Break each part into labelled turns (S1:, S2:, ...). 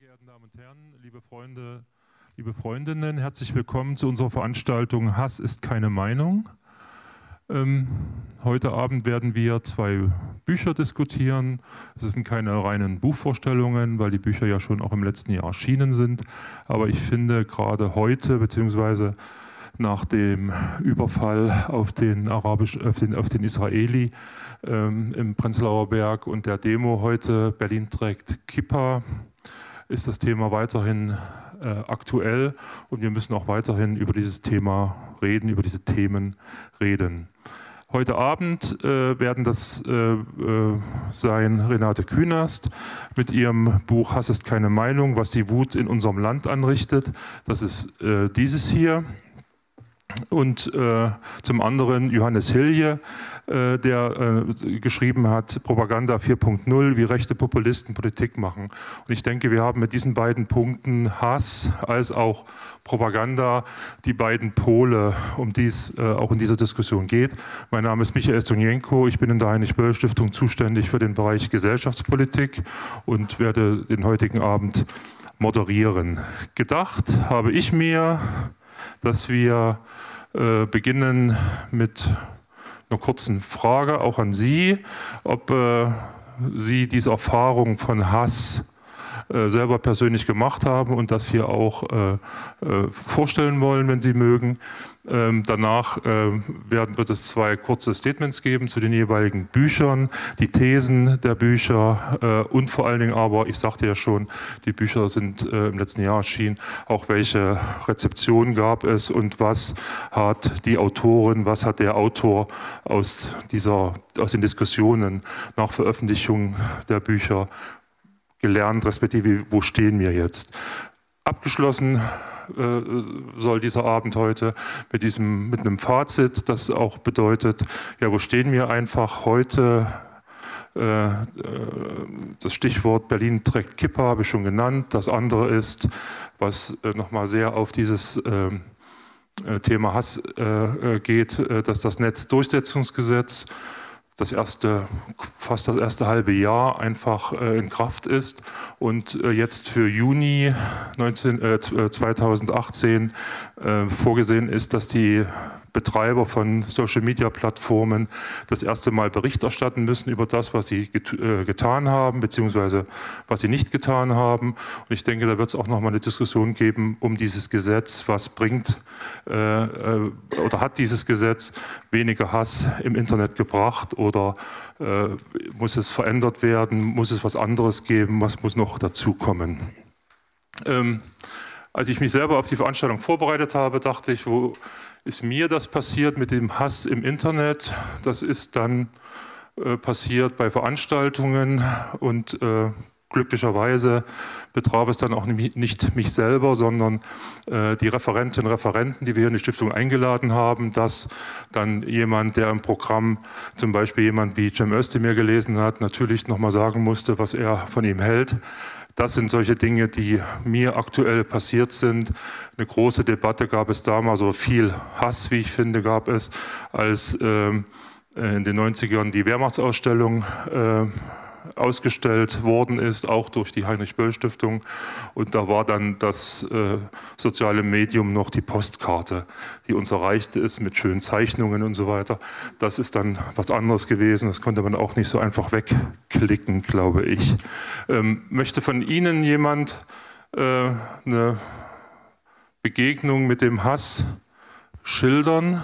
S1: geehrten Damen und Herren, liebe Freunde, liebe Freundinnen, herzlich willkommen zu unserer Veranstaltung Hass ist keine Meinung. Heute Abend werden wir zwei Bücher diskutieren. Es sind keine reinen Buchvorstellungen, weil die Bücher ja schon auch im letzten Jahr erschienen sind. Aber ich finde gerade heute, beziehungsweise nach dem Überfall auf den Israeli im Prenzlauer Berg und der Demo heute, Berlin trägt Kippa, ist das Thema weiterhin aktuell und wir müssen auch weiterhin über dieses Thema reden, über diese Themen reden. Heute Abend werden das sein Renate Künast mit ihrem Buch Hass ist keine Meinung, was die Wut in unserem Land anrichtet. Das ist dieses hier. Und zum anderen Johannes Hilje, der geschrieben hat, Propaganda 4.0, wie rechte Populisten Politik machen. Und ich denke, wir haben mit diesen beiden Punkten, Hass als auch Propaganda, die beiden Pole, um die es auch in dieser Diskussion geht. Mein Name ist Michael Stonjenko, ich bin in der Heinrich-Böll-Stiftung zuständig für den Bereich Gesellschaftspolitik und werde den heutigen Abend moderieren. Gedacht habe ich mir, dass wir beginnen mit einer kurzen Frage auch an Sie, ob Sie diese Erfahrung von Hass selber persönlich gemacht haben und das hier auch vorstellen wollen, wenn Sie mögen. Danach wird es zwei kurze Statements geben zu den jeweiligen Büchern, die Thesen der Bücher und vor allen Dingen aber, ich sagte ja schon, die Bücher sind im letzten Jahr erschienen, auch welche Rezeption gab es und was hat die Autorin, was hat der Autor aus den Diskussionen nach Veröffentlichung der Bücher gelernt, respektive wo stehen wir jetzt. Abgeschlossen soll dieser Abend heute mit einem Fazit, das auch bedeutet, ja, wo stehen wir einfach heute? Das Stichwort Berlin trägt Kippa habe ich schon genannt. Das andere ist, was nochmal sehr auf dieses Thema Hass geht, dass das Netzdurchsetzungsgesetz fast das erste halbe Jahr einfach in Kraft ist und jetzt für Juni 2018 vorgesehen ist, dass die Betreiber von Social-Media-Plattformen das erste Mal Bericht erstatten müssen über das, was sie getan haben, beziehungsweise was sie nicht getan haben. Und ich denke, da wird es auch noch mal eine Diskussion geben um dieses Gesetz, was bringt oder hat dieses Gesetz weniger Hass im Internet gebracht oder muss es verändert werden, muss es was anderes geben, was muss noch dazukommen. Als ich mich selber auf die Veranstaltung vorbereitet habe, dachte ich, wo ist mir das passiert mit dem Hass im Internet? Das ist dann passiert bei Veranstaltungen und glücklicherweise betraf es dann auch nicht mich selber, sondern die Referentinnen und Referenten, die wir hier in die Stiftung eingeladen haben, dass dann jemand, der im Programm zum Beispiel jemand wie Cem Özdemir gelesen hat, natürlich nochmal sagen musste, was er von ihm hält. Das sind solche Dinge, die mir aktuell passiert sind. Eine große Debatte gab es damals, also viel Hass, wie ich finde, gab es, als in den 90ern die Wehrmachtsausstellung ausgestellt worden ist, auch durch die Heinrich-Böll-Stiftung. Und da war dann das soziale Medium noch die Postkarte, die uns erreichte ist mit schönen Zeichnungen und so weiter. Das ist dann was anderes gewesen. Das konnte man auch nicht so einfach wegklicken, glaube ich. Möchte von Ihnen jemand eine Begegnung mit dem Hass schildern?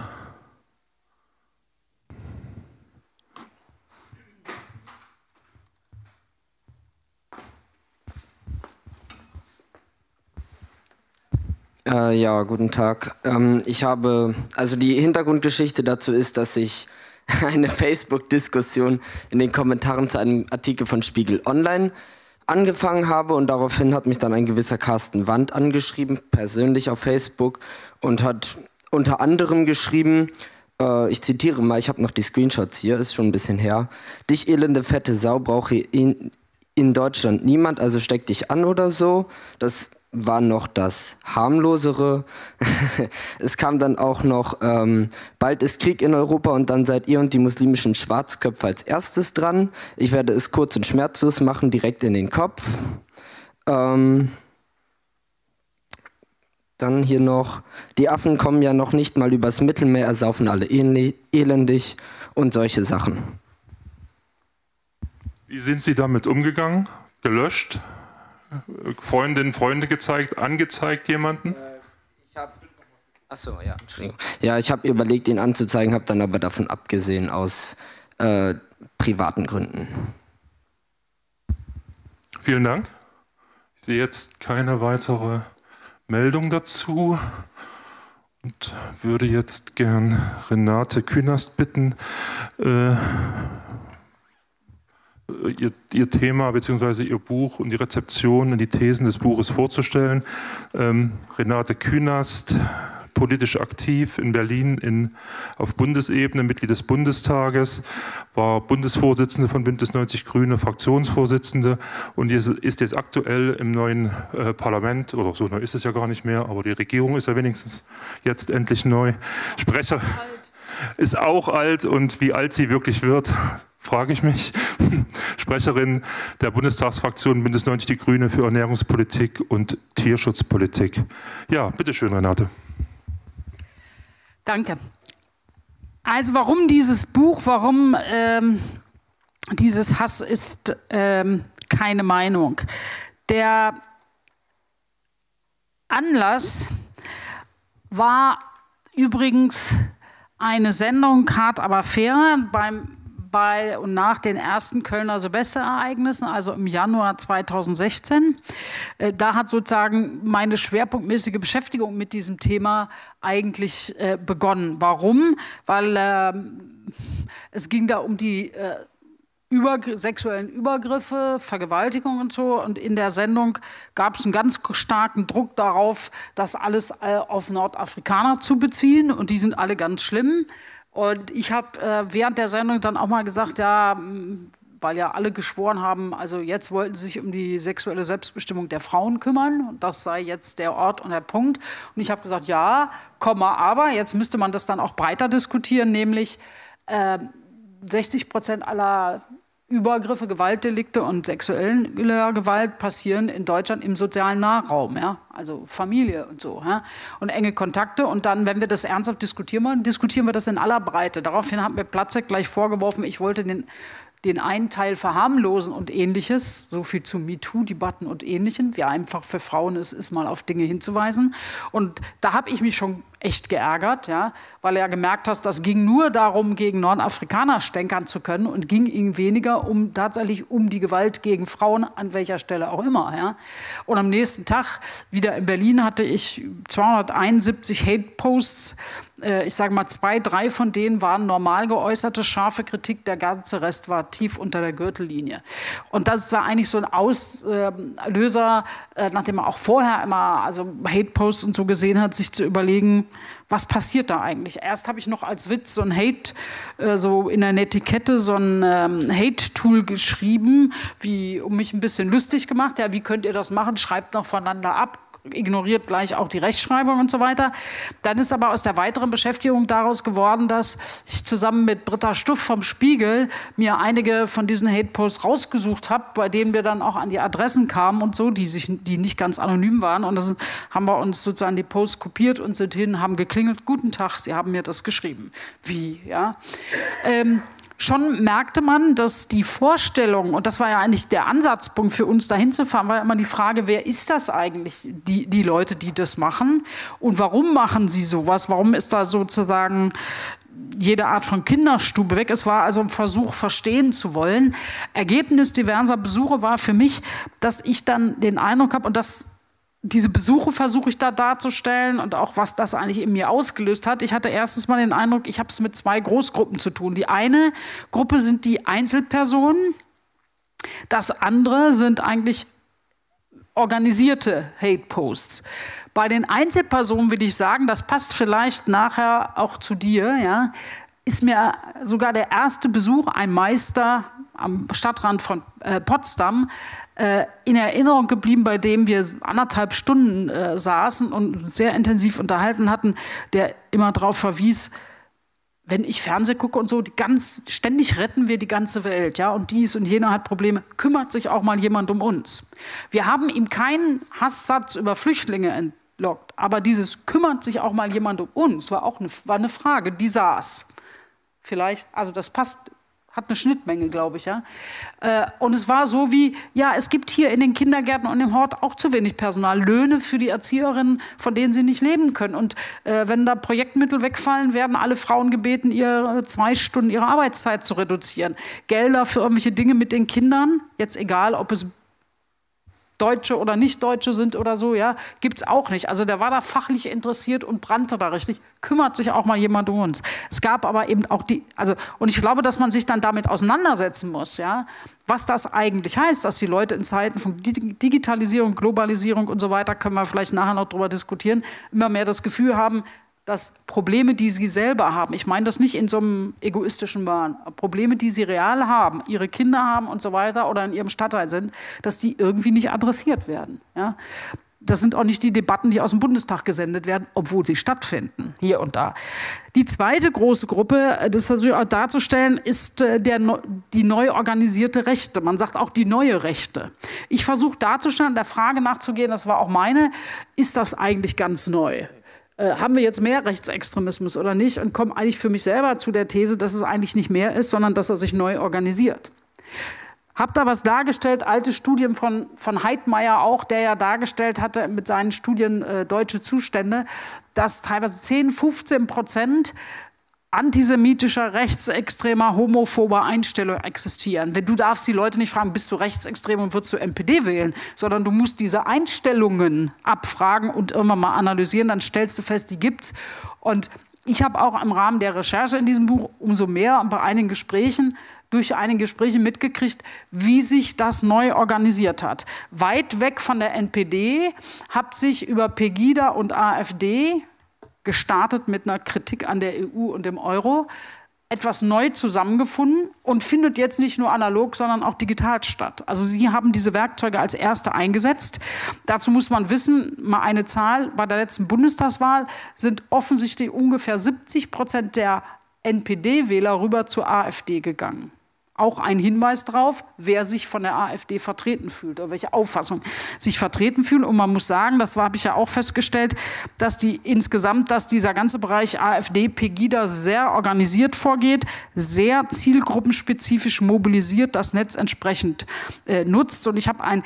S2: Ja, guten Tag. Also die Hintergrundgeschichte dazu ist, dass ich eine Facebook-Diskussion in den Kommentaren zu einem Artikel von Spiegel Online angefangen habe und daraufhin hat mich dann ein gewisser Carsten Wandt angeschrieben, persönlich auf Facebook und hat unter anderem geschrieben, ich zitiere mal, ich habe noch die Screenshots hier, ist schon ein bisschen her, dich elende fette Sau brauche in Deutschland niemand, also steck dich an oder so. Das war noch das harmlosere. Es kam dann auch noch, bald ist Krieg in Europa und dann seid ihr und die muslimischen Schwarzköpfe als erstes dran. Ich werde es kurz und schmerzlos machen, direkt in den Kopf. Dann hier noch, die Affen kommen ja noch nicht mal übers Mittelmeer, ersaufen alle elendig und solche Sachen.
S1: Wie sind Sie damit umgegangen? Gelöscht? Freundinnen, Freunde gezeigt, angezeigt jemanden?
S2: Achso, ja, Entschuldigung. Ja, ich habe überlegt, ihn anzuzeigen, habe dann aber davon abgesehen aus privaten Gründen.
S1: Vielen Dank. Ich sehe jetzt keine weitere Meldung dazu und würde jetzt gern Renate Künast bitten, ihr Thema bzw. ihr Buch und die Rezeption und die Thesen des Buches vorzustellen. Renate Künast, politisch aktiv in Berlin auf Bundesebene, Mitglied des Bundestages, war Bundesvorsitzende von Bündnis 90 Grüne, Fraktionsvorsitzende und ist jetzt aktuell im neuen Parlament, oder so neu ist es ja gar nicht mehr, aber die Regierung ist ja wenigstens jetzt endlich neu. Sprecher ist auch alt und wie alt sie wirklich wird, frage ich mich. Sprecherin der Bundestagsfraktion Bündnis 90 Die Grüne für Ernährungspolitik und Tierschutzpolitik. Ja, bitteschön, Renate.
S3: Danke. Also warum dieses Buch, warum dieses Hass ist keine Meinung. Der Anlass war übrigens eine Sendung Hart aber fair bei und nach den ersten Kölner Silvesterereignissen, also im Januar 2016. Da hat sozusagen meine schwerpunktmäßige Beschäftigung mit diesem Thema eigentlich begonnen. Warum? Weil es ging da um die sexuellen Übergriffe, Vergewaltigung und so. Und in der Sendung gab es einen ganz starken Druck darauf, das alles auf Nordafrikaner zu beziehen. Und die sind alle ganz schlimm. Und ich habe während der Sendung dann auch mal gesagt, ja, weil ja alle geschworen haben, also jetzt wollten sie sich um die sexuelle Selbstbestimmung der Frauen kümmern und das sei jetzt der Ort und der Punkt. Und ich habe gesagt, ja, aber jetzt müsste man das dann auch breiter diskutieren, nämlich 60% aller Übergriffe, Gewaltdelikte und sexuelle Gewalt passieren in Deutschland im sozialen Nahraum, ja? Also Familie und so, ja? Und enge Kontakte. Und dann, wenn wir das ernsthaft diskutieren wollen, diskutieren wir das in aller Breite. Daraufhin hat mir Platzek gleich vorgeworfen, ich wollte den einen Teil verharmlosen und Ähnliches, so viel zu MeToo-Debatten und Ähnlichem, wie einfach für Frauen es ist, mal auf Dinge hinzuweisen. Und da habe ich mich schon echt geärgert, ja, weil er gemerkt hat, das ging nur darum, gegen Nordafrikaner stänkern zu können und ging ihm weniger tatsächlich um die Gewalt gegen Frauen, an welcher Stelle auch immer. Ja. Und am nächsten Tag, wieder in Berlin, hatte ich 271 Hate-Posts. Ich sage mal, 2, 3 von denen waren normal geäußerte, scharfe Kritik, der ganze Rest war tief unter der Gürtellinie. Und das war eigentlich so ein Auslöser, nachdem man auch vorher immer also Hate-Posts und so gesehen hat, sich zu überlegen, was passiert da eigentlich? Erst habe ich noch als Witz so ein Hate, so in der Netiquette so ein Hate-Tool geschrieben, um mich ein bisschen lustig gemacht. Ja, wie könnt ihr das machen? Schreibt noch voneinander ab. Ignoriert gleich auch die Rechtschreibung und so weiter. Dann ist aber aus der weiteren Beschäftigung daraus geworden, dass ich zusammen mit Britta Stuff vom Spiegel mir einige von diesen Hate-Posts rausgesucht habe, bei denen wir dann auch an die Adressen kamen und so, die nicht ganz anonym waren. Und das haben wir uns sozusagen die Posts kopiert und sind hin, haben geklingelt. Guten Tag, Sie haben mir das geschrieben. Wie, ja? Schon merkte man, dass die Vorstellung, und das war ja eigentlich der Ansatzpunkt für uns, dahin zu fahren, war ja immer die Frage, wer ist das eigentlich, die Leute, die das machen? Und warum machen sie sowas? Warum ist da sozusagen jede Art von Kinderstube weg? Es war also ein Versuch, verstehen zu wollen. Ergebnis diverser Besuche war für mich, dass ich dann den Eindruck habe, und diese Besuche versuche ich da darzustellen und auch, was das eigentlich in mir ausgelöst hat. Ich hatte erstens mal den Eindruck, ich habe es mit 2 Großgruppen zu tun. Die eine Gruppe sind die Einzelpersonen, das andere sind eigentlich organisierte Hate-Posts. Bei den Einzelpersonen will ich sagen, das passt vielleicht nachher auch zu dir, ja, ist mir sogar der erste Besuch, ein Meister am Stadtrand von Potsdam, in Erinnerung geblieben, bei dem wir 1,5 Stunden saßen und sehr intensiv unterhalten hatten, der immer darauf verwies, wenn ich Fernsehen gucke und so, ständig retten wir die ganze Welt, ja, und dies und jener hat Probleme, kümmert sich auch mal jemand um uns. Wir haben ihm keinen Hasssatz über Flüchtlinge entlockt, aber dieses kümmert sich auch mal jemand um uns, war eine Frage, die saß. Vielleicht, also das passt, hat eine Schnittmenge, glaube ich, ja. Und es war so wie, ja, es gibt hier in den Kindergärten und im Hort auch zu wenig Personal, Löhne für die Erzieherinnen, von denen sie nicht leben können. Und wenn da Projektmittel wegfallen, werden alle Frauen gebeten, 2 Stunden ihre Arbeitszeit zu reduzieren. Gelder für irgendwelche Dinge mit den Kindern, jetzt egal, ob es Deutsche oder Nicht-Deutsche sind oder so, ja, gibt es auch nicht. Also der war da fachlich interessiert und brannte da richtig. Kümmert sich auch mal jemand um uns. Es gab aber eben auch und ich glaube, dass man sich dann damit auseinandersetzen muss, ja, was das eigentlich heißt, dass die Leute in Zeiten von Digitalisierung, Globalisierung und so weiter, können wir vielleicht nachher noch drüber diskutieren, immer mehr das Gefühl haben, dass Probleme, die sie selber haben, ich meine das nicht in so einem egoistischen Wahn, Probleme, die sie real haben, ihre Kinder haben und so weiter oder in ihrem Stadtteil sind, dass die irgendwie nicht adressiert werden. Ja? Das sind auch nicht die Debatten, die aus dem Bundestag gesendet werden, obwohl sie stattfinden, hier und da. Die zweite große Gruppe, das natürlich auch darzustellen, ist die neu organisierte Rechte. Man sagt auch die neue Rechte. Ich versuche darzustellen, der Frage nachzugehen, das war auch meine, ist das eigentlich ganz neu? Haben wir jetzt mehr Rechtsextremismus oder nicht? Und komme eigentlich für mich selber zu der These, dass es eigentlich nicht mehr ist, sondern dass er sich neu organisiert. Hab da was dargestellt, alte Studien von Heidmeier auch, der ja dargestellt hatte mit seinen Studien deutsche Zustände, dass teilweise 10-15% antisemitischer, rechtsextremer, homophober Einstellungen existieren. Du darfst die Leute nicht fragen, bist du rechtsextrem und würdest du NPD wählen, sondern du musst diese Einstellungen abfragen und irgendwann mal analysieren, dann stellst du fest, die gibt's. Und ich habe auch im Rahmen der Recherche in diesem Buch umso mehr und durch einige Gespräche mitgekriegt, wie sich das neu organisiert hat. Weit weg von der NPD hat sich über Pegida und AfD gestartet mit einer Kritik an der EU und dem Euro, etwas neu zusammengefunden und findet jetzt nicht nur analog, sondern auch digital statt. Also sie haben diese Werkzeuge als erste eingesetzt. Dazu muss man wissen, mal eine Zahl, bei der letzten Bundestagswahl sind offensichtlich ungefähr 70% der NPD-Wähler rüber zur AfD gegangen. Auch ein Hinweis darauf, wer sich von der AfD vertreten fühlt oder welche Auffassung sich vertreten fühlt. Und man muss sagen, das habe ich ja auch festgestellt, dass dieser ganze Bereich AfD, Pegida sehr organisiert vorgeht, sehr zielgruppenspezifisch mobilisiert, das Netz entsprechend nutzt. Und ich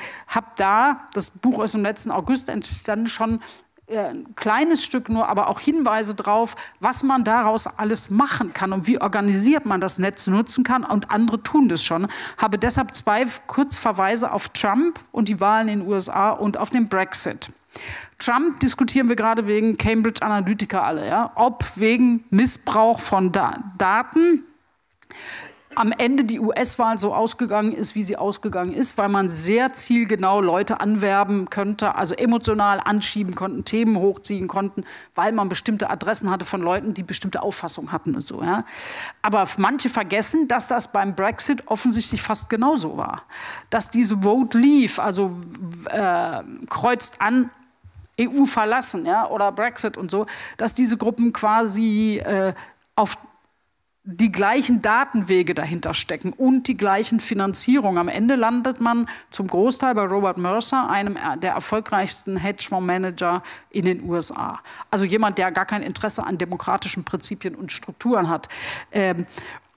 S3: das Buch ist im letzten August entstanden, schon ein kleines Stück nur, aber auch Hinweise drauf, was man daraus alles machen kann und wie organisiert man das Netz nutzen kann, und andere tun das schon. Habe deshalb 2 Kurzverweise auf Trump und die Wahlen in den USA und auf den Brexit. Trump diskutieren wir gerade wegen Cambridge Analytica alle, ja? Ob wegen Missbrauch von Daten am Ende die US-Wahl so ausgegangen ist, wie sie ausgegangen ist, weil man sehr zielgenau Leute anwerben könnte, also emotional anschieben konnten, Themen hochziehen konnten, weil man bestimmte Adressen hatte von Leuten, die bestimmte Auffassungen hatten und so. Ja. Aber manche vergessen, dass das beim Brexit offensichtlich fast genauso war. Dass diese Vote Leave, also kreuzt an, EU verlassen, ja, oder Brexit und so, dass diese Gruppen quasi auf die gleichen Datenwege dahinter stecken und die gleichen Finanzierungen. Am Ende landet man zum Großteil bei Robert Mercer, einem der erfolgreichsten Hedgefondsmanager in den USA. Also jemand, der gar kein Interesse an demokratischen Prinzipien und Strukturen hat. Wenn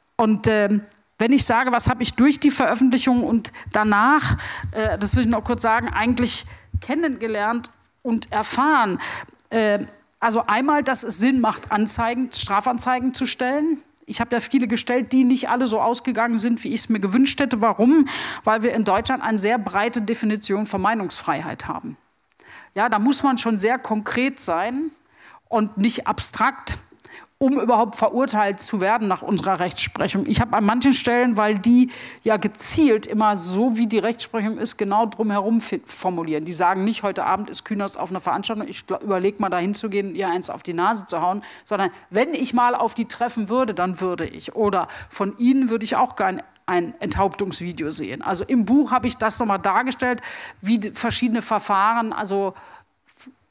S3: ich sage, was habe ich durch die Veröffentlichung und danach, das will ich noch kurz sagen, eigentlich kennengelernt und erfahren. Also einmal, dass es Sinn macht, Strafanzeigen zu stellen. Ich habe ja viele gestellt, die nicht alle so ausgegangen sind, wie ich es mir gewünscht hätte. Warum? Weil wir in Deutschland eine sehr breite Definition von Meinungsfreiheit haben. Ja, da muss man schon sehr konkret sein und nicht abstrakt, um überhaupt verurteilt zu werden nach unserer Rechtsprechung. Ich habe an manchen Stellen, weil die ja gezielt immer so, wie die Rechtsprechung ist, genau drumherum formulieren. Die sagen nicht, heute Abend ist Künast auf einer Veranstaltung, ich überlege mal dahin zu gehen, ihr eins auf die Nase zu hauen, sondern wenn ich mal auf die treffen würde, dann würde ich. Oder von ihnen würde ich auch gerne ein Enthauptungsvideo sehen. Also im Buch habe ich das nochmal dargestellt, wie verschiedene Verfahren, also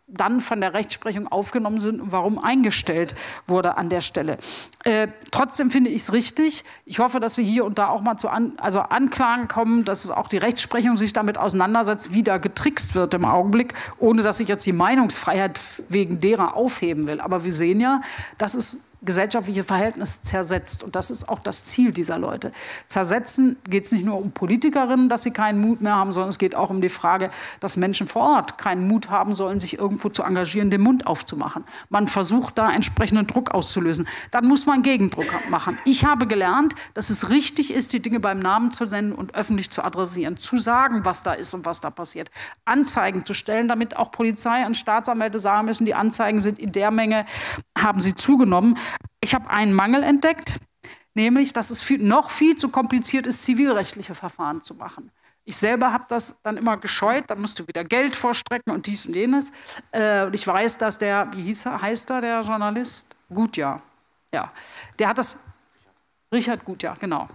S3: dann von der Rechtsprechung aufgenommen sind und warum eingestellt wurde an der Stelle. Trotzdem finde ich es richtig. Ich hoffe, dass wir hier und da auch mal zu Anklagen kommen, dass es auch die Rechtsprechung sich damit auseinandersetzt, wie da getrickst wird im Augenblick, ohne dass ich jetzt die Meinungsfreiheit wegen derer aufheben will. Aber wir sehen ja, dass es gesellschaftliche Verhältnisse zersetzt. Und das ist auch das Ziel dieser Leute. Zersetzen geht es nicht nur um Politikerinnen, dass sie keinen Mut mehr haben, sondern es geht auch um die Frage, dass Menschen vor Ort keinen Mut haben sollen, sich irgendwo zu engagieren, den Mund aufzumachen. Man versucht, da entsprechenden Druck auszulösen. Dann muss man Gegendruck machen. Ich habe gelernt, dass es richtig ist, die Dinge beim Namen zu nennen und öffentlich zu adressieren, zu sagen, was da ist und was da passiert. Anzeigen zu stellen, damit auch Polizei und Staatsanwälte sagen müssen, die Anzeigen sind in der Menge, haben sie zugenommen. Ich habe einen Mangel entdeckt, nämlich, dass es noch viel zu kompliziert ist, zivilrechtliche Verfahren zu machen. Ich selber habe das dann immer gescheut, dann musst du wieder Geld vorstrecken und dies und jenes. Und ich weiß, dass der, heißt der Journalist? Gutjahr. Ja, der hat das, Richard Gutjahr, genau.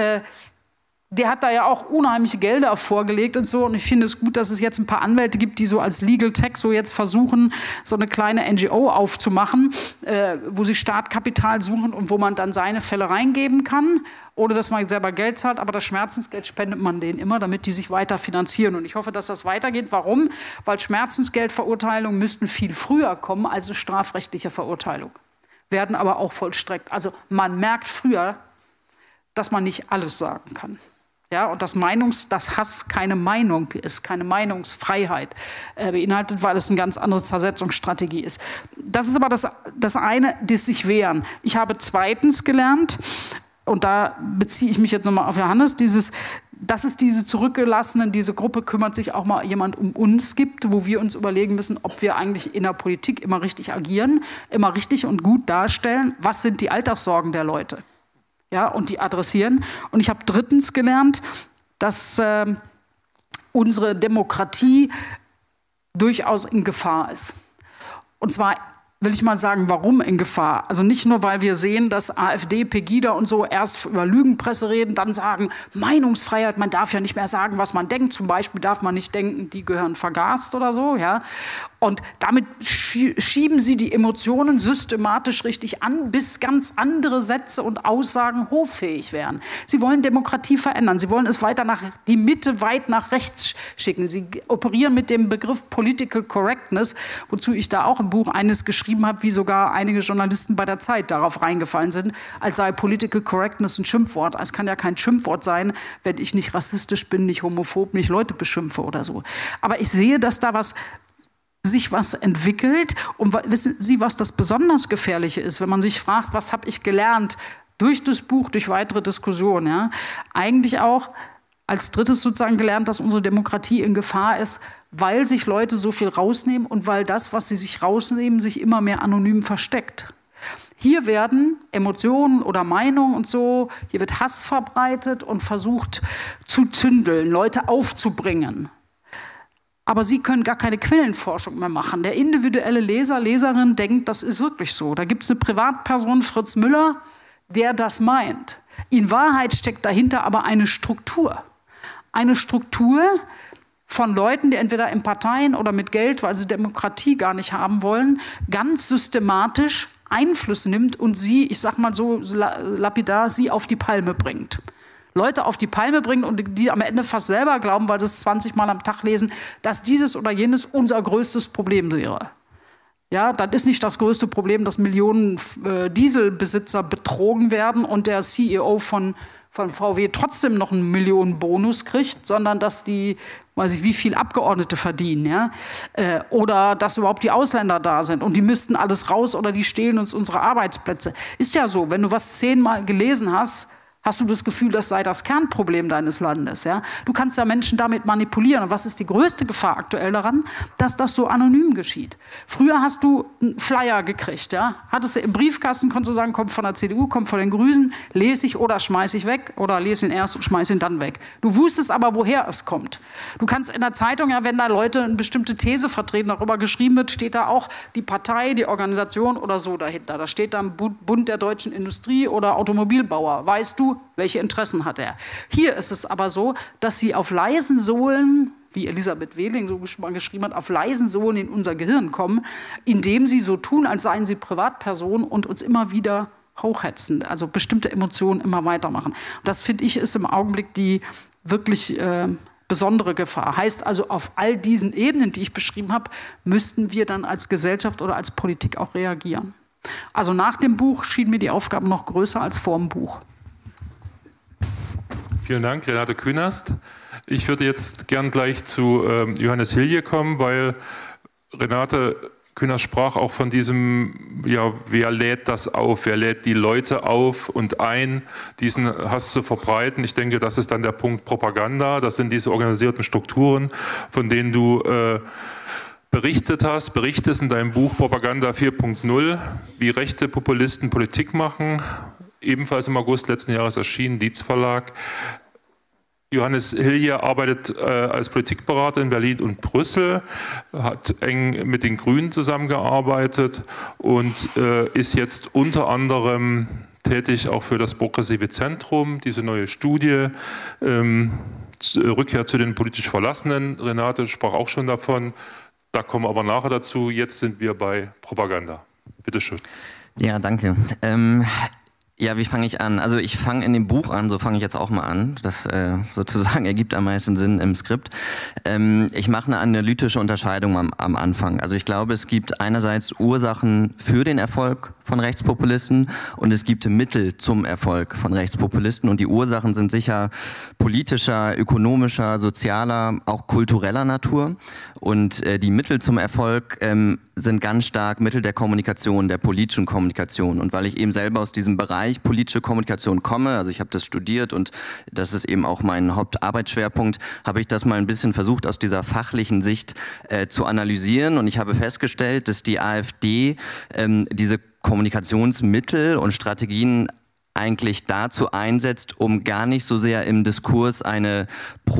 S3: Der hat da ja auch unheimliche Gelder vorgelegt und so. Und ich finde es gut, dass es jetzt ein paar Anwälte gibt, die so als Legal Tech so jetzt versuchen, so eine kleine NGO aufzumachen, wo sie Startkapital suchen und wo man dann seine Fälle reingeben kann, ohne dass man selber Geld zahlt. Aber das Schmerzensgeld spendet man denen immer, damit die sich weiter finanzieren. Und ich hoffe, dass das weitergeht. Warum? Weil Schmerzensgeldverurteilungen müssten viel früher kommen als eine strafrechtliche Verurteilung. Werden aber auch vollstreckt. Also man merkt früher, dass man nicht alles sagen kann. Ja, und dass Hass keine Meinung ist, keine Meinungsfreiheit beinhaltet, weil es eine ganz andere Zersetzungsstrategie ist. Das ist aber das eine, das sich wehren. Ich habe zweitens gelernt, und da beziehe ich mich jetzt nochmal auf Johannes, dass es diese Zurückgelassenen, diese Gruppe kümmert sich auch mal jemand um uns gibt, wo wir uns überlegen müssen, ob wir eigentlich in der Politik immer richtig agieren, immer richtig und gut darstellen, was sind die Alltagssorgen der Leute. Ja, und die adressieren. Und ich habe drittens gelernt, dass unsere Demokratie durchaus in Gefahr ist. Und zwar will ich mal sagen, warum in Gefahr? Also nicht nur, weil wir sehen, dass AfD, Pegida und so erst über Lügenpresse reden, dann sagen, Meinungsfreiheit, man darf ja nicht mehr sagen, was man denkt. Zum Beispiel darf man nicht denken, die gehören vergast oder so. Ja? Und damit schieben sie die Emotionen systematisch richtig an, bis ganz andere Sätze und Aussagen hoffähig werden. Sie wollen Demokratie verändern. Sie wollen es weiter die Mitte weit nach rechts schicken. Sie operieren mit dem Begriff Political Correctness, wozu ich da auch im Buch eines geschrieben habe, wie sogar einige Journalisten bei der Zeit darauf reingefallen sind, als sei Political Correctness ein Schimpfwort. Es kann ja kein Schimpfwort sein, wenn ich nicht rassistisch bin, nicht homophob, nicht Leute beschimpfe oder so. Aber ich sehe, dass da sich was entwickelt. Und wissen Sie, was das besonders Gefährliche ist, wenn man sich fragt, was habe ich gelernt durch das Buch, durch weitere Diskussionen? Ja? Eigentlich auch als drittes sozusagen gelernt, dass unsere Demokratie in Gefahr ist, weil sich Leute so viel rausnehmen und weil das, was sie sich rausnehmen, sich immer mehr anonym versteckt. Hier werden Emotionen oder Meinungen und so, hier wird Hass verbreitet und versucht zu zündeln, Leute aufzubringen. Aber sie können gar keine Quellenforschung mehr machen. Der individuelle Leser, Leserin denkt, das ist wirklich so. Da gibt es eine Privatperson, Fritz Müller, der das meint. In Wahrheit steckt dahinter aber eine Struktur. Eine Struktur von Leuten, die entweder in Parteien oder mit Geld, weil sie Demokratie gar nicht haben wollen, ganz systematisch Einfluss nimmt und sie, ich sag mal so lapidar, sie auf die Palme bringt. Leute auf die Palme bringen und die am Ende fast selber glauben, weil sie es 20 Mal am Tag lesen, dass dieses oder jenes unser größtes Problem wäre. Ja, dann ist nicht das größte Problem, dass Millionen Dieselbesitzer betrogen werden und der CEO von VW trotzdem noch einen Millionenbonus kriegt, sondern dass die, weiß ich, wie viel Abgeordnete verdienen, ja? Oder dass überhaupt die Ausländer da sind und die müssten alles raus oder die stehlen uns unsere Arbeitsplätze. Ist ja so, wenn du was 10-mal gelesen hast, hast du das Gefühl, das sei das Kernproblem deines Landes. Ja? Du kannst ja Menschen damit manipulieren. Und was ist die größte Gefahr aktuell daran? Dass das so anonym geschieht. Früher hast du einen Flyer gekriegt. Ja? Hattest du im Briefkasten, konntest du sagen, kommt von der CDU, kommt von den Grünen, lese ich oder schmeiß ich weg oder lese ihn erst und schmeiß ihn dann weg. Du wusstest aber, woher es kommt. Du kannst in der Zeitung, ja, wenn da Leute eine bestimmte These vertreten, darüber geschrieben wird, steht da auch die Partei, die Organisation oder so dahinter. Da steht dann Bund der deutschen Industrie oder Automobilbauer. Weißt du, welche Interessen hat er? Hier ist es aber so, dass sie auf leisen Sohlen wie Elisabeth Wehling so mal geschrieben hat, auf leisen Sohlen in unser Gehirn kommen, indem sie so tun, als seien sie Privatpersonen und uns immer wieder hochhetzen, also bestimmte Emotionen immer weitermachen. Das, finde ich, ist im Augenblick die wirklich besondere Gefahr. Heißt also, auf all diesen Ebenen, die ich beschrieben habe, müssten wir dann als Gesellschaft oder als Politik auch reagieren. Also nach dem Buch schien mir die Aufgabe noch größer als vor dem Buch.
S1: Vielen Dank, Renate Künast. Ich würde jetzt gern gleich zu Johannes Hilje kommen, weil Renate Künast sprach auch von diesem, ja, wer lädt das auf, wer lädt die Leute auf und ein, diesen Hass zu verbreiten. Ich denke, das ist dann der Punkt Propaganda. Das sind diese organisierten Strukturen, von denen du berichtest in deinem Buch Propaganda 4.0, wie rechte Populisten Politik machen. Ebenfalls im August letzten Jahres erschienen, Dietz Verlag. Johannes Hilje arbeitet als Politikberater in Berlin und Brüssel, hat eng mit den Grünen zusammengearbeitet und ist jetzt unter anderem tätig auch für das Progressive Zentrum, diese neue Studie, Rückkehr zu den politisch Verlassenen. Renate sprach auch schon davon, da kommen wir aber nachher dazu. Jetzt sind wir bei Propaganda. Bitte schön.
S4: Ja, danke. Ja, wie fange ich an? Also ich fange in dem Buch an, so fange ich jetzt auch mal an. Das sozusagen ergibt am meisten Sinn im Skript. Ich mache eine analytische Unterscheidung am Anfang. Also ich glaube, es gibt einerseits Ursachen für den Erfolg von Rechtspopulisten und es gibt Mittel zum Erfolg von Rechtspopulisten. Und die Ursachen sind sicher politischer, ökonomischer, sozialer, auch kultureller Natur. Und die Mittel zum Erfolg sind ganz stark Mittel der Kommunikation, der politischen Kommunikation. Und weil ich eben selber aus diesem Bereich politische Kommunikation komme, also ich habe das studiert und das ist eben auch mein Hauptarbeitsschwerpunkt, habe ich das mal ein bisschen versucht, aus dieser fachlichen Sicht zu analysieren. Und ich habe festgestellt, dass die AfD diese Kommunikationsmittel und Strategien eigentlich dazu einsetzt, um gar nicht so sehr im Diskurs eine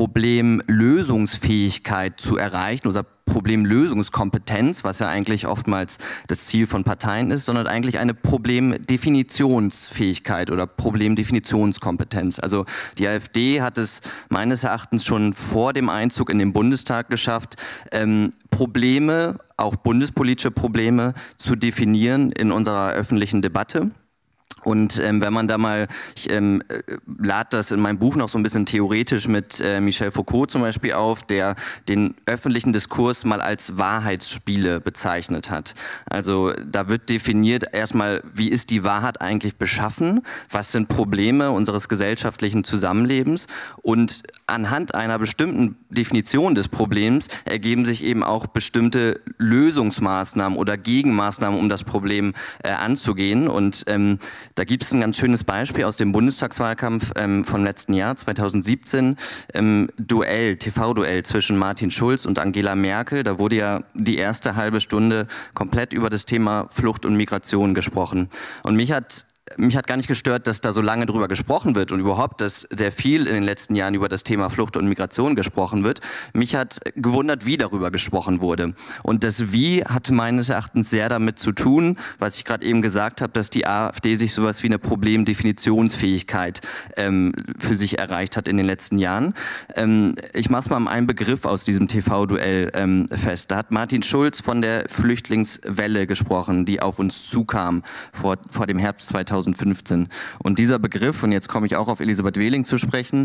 S4: Problemlösungsfähigkeit zu erreichen oder Problemlösungskompetenz, was ja eigentlich oftmals das Ziel von Parteien ist, sondern eigentlich eine Problemdefinitionsfähigkeit oder Problemdefinitionskompetenz. Also die AfD hat es meines Erachtens schon vor dem Einzug in den Bundestag geschafft, Probleme, auch bundespolitische Probleme, zu definieren in unserer öffentlichen Debatte. Und wenn man da mal, ich lade das in meinem Buch noch so ein bisschen theoretisch mit Michel Foucault zum Beispiel auf, der den öffentlichen Diskurs mal als Wahrheitsspiele bezeichnet hat. Also da wird definiert erstmal, wie ist die Wahrheit eigentlich beschaffen, was sind Probleme unseres gesellschaftlichen Zusammenlebens und anhand einer bestimmten Definition des Problems ergeben sich eben auch bestimmte Lösungsmaßnahmen oder Gegenmaßnahmen, um das Problem anzugehen. Und da gibt es ein ganz schönes Beispiel aus dem Bundestagswahlkampf vom letzten Jahr, 2017, TV-Duell zwischen Martin Schulz und Angela Merkel. Da wurde ja die erste halbe Stunde komplett über das Thema Flucht und Migration gesprochen. Und mich hat gar nicht gestört, dass da so lange drüber gesprochen wird und überhaupt, dass sehr viel in den letzten Jahren über das Thema Flucht und Migration gesprochen wird. Mich hat gewundert, wie darüber gesprochen wurde. Und das Wie hatte meines Erachtens sehr damit zu tun, was ich gerade eben gesagt habe, dass die AfD sich sowas wie eine Problemdefinitionsfähigkeit für sich erreicht hat in den letzten Jahren. Ich mache es mal an einem Begriff aus diesem TV-Duell fest. Da hat Martin Schulz von der Flüchtlingswelle gesprochen, die auf uns zukam vor dem Herbst 2015. Und dieser Begriff, und jetzt komme ich auch auf Elisabeth Wehling zu sprechen,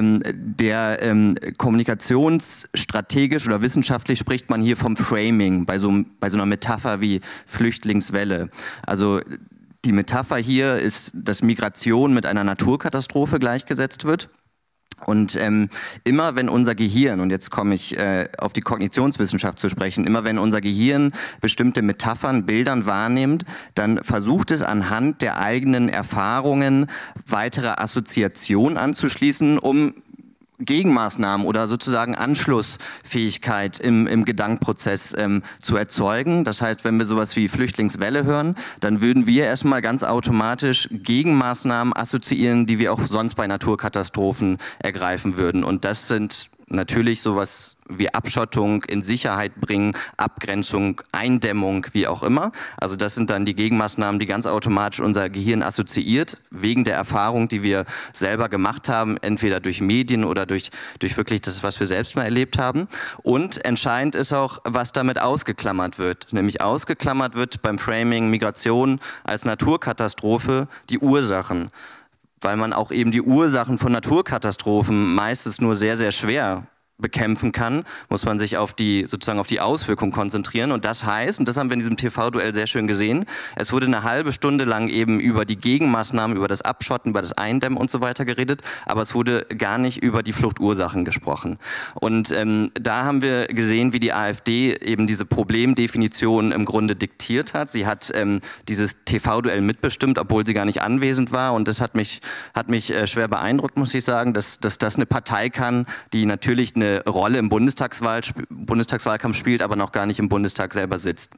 S4: der kommunikationsstrategisch oder wissenschaftlich spricht man hier vom Framing, bei so einer Metapher wie Flüchtlingswelle. Also die Metapher hier ist, dass Migration mit einer Naturkatastrophe gleichgesetzt wird. Und immer wenn unser Gehirn, und jetzt komme ich auf die Kognitionswissenschaft zu sprechen, immer wenn unser Gehirn bestimmte Metaphern, Bildern wahrnimmt, dann versucht es anhand der eigenen Erfahrungen weitere Assoziationen anzuschließen, um Gegenmaßnahmen oder sozusagen Anschlussfähigkeit im Gedankenprozess zu erzeugen. Das heißt, wenn wir sowas wie Flüchtlingswelle hören, dann würden wir erstmal ganz automatisch Gegenmaßnahmen assoziieren, die wir auch sonst bei Naturkatastrophen ergreifen würden. Und das sind natürlich sowas wie Abschottung, in Sicherheit bringen, Abgrenzung, Eindämmung, wie auch immer. Also das sind dann die Gegenmaßnahmen, die ganz automatisch unser Gehirn assoziiert, wegen der Erfahrung, die wir selber gemacht haben, entweder durch Medien oder durch wirklich das, was wir selbst mal erlebt haben. Und entscheidend ist auch, was damit ausgeklammert wird. Nämlich ausgeklammert wird beim Framing Migration als Naturkatastrophe die Ursachen. Weil man auch eben die Ursachen von Naturkatastrophen meistens nur sehr, sehr schwer bekämpfen kann, muss man sich sozusagen auf die Auswirkungen konzentrieren. Und das heißt, und das haben wir in diesem TV-Duell sehr schön gesehen, es wurde eine halbe Stunde lang eben über die Gegenmaßnahmen, über das Abschotten, über das Eindämmen und so weiter geredet, aber es wurde gar nicht über die Fluchtursachen gesprochen. Und da haben wir gesehen, wie die AfD eben diese Problemdefinition im Grunde diktiert hat. Sie hat dieses TV-Duell mitbestimmt, obwohl sie gar nicht anwesend war. Und das hat mich schwer beeindruckt, muss ich sagen, dass das eine Partei kann, die natürlich eine Rolle im Bundestagswahlkampf spielt, aber noch gar nicht im Bundestag selber sitzt.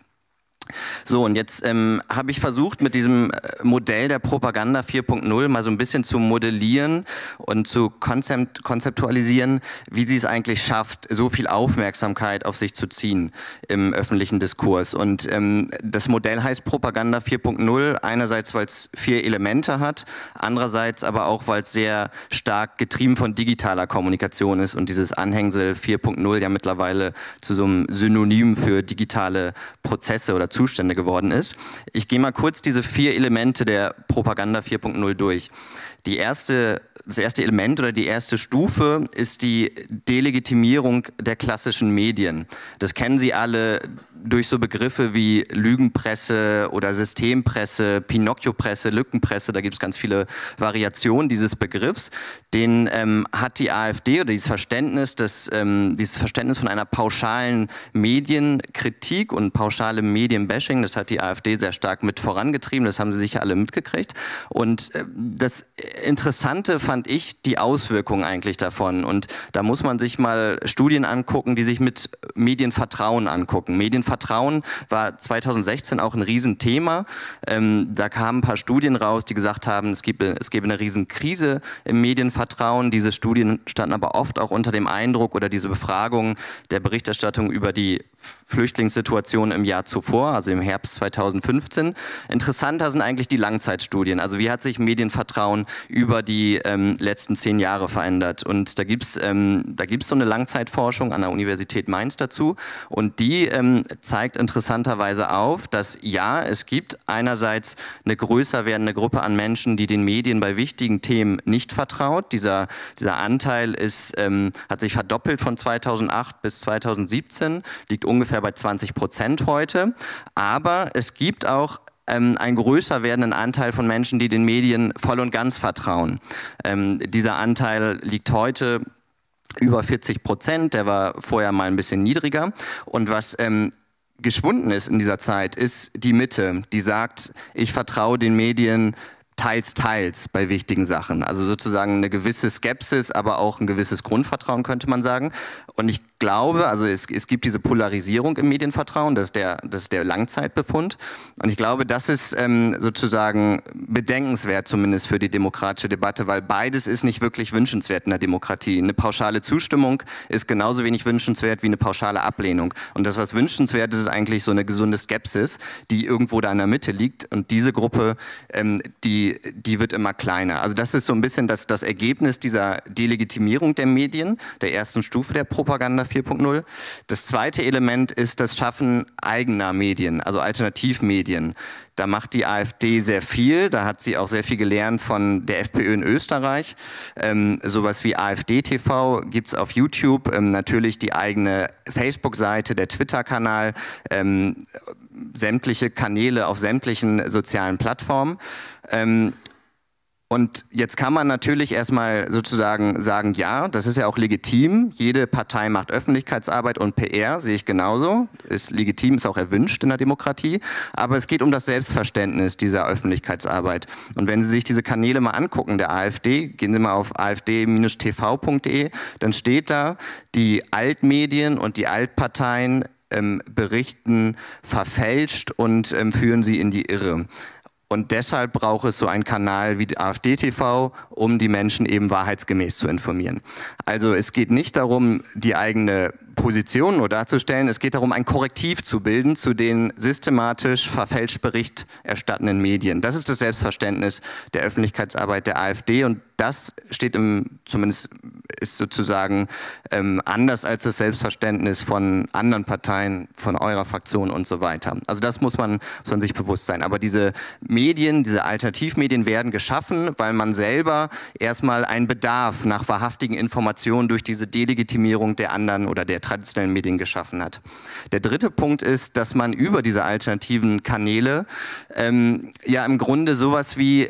S4: So, und jetzt habe ich versucht, mit diesem Modell der Propaganda 4.0 mal so ein bisschen zu modellieren und zu konzeptualisieren, wie sie es eigentlich schafft, so viel Aufmerksamkeit auf sich zu ziehen im öffentlichen Diskurs. Und das Modell heißt Propaganda 4.0, einerseits, weil es 4 Elemente hat, andererseits aber auch, weil es sehr stark getrieben von digitaler Kommunikation ist und dieses Anhängsel 4.0 ja mittlerweile zu so einem Synonym für digitale Prozesse oder Zustände geworden ist. Ich gehe mal kurz diese 4 Elemente der Propaganda 4.0 durch. Das erste Element oder die erste Stufe ist die Delegitimierung der klassischen Medien. Das kennen Sie alle durch so Begriffe wie Lügenpresse oder Systempresse, Pinocchio-Presse, Lückenpresse, da gibt es ganz viele Variationen dieses Begriffs. Den hat die AfD oder dieses Verständnis von einer pauschalen Medienkritik und pauschalem Medienbashing, das hat die AfD sehr stark mit vorangetrieben, das haben Sie sicher alle mitgekriegt. Und das Interessante fand ich die Auswirkungen eigentlich davon. Und da muss man sich mal Studien angucken, die sich mit Medienvertrauen angucken. Medienvertrauen war 2016 auch ein Riesenthema. Da kamen ein paar Studien raus, die gesagt haben, es gäbe eine Riesenkrise im Medienvertrauen. Diese Studien standen aber oft auch unter dem Eindruck oder diese Befragung der Berichterstattung über die Flüchtlingssituation im Jahr zuvor, also im Herbst 2015. Interessanter sind eigentlich die Langzeitstudien. Also wie hat sich Medienvertrauen über die letzten 10 Jahre verändert? Und da gibt's so eine Langzeitforschung an der Universität Mainz dazu. Und die zeigt interessanterweise auf, dass ja, es gibt einerseits eine größer werdende Gruppe an Menschen, die den Medien bei wichtigen Themen nicht vertraut. Dieser Anteil hat sich verdoppelt von 2008 bis 2017, liegt ungefähr bei 20% heute. Aber es gibt auch einen größer werdenden Anteil von Menschen, die den Medien voll und ganz vertrauen. Dieser Anteil liegt heute über 40%, der war vorher mal ein bisschen niedriger. Und was geschwunden ist in dieser Zeit, ist die Mitte, die sagt, ich vertraue den Medien teils bei wichtigen Sachen. Also sozusagen eine gewisse Skepsis, aber auch ein gewisses Grundvertrauen, könnte man sagen. Und ich glaube, also es gibt diese Polarisierung im Medienvertrauen, das ist der Langzeitbefund. Und ich glaube, das ist sozusagen bedenkenswert, zumindest für die demokratische Debatte, weil beides ist nicht wirklich wünschenswert in der Demokratie. Eine pauschale Zustimmung ist genauso wenig wünschenswert wie eine pauschale Ablehnung. Und das, was wünschenswert ist, ist eigentlich so eine gesunde Skepsis, die irgendwo da in der Mitte liegt. Und diese Gruppe, die wird immer kleiner. Also das ist so ein bisschen das Ergebnis dieser Delegitimierung der Medien, der ersten Stufe der Propaganda 4.0. Das zweite Element ist das Schaffen eigener Medien, also Alternativmedien. Da macht die AfD sehr viel, da hat sie auch sehr viel gelernt von der FPÖ in Österreich. Sowas wie AfD-TV gibt es auf YouTube, natürlich die eigene Facebook-Seite, der Twitter-Kanal, sämtliche Kanäle auf sämtlichen sozialen Plattformen. Und jetzt kann man natürlich erstmal sozusagen sagen, ja, das ist ja auch legitim. Jede Partei macht Öffentlichkeitsarbeit und PR, sehe ich genauso. Ist legitim, ist auch erwünscht in der Demokratie. Aber es geht um das Selbstverständnis dieser Öffentlichkeitsarbeit. Und wenn Sie sich diese Kanäle mal angucken, der AfD, gehen Sie mal auf afd-tv.de, dann steht da, die Altmedien und die Altparteien berichten verfälscht und führen sie in die Irre. Und deshalb braucht es so einen Kanal wie AfD-TV, um die Menschen eben wahrheitsgemäß zu informieren. Also es geht nicht darum, die eigene Position oder darzustellen. Es geht darum, ein Korrektiv zu bilden zu den systematisch verfälscht Bericht erstattenden Medien. Das ist das Selbstverständnis der Öffentlichkeitsarbeit der AfD und das steht zumindest ist sozusagen anders als das Selbstverständnis von anderen Parteien, von eurer Fraktion und so weiter. Also das muss man sich bewusst sein. Aber diese Medien, diese Alternativmedien werden geschaffen, weil man selber erstmal einen Bedarf nach wahrhaftigen Informationen durch diese Delegitimierung der anderen oder der traditionellen Medien geschaffen hat. Der dritte Punkt ist, dass man über diese alternativen Kanäle ja im Grunde sowas wie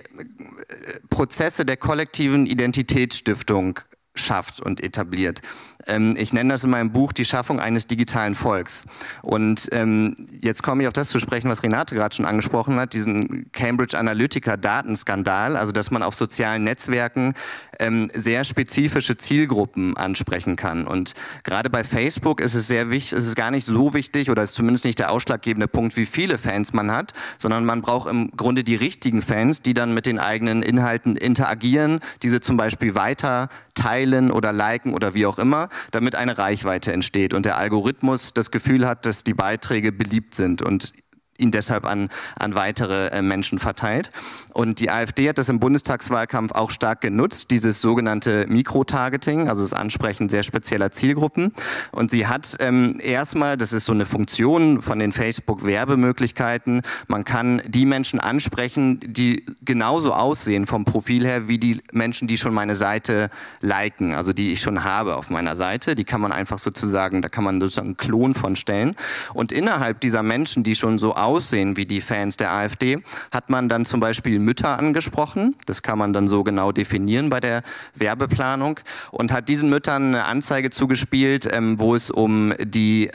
S4: Prozesse der kollektiven Identitätsstiftung schafft und etabliert. Ich nenne das in meinem Buch die Schaffung eines digitalen Volks. Und jetzt komme ich auf das zu sprechen, was Renate gerade schon angesprochen hat, diesen Cambridge Analytica-Datenskandal, also dass man auf sozialen Netzwerken sehr spezifische Zielgruppen ansprechen kann. Und gerade bei Facebook ist es sehr wichtig, ist es gar nicht so wichtig oder ist zumindest nicht der ausschlaggebende Punkt, wie viele Fans man hat, sondern man braucht im Grunde die richtigen Fans, die dann mit den eigenen Inhalten interagieren, diese zum Beispiel weiter teilen oder liken oder wie auch immer, damit eine Reichweite entsteht und der Algorithmus das Gefühl hat, dass die Beiträge beliebt sind und ihn deshalb an weitere Menschen verteilt. Und die AfD hat das im Bundestagswahlkampf auch stark genutzt, dieses sogenannte Mikrotargeting, also das Ansprechen sehr spezieller Zielgruppen. Und sie hat erstmal, das ist so eine Funktion von den Facebook-Werbemöglichkeiten, man kann die Menschen ansprechen, die genauso aussehen vom Profil her, wie die Menschen, die schon meine Seite liken, also die ich schon habe auf meiner Seite. Die kann man einfach sozusagen, da kann man sozusagen einen Klon von stellen. Und innerhalb dieser Menschen, die schon so aussehen wie die Fans der AfD, hat man dann zum Beispiel Mütter angesprochen. Das kann man dann so genau definieren bei der Werbeplanung und hat diesen Müttern eine Anzeige zugespielt, wo es um die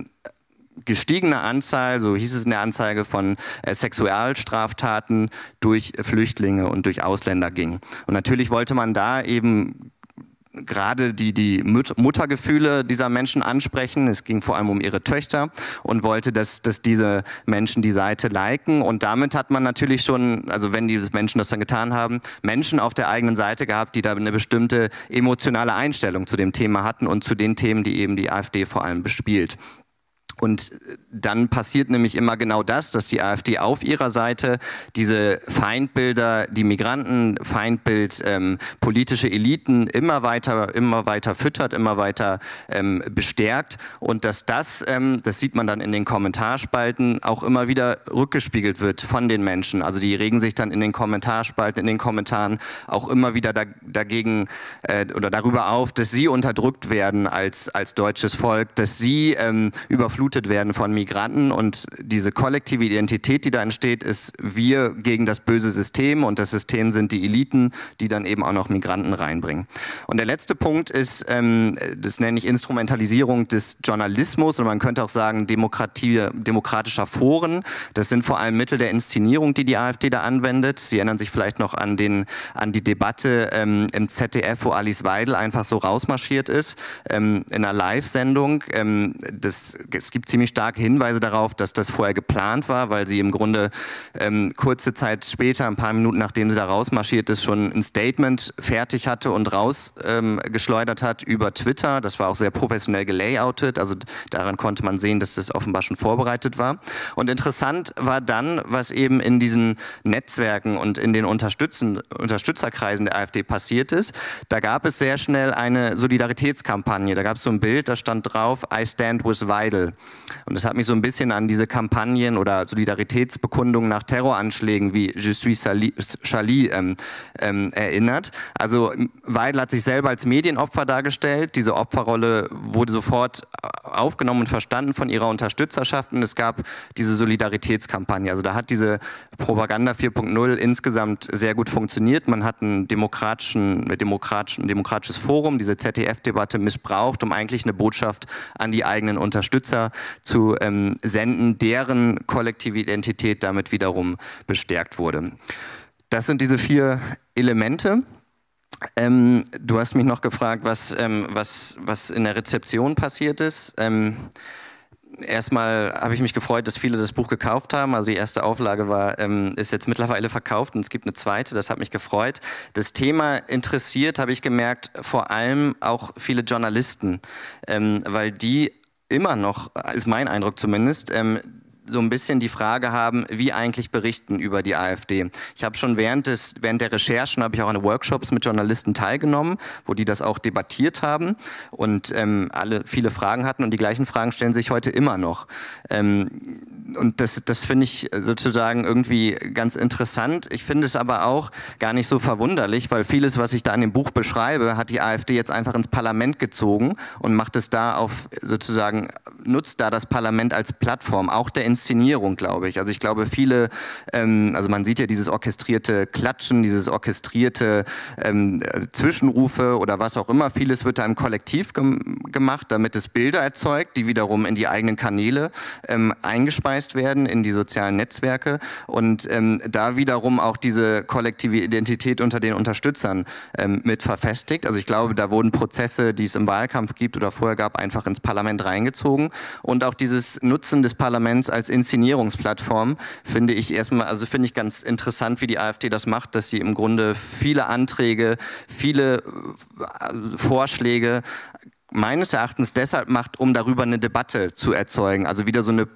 S4: gestiegene Anzahl, so hieß es in der Anzeige, von Sexualstraftaten durch Flüchtlinge und durch Ausländer ging. Und natürlich wollte man da eben gerade die Muttergefühle dieser Menschen ansprechen. Es ging vor allem um ihre Töchter und wollte, dass diese Menschen die Seite liken. Und damit hat man natürlich schon, also wenn die Menschen das dann getan haben, Menschen auf der eigenen Seite gehabt, die da eine bestimmte emotionale Einstellung zu dem Thema hatten und zu den Themen, die eben die AfD vor allem bespielt. Und dann passiert nämlich immer genau das, dass die AfD auf ihrer Seite diese Feindbilder, die Migranten, Feindbild, politische Eliten immer weiter füttert, immer weiter bestärkt und dass das sieht man dann in den Kommentarspalten, auch immer wieder rückgespiegelt wird von den Menschen. Also die regen sich dann in den Kommentarspalten, in den Kommentaren auch immer wieder dagegen oder darüber auf, dass sie unterdrückt werden als deutsches Volk, dass sie überflutet werden von Migranten und diese kollektive Identität, die da entsteht, ist wir gegen das böse System und das System sind die Eliten, die dann eben auch noch Migranten reinbringen. Und der letzte Punkt ist, das nenne ich Instrumentalisierung des Journalismus und man könnte auch sagen demokratischer Foren. Das sind vor allem Mittel der Inszenierung, die die AfD da anwendet. Sie erinnern sich vielleicht noch an die Debatte im ZDF, wo Alice Weidel einfach so rausmarschiert ist, in einer Live-Sendung. Es gibt ziemlich starke Hinweise darauf, dass das vorher geplant war, weil sie im Grunde kurze Zeit später, ein paar Minuten nachdem sie da rausmarschiert ist, schon ein Statement fertig hatte und rausgeschleudert hat über Twitter. Das war auch sehr professionell gelayoutet, also daran konnte man sehen, dass das offenbar schon vorbereitet war. Und interessant war dann, was eben in diesen Netzwerken und in den Unterstützerkreisen der AfD passiert ist. Da gab es sehr schnell eine Solidaritätskampagne. Da gab es so ein Bild, da stand drauf, I stand with Weidel. Und das hat mich so ein bisschen an diese Kampagnen oder Solidaritätsbekundungen nach Terroranschlägen wie Je suis Charlie erinnert. Also Weidel hat sich selber als Medienopfer dargestellt. Diese Opferrolle wurde sofort aufgenommen und verstanden von ihrer Unterstützerschaft und es gab diese Solidaritätskampagne. Also da hat diese Propaganda 4.0 insgesamt sehr gut funktioniert. Man hat ein demokratisches Forum, diese ZDF-Debatte missbraucht, um eigentlich eine Botschaft an die eigenen Unterstützer zu senden, deren kollektive Identität damit wiederum bestärkt wurde. Das sind diese 4 Elemente. Du hast mich noch gefragt, was in der Rezeption passiert ist. erstmal habe ich mich gefreut, dass viele das Buch gekauft haben. Also die erste Auflage ist jetzt mittlerweile verkauft und es gibt eine zweite, das hat mich gefreut. Das Thema interessiert, habe ich gemerkt, vor allem auch viele Journalisten, weil die immer noch, ist mein Eindruck zumindest, so ein bisschen die Frage haben, wie eigentlich berichten über die AfD. Ich habe schon während der Recherchen habe ich auch an Workshops mit Journalisten teilgenommen, wo die das auch debattiert haben und alle viele Fragen hatten und die gleichen Fragen stellen sich heute immer noch. Und das finde ich sozusagen irgendwie ganz interessant. Ich finde es aber auch gar nicht so verwunderlich, weil vieles, was ich da in dem Buch beschreibe, hat die AfD jetzt einfach ins Parlament gezogen und macht es da sozusagen, nutzt da das Parlament als Plattform, auch der Inszenierung, glaube ich. Also ich glaube, viele, also man sieht ja dieses orchestrierte Klatschen, dieses orchestrierte Zwischenrufe oder was auch immer, vieles wird da im Kollektiv gemacht, damit es Bilder erzeugt, die wiederum in die eigenen Kanäle eingespeist werden, in die sozialen Netzwerke und da wiederum auch diese kollektive Identität unter den Unterstützern mit verfestigt. Also ich glaube, da wurden Prozesse, die es im Wahlkampf gibt oder vorher gab, einfach ins Parlament reingezogen und auch dieses Nutzen des Parlaments als Inszenierungsplattform finde ich ganz interessant, wie die AfD das macht, dass sie im Grunde viele Anträge, viele Vorschläge meines Erachtens deshalb macht, um darüber eine Debatte zu erzeugen, also wieder so eine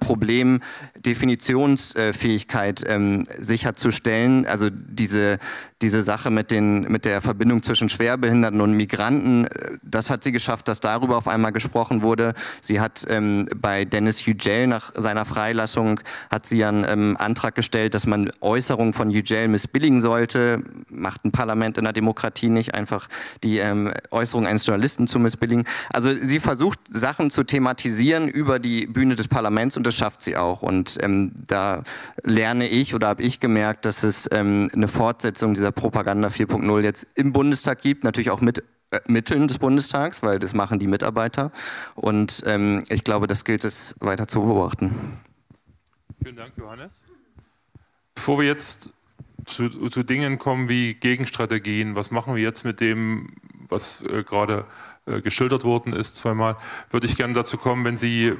S4: Problemdefinitionsfähigkeit sicherzustellen, also diese Sache mit der Verbindung zwischen Schwerbehinderten und Migranten, das hat sie geschafft, dass darüber auf einmal gesprochen wurde. Sie hat bei Dennis Yücel nach seiner Freilassung hat sie einen Antrag gestellt, dass man Äußerungen von Yücel missbilligen sollte. Macht ein Parlament in der Demokratie nicht, einfach die Äußerung eines Journalisten zu missbilligen. Also sie versucht, Sachen zu thematisieren über die Bühne des Parlaments und das schafft sie auch. Und da lerne ich oder habe ich gemerkt, dass es eine Fortsetzung dieser Propaganda 4.0 jetzt im Bundestag gibt, natürlich auch mit Mitteln des Bundestags, weil das machen die Mitarbeiter. Und ich glaube, das gilt es weiter zu beobachten.
S1: Vielen Dank, Johannes. Bevor wir jetzt zu Dingen kommen wie Gegenstrategien, was machen wir jetzt mit dem, was gerade geschildert worden ist zweimal, würde ich gerne dazu kommen, wenn Sie...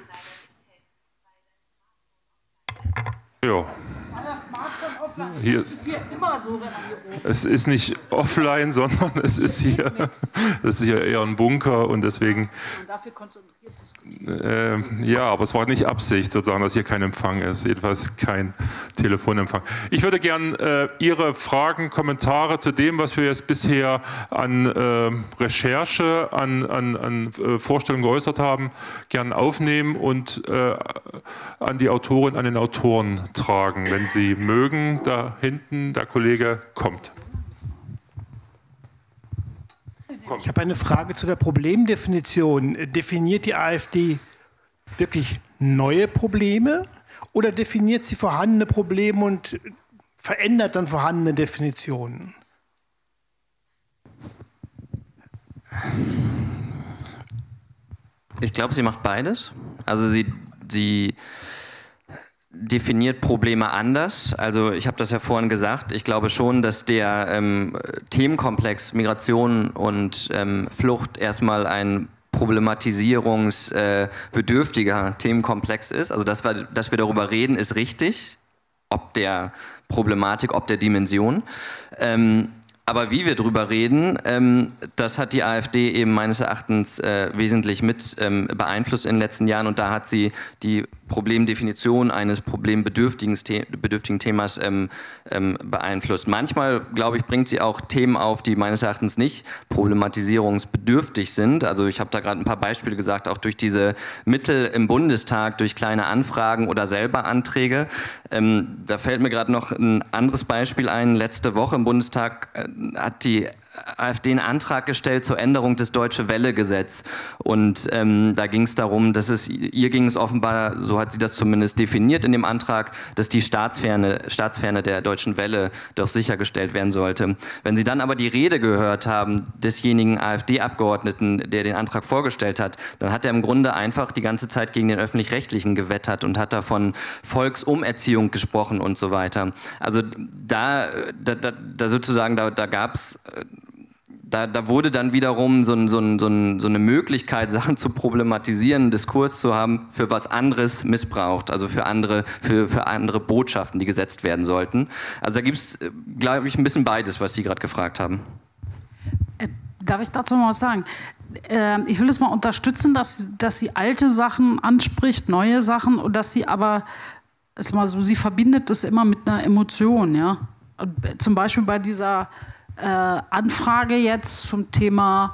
S1: Ja. Hier ist immer so, es ist nicht offline, sondern es ist hier eher ein Bunker und deswegen. Und dafür konzentriert sich. Ja, aber es war nicht Absicht, sozusagen, dass hier kein Empfang ist, jedenfalls kein Telefonempfang. Ich würde gerne Ihre Fragen, Kommentare zu dem, was wir jetzt bisher an Recherche, an Vorstellungen geäußert haben, gerne aufnehmen und an die Autorin, an den Autoren tragen, wenn Sie mögen. Da hinten, der Kollege kommt.
S5: Ich habe eine Frage zu der Problemdefinition. Definiert die AfD wirklich neue Probleme oder definiert sie vorhandene Probleme und verändert dann vorhandene Definitionen?
S4: Ich glaube, sie macht beides. Also sie definiert Probleme anders. Also ich habe das ja vorhin gesagt, ich glaube schon, dass der Themenkomplex Migration und Flucht erstmal ein problematisierungsbedürftiger Themenkomplex ist. Also dass wir darüber reden, ist richtig, ob der Problematik, ob der Dimension. Aber wie wir drüber reden, das hat die AfD eben meines Erachtens wesentlich mit beeinflusst in den letzten Jahren und da hat sie die Problemdefinition eines problembedürftigen Themas beeinflusst. Manchmal, glaube ich, bringt sie auch Themen auf, die meines Erachtens nicht problematisierungsbedürftig sind. Also ich habe da gerade ein paar Beispiele gesagt, auch durch diese Mittel im Bundestag, durch kleine Anfragen oder selber Anträge. Da fällt mir gerade noch ein anderes Beispiel ein. Letzte Woche im Bundestag hat die AfD einen Antrag gestellt zur Änderung des Deutsche-Welle-Gesetz. Und da ging es darum, ihr ging es offenbar, so hat sie das zumindest definiert in dem Antrag, dass die Staatsferne der Deutschen Welle doch sichergestellt werden sollte. Wenn Sie dann aber die Rede gehört haben desjenigen AfD-Abgeordneten, der den Antrag vorgestellt hat, dann hat er im Grunde einfach die ganze Zeit gegen den Öffentlich-Rechtlichen gewettert und hat da von Volksumerziehung gesprochen und so weiter. Also da gab es da wurde dann wiederum so eine Möglichkeit, Sachen zu problematisieren, einen Diskurs zu haben, für was anderes missbraucht, also für andere Botschaften, die gesetzt werden sollten. Also da gibt es, glaube ich, ein bisschen beides, was Sie gerade gefragt haben.
S3: Darf ich dazu noch was sagen? Ich will es mal unterstützen, dass sie alte Sachen anspricht, neue Sachen, und dass sie aber, ist mal so, sie verbindet das immer mit einer Emotion, ja. Zum Beispiel bei dieser Anfrage jetzt zum Thema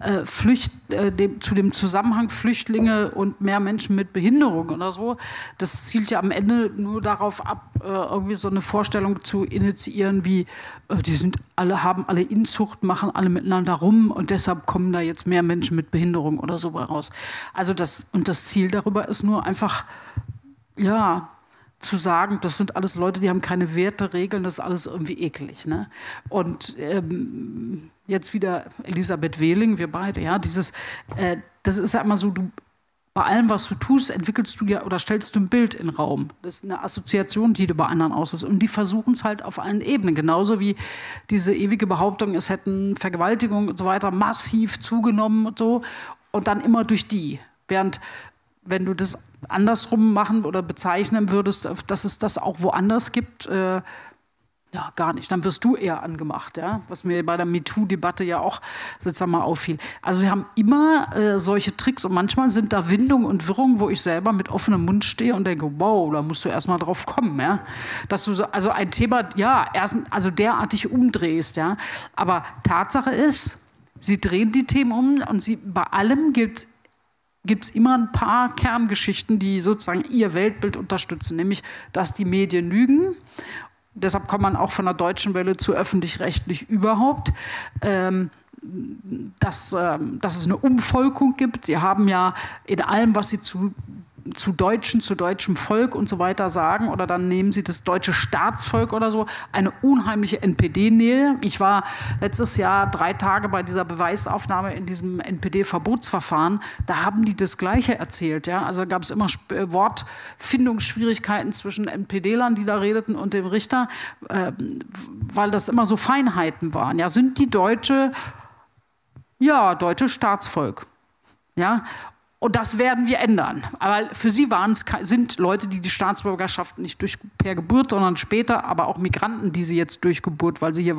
S3: zu dem Zusammenhang Flüchtlinge und mehr Menschen mit Behinderung oder so. Das zielt ja am Ende nur darauf ab, irgendwie so eine Vorstellung zu initiieren, wie haben alle Inzucht, machen alle miteinander rum und deshalb kommen da jetzt mehr Menschen mit Behinderung oder so raus. Also das Ziel darüber ist nur einfach, ja, zu sagen, das sind alles Leute, die haben keine Werte, Regeln, das ist alles irgendwie eklig. Ne? Und jetzt wieder Elisabeth Wehling, wir beide, ja, das ist ja immer so, bei allem, was du tust, entwickelst du ja oder stellst du ein Bild in den Raum. Das ist eine Assoziation, die du bei anderen auslöst. Und die versuchen es halt auf allen Ebenen. Genauso wie diese ewige Behauptung, es hätten Vergewaltigungen und so weiter massiv zugenommen und so. Und dann immer durch die. Während, wenn du das andersrum machen oder bezeichnen würdest, dass es das auch woanders gibt, ja, gar nicht. Dann wirst du eher angemacht, ja? Was mir bei der MeToo-Debatte ja auch sozusagen mal auffiel. Also wir haben immer solche Tricks und manchmal sind da Windungen und Wirrungen, wo ich selber mit offenem Mund stehe und denke, wow, da musst du erst mal drauf kommen, ja? Dass du also ein Thema, ja, also derartig umdrehst, ja? Aber Tatsache ist, sie drehen die Themen um und bei allem gibt es immer ein paar Kerngeschichten, die sozusagen ihr Weltbild unterstützen, nämlich, dass die Medien lügen. Deshalb kommt man auch von der Deutschen Welle zu öffentlich-rechtlich überhaupt, dass es eine Umvolkung gibt. Sie haben ja in allem, was sie zu deutschem Volk und so weiter sagen, oder dann nehmen sie das deutsche Staatsvolk oder so, eine unheimliche NPD-Nähe. Ich war letztes Jahr 3 Tage bei dieser Beweisaufnahme in diesem NPD-Verbotsverfahren. Da haben die das Gleiche erzählt. Ja? Also gab es immer Wortfindungsschwierigkeiten zwischen NPD-Lern, die da redeten, und dem Richter, weil das immer so Feinheiten waren. Ja, sind die deutsche Staatsvolk. Ja? Und das werden wir ändern. Aber für sie sind Leute, die Staatsbürgerschaft nicht per Geburt, sondern später, aber auch Migranten, die sie jetzt durch Geburt, weil sie hier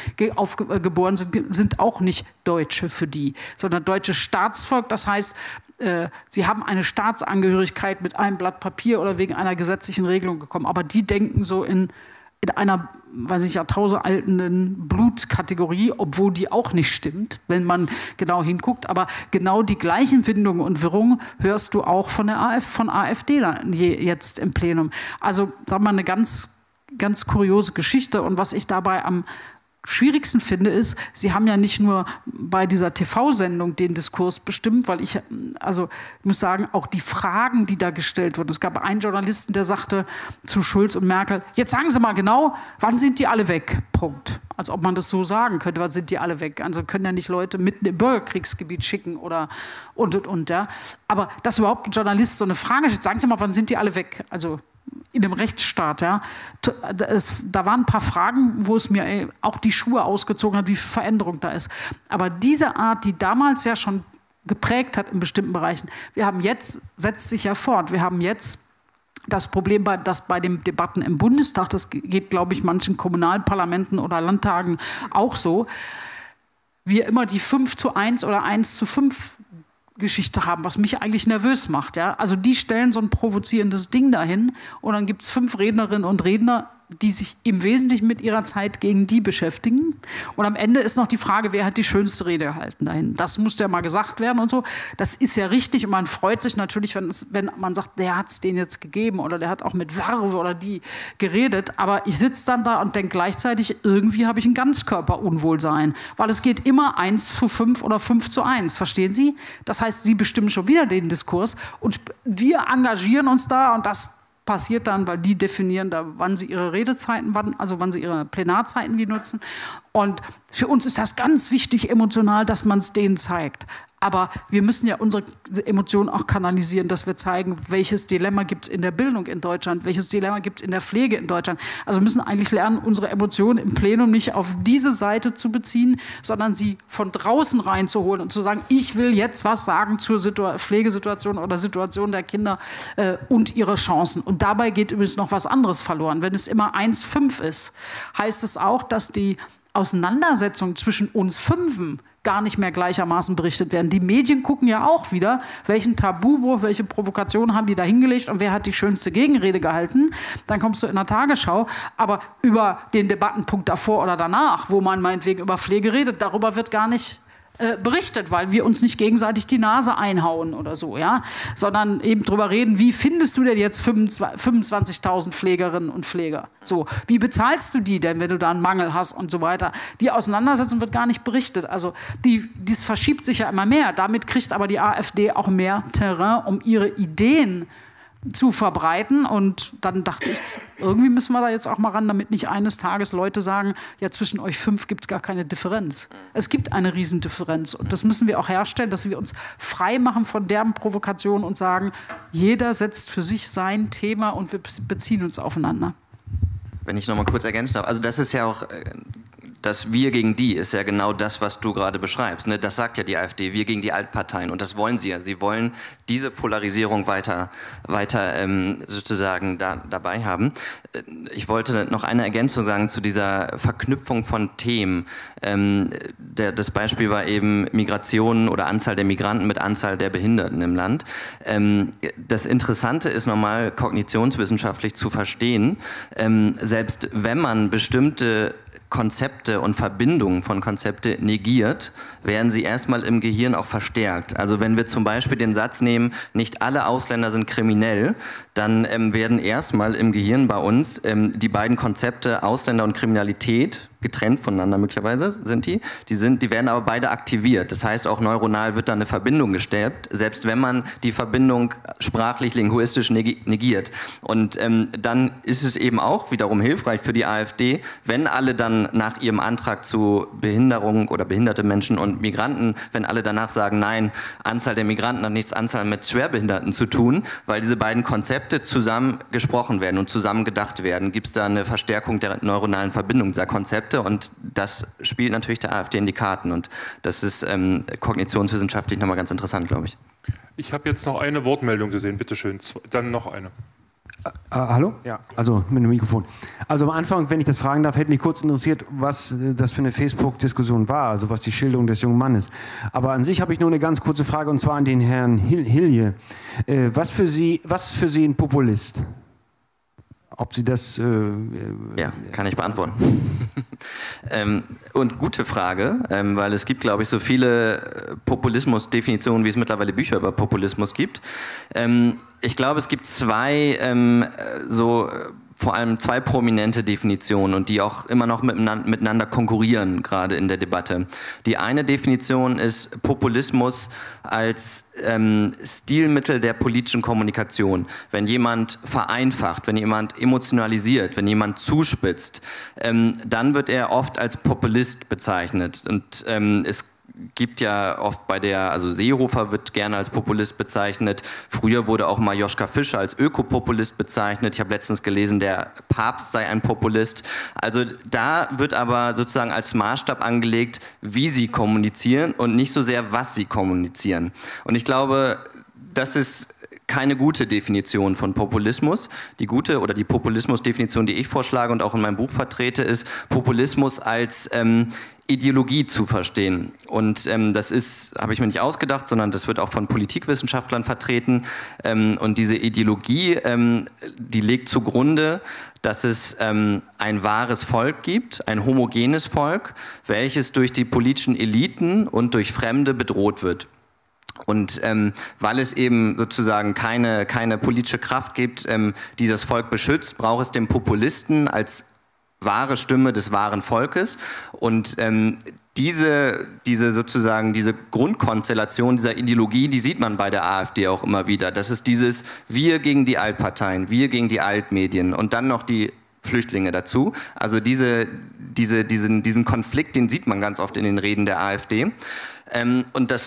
S3: geboren sind auch nicht Deutsche für die, sondern deutsches Staatsvolk. Das heißt, sie haben eine Staatsangehörigkeit mit einem Blatt Papier oder wegen einer gesetzlichen Regelung gekommen. Aber die denken so in einer, weiß ich, jahrtausendalten Blutkategorie, obwohl die auch nicht stimmt, wenn man genau hinguckt. Aber genau die gleichen Windungen und Wirrungen hörst du auch von AfD jetzt im Plenum. Also, sagen wir mal, eine ganz, ganz kuriose Geschichte. Und was ich dabei am schwierigsten finde, ist, sie haben ja nicht nur bei dieser TV-Sendung den Diskurs bestimmt, weil ich muss sagen, auch die Fragen, die da gestellt wurden. Es gab einen Journalisten, der sagte zu Schulz und Merkel, jetzt sagen Sie mal genau, wann sind die alle weg? Punkt. Als ob man das so sagen könnte, wann sind die alle weg? Also können ja nicht Leute mitten im Bürgerkriegsgebiet schicken oder und. Ja. Aber dass überhaupt ein Journalist so eine Frage stellt, sagen Sie mal, wann sind die alle weg? Also in dem Rechtsstaat, ja. Da waren ein paar Fragen, wo es mir auch die Schuhe ausgezogen hat, wie viel Veränderung da ist. Aber diese Art, die damals ja schon geprägt hat in bestimmten Bereichen, setzt sich ja fort. Wir haben jetzt das Problem, dass bei den Debatten im Bundestag, das geht, glaube ich, manchen Kommunalparlamenten oder Landtagen auch so, wir immer die 5:1 oder 1:5 Geschichte haben, was mich eigentlich nervös macht. Ja? Also die stellen so ein provozierendes Ding dahin und dann gibt es 5 Rednerinnen und Redner, die sich im Wesentlichen mit ihrer Zeit gegen die beschäftigen. Und am Ende ist noch die Frage, wer hat die schönste Rede gehalten dahin. Das muss ja mal gesagt werden und so. Das ist ja richtig und man freut sich natürlich, wenn man sagt, der hat es denen jetzt gegeben oder der hat auch mit Verve oder die geredet. Aber ich sitze dann da und denke gleichzeitig, irgendwie habe ich ein Ganzkörperunwohlsein. Weil es geht immer 1:5 oder 5:1. Verstehen Sie? Das heißt, Sie bestimmen schon wieder den Diskurs und wir engagieren uns da und das passiert dann, weil die definieren da, wann sie ihre Redezeiten, wann sie ihre Plenarzeiten wie nutzen. Und für uns ist das ganz wichtig emotional, dass man es denen zeigt. Aber wir müssen ja unsere Emotionen auch kanalisieren, dass wir zeigen, welches Dilemma gibt es in der Bildung in Deutschland, welches Dilemma gibt es in der Pflege in Deutschland. Also wir müssen eigentlich lernen, unsere Emotionen im Plenum nicht auf diese Seite zu beziehen, sondern sie von draußen reinzuholen und zu sagen, ich will jetzt was sagen zur Pflegesituation oder Situation der Kinder und ihre Chancen. Und dabei geht übrigens noch was anderes verloren. Wenn es immer 1:5 ist, heißt es auch, dass die Auseinandersetzung zwischen uns Fünfen gar nicht mehr gleichermaßen berichtet werden. Die Medien gucken ja auch wieder, welchen Tabubruch, welche Provokation haben die da hingelegt und wer hat die schönste Gegenrede gehalten. Dann kommst du in der Tagesschau, aber über den Debattenpunkt davor oder danach, wo man meinetwegen über Pflege redet, darüber wird gar nicht berichtet, weil wir uns nicht gegenseitig die Nase einhauen oder so, ja, sondern eben drüber reden, wie findest du denn jetzt 25.000 Pflegerinnen und Pfleger? So, wie bezahlst du die denn, wenn du da einen Mangel hast und so weiter? Die Auseinandersetzung wird gar nicht berichtet. Also dies verschiebt sich ja immer mehr. Damit kriegt aber die AfD auch mehr Terrain, um ihre Ideen zu verbreiten. Und dann dachte ich, irgendwie müssen wir da jetzt auch mal ran, damit nicht eines Tages Leute sagen, ja, zwischen euch 5 gibt es gar keine Differenz. Es gibt eine Riesendifferenz und das müssen wir auch herstellen, dass wir uns frei machen von derben Provokationen und sagen, jeder setzt für sich sein Thema und wir beziehen uns aufeinander.
S4: Wenn ich noch mal kurz ergänzen darf, also das ist ja auch... Das Wir gegen die ist ja genau das, was du gerade beschreibst. Ne? Das sagt ja die AfD, wir gegen die Altparteien. Und das wollen sie ja. Sie wollen diese Polarisierung weiter sozusagen dabei haben. Ich wollte noch eine Ergänzung sagen zu dieser Verknüpfung von Themen. Das Beispiel war eben Migration oder Anzahl der Migranten mit Anzahl der Behinderten im Land. Das Interessante ist nochmal kognitionswissenschaftlich zu verstehen, selbst wenn man bestimmte Konzepte und Verbindungen von Konzepte negiert, werden sie erstmal im Gehirn auch verstärkt. Also wenn wir zum Beispiel den Satz nehmen, nicht alle Ausländer sind kriminell, dann werden erstmal im Gehirn bei uns die beiden Konzepte Ausländer und Kriminalität, getrennt voneinander möglicherweise die werden aber beide aktiviert. Das heißt, auch neuronal wird da eine Verbindung gestärkt, selbst wenn man die Verbindung sprachlich, linguistisch negiert. Und dann ist es eben auch wiederum hilfreich für die AfD, wenn alle dann nach ihrem Antrag zu Behinderung oder behinderte Menschen und Migranten, wenn alle danach sagen, nein, Anzahl der Migranten hat nichts Anzahl mit Schwerbehinderten zu tun, weil diese beiden Konzepte zusammen gesprochen werden und zusammen gedacht werden, gibt es da eine Verstärkung der neuronalen Verbindung dieser Konzepte. Und das spielt natürlich der AfD in die Karten. Und das ist kognitionswissenschaftlich nochmal ganz interessant, glaube ich.
S1: Ich habe jetzt noch eine Wortmeldung gesehen, bitteschön. Dann noch eine.
S6: Hallo? Ja, also mit dem Mikrofon. Also am Anfang, wenn ich das fragen darf, hätte mich kurz interessiert, was das für eine Facebook-Diskussion war, also was die Schilderung des jungen Mannes. Aber an sich habe ich nur eine ganz kurze Frage, und zwar an den Herrn Hilje. Was für Sie ein Populist? Ob Sie das...
S4: ja, kann ich beantworten. Und gute Frage, weil es gibt, glaube ich, so viele Populismusdefinitionen, wie es mittlerweile Bücher über Populismus gibt. Ich glaube, es gibt vor allem zwei prominente Definitionen und die auch immer noch miteinander konkurrieren, gerade in der Debatte. Die eine Definition ist Populismus als Stilmittel der politischen Kommunikation. Wenn jemand vereinfacht, wenn jemand emotionalisiert, wenn jemand zuspitzt, dann wird er oft als Populist bezeichnet. Und es gibt ja oft also Seehofer wird gerne als Populist bezeichnet. Früher wurde auch mal Joschka Fischer als Ökopopulist bezeichnet. Ich habe letztens gelesen, der Papst sei ein Populist. Also da wird aber sozusagen als Maßstab angelegt, wie sie kommunizieren und nicht so sehr, was sie kommunizieren. Und ich glaube, das ist keine gute Definition von Populismus. Die gute oder die Populismusdefinition, die ich vorschlage und auch in meinem Buch vertrete, ist Populismus als Ideologie zu verstehen. Und das habe ich mir nicht ausgedacht, sondern das wird auch von Politikwissenschaftlern vertreten. Und diese Ideologie, die legt zugrunde, dass es ein wahres Volk gibt, ein homogenes Volk, welches durch die politischen Eliten und durch Fremde bedroht wird. Und weil es eben sozusagen keine politische Kraft gibt, die das Volk beschützt, braucht es den Populisten als wahre Stimme des wahren Volkes. Und diese Grundkonstellation dieser Ideologie, die sieht man bei der AfD auch immer wieder. Das ist dieses Wir gegen die Altparteien, wir gegen die Altmedien und dann noch die Flüchtlinge dazu. Also diesen Konflikt, den sieht man ganz oft in den Reden der AfD. Und das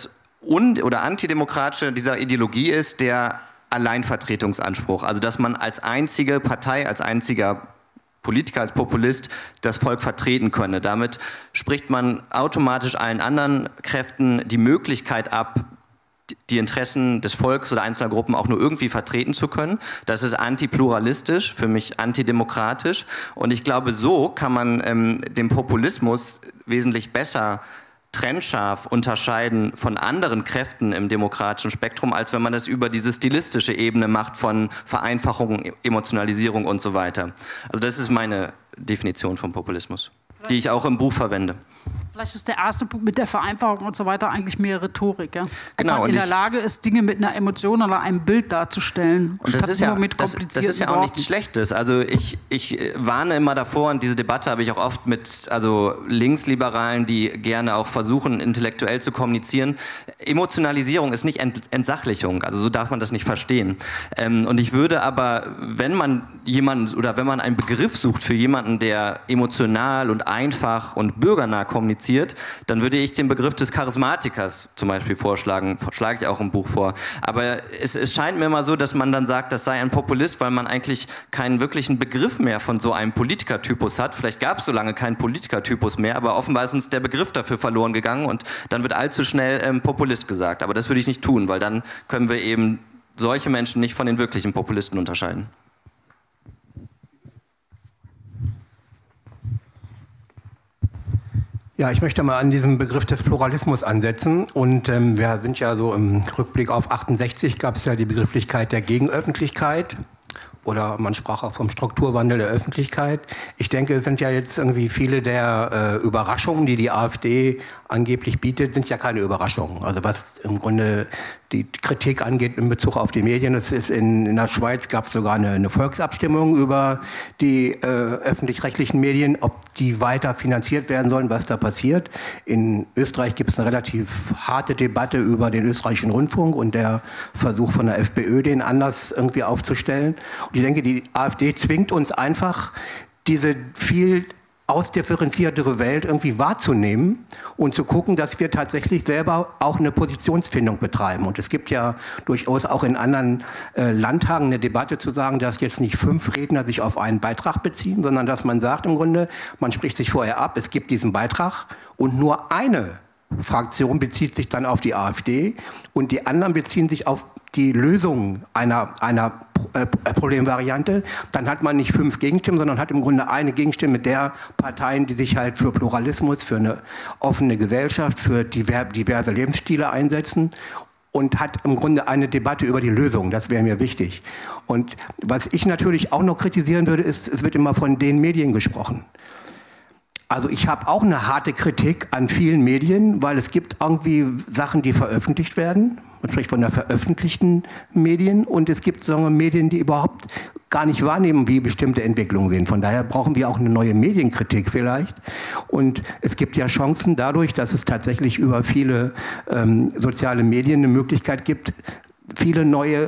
S4: oder antidemokratische dieser Ideologie ist der Alleinvertretungsanspruch. Also dass man als einzige Partei, als einziger Politiker, als Populist das Volk vertreten könne. Damit spricht man automatisch allen anderen Kräften die Möglichkeit ab, die Interessen des Volks oder einzelner Gruppen auch nur irgendwie vertreten zu können. Das ist antipluralistisch, für mich antidemokratisch. Und ich glaube, so kann man den Populismus wesentlich besser trennscharf unterscheiden von anderen Kräften im demokratischen Spektrum, als wenn man das über diese stilistische Ebene macht von Vereinfachung, Emotionalisierung und so weiter. Also das ist meine Definition von Populismus, die ich auch im Buch verwende.
S3: Vielleicht ist der erste Punkt mit der Vereinfachung und so weiter eigentlich mehr Rhetorik. Ja? Ob
S4: genau,
S3: man in der Lage ist, Dinge mit einer Emotion oder einem Bild darzustellen,
S4: und das ist ja, mit komplizierten das ist ja auch nichts Schlechtes. Also ich warne immer davor, und diese Debatte habe ich auch oft mit Linksliberalen, die gerne auch versuchen, intellektuell zu kommunizieren. Emotionalisierung ist nicht Entsachlichung, also so darf man das nicht verstehen. Und ich würde aber, wenn man einen Begriff sucht für jemanden, der emotional und einfach und bürgernah kommuniziert, dann würde ich den Begriff des Charismatikers zum Beispiel vorschlagen. Schlage ich auch im Buch vor. Aber es scheint mir immer so, dass man dann sagt, das sei ein Populist, weil man eigentlich keinen wirklichen Begriff mehr von so einem Politikertypus hat. Vielleicht gab es so lange keinen Politikertypus mehr, aber offenbar ist uns der Begriff dafür verloren gegangen und dann wird allzu schnell Populist gesagt. Aber das würde ich nicht tun, weil dann können wir eben solche Menschen nicht von den wirklichen Populisten unterscheiden.
S7: Ja, ich möchte mal an diesem Begriff des Pluralismus ansetzen. Und wir sind ja so im Rückblick auf 68, gab es ja die Begrifflichkeit der Gegenöffentlichkeit. Oder man sprach auch vom Strukturwandel der Öffentlichkeit. Ich denke, es sind ja jetzt irgendwie viele der Überraschungen, die die AfD angeblich bietet, sind ja keine Überraschungen. Also was im Grunde die Kritik angeht in Bezug auf die Medien, es ist in der Schweiz gab es sogar eine Volksabstimmung über die öffentlich-rechtlichen Medien, ob die weiter finanziert werden sollen, was da passiert. In Österreich gibt es eine relativ harte Debatte über den österreichischen Rundfunk und der Versuch von der FPÖ, den anders irgendwie aufzustellen. Und ich denke, die AfD zwingt uns einfach, diese viel ausdifferenziertere Welt irgendwie wahrzunehmen und zu gucken, dass wir tatsächlich selber auch eine Positionsfindung betreiben. Und es gibt ja durchaus auch in anderen Landtagen eine Debatte zu sagen, dass jetzt nicht 5 Redner sich auf einen Beitrag beziehen, sondern dass man sagt im Grunde, man spricht sich vorher ab, es gibt diesen Beitrag und nur eine Fraktion bezieht sich dann auf die AfD und die anderen beziehen sich auf die Lösung einer Problemvariante. Dann hat man nicht 5 Gegenstimmen, sondern hat im Grunde eine Gegenstimme der Parteien, die sich halt für Pluralismus, für eine offene Gesellschaft, für diverse Lebensstile einsetzen und hat im Grunde eine Debatte über die Lösung. Das wäre mir wichtig. Und was ich natürlich auch noch kritisieren würde, ist, es wird immer von den Medien gesprochen. Also ich habe auch eine harte Kritik an vielen Medien, weil es gibt irgendwie Sachen, die veröffentlicht werden. Man spricht von der veröffentlichten Medien und es gibt sagen wir, Medien, die überhaupt gar nicht wahrnehmen, wie bestimmte Entwicklungen sind. Von daher brauchen wir auch eine neue Medienkritik vielleicht. Und es gibt ja Chancen dadurch, dass es tatsächlich über viele soziale Medien eine Möglichkeit gibt, viele neue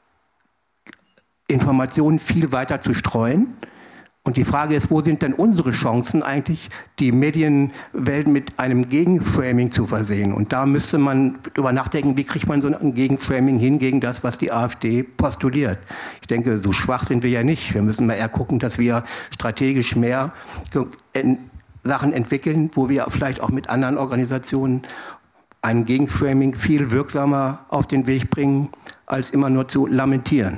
S7: Informationen viel weiter zu streuen. Und die Frage ist, wo sind denn unsere Chancen eigentlich, die Medienwelt mit einem Gegenframing zu versehen? Und da müsste man drüber nachdenken, wie kriegt man so ein Gegenframing hin gegen das, was die AfD postuliert. Ich denke, so schwach sind wir ja nicht. Wir müssen mal eher gucken, dass wir strategisch mehr Sachen entwickeln, wo wir vielleicht auch mit anderen Organisationen ein Gegenframing viel wirksamer auf den Weg bringen, als immer nur zu lamentieren.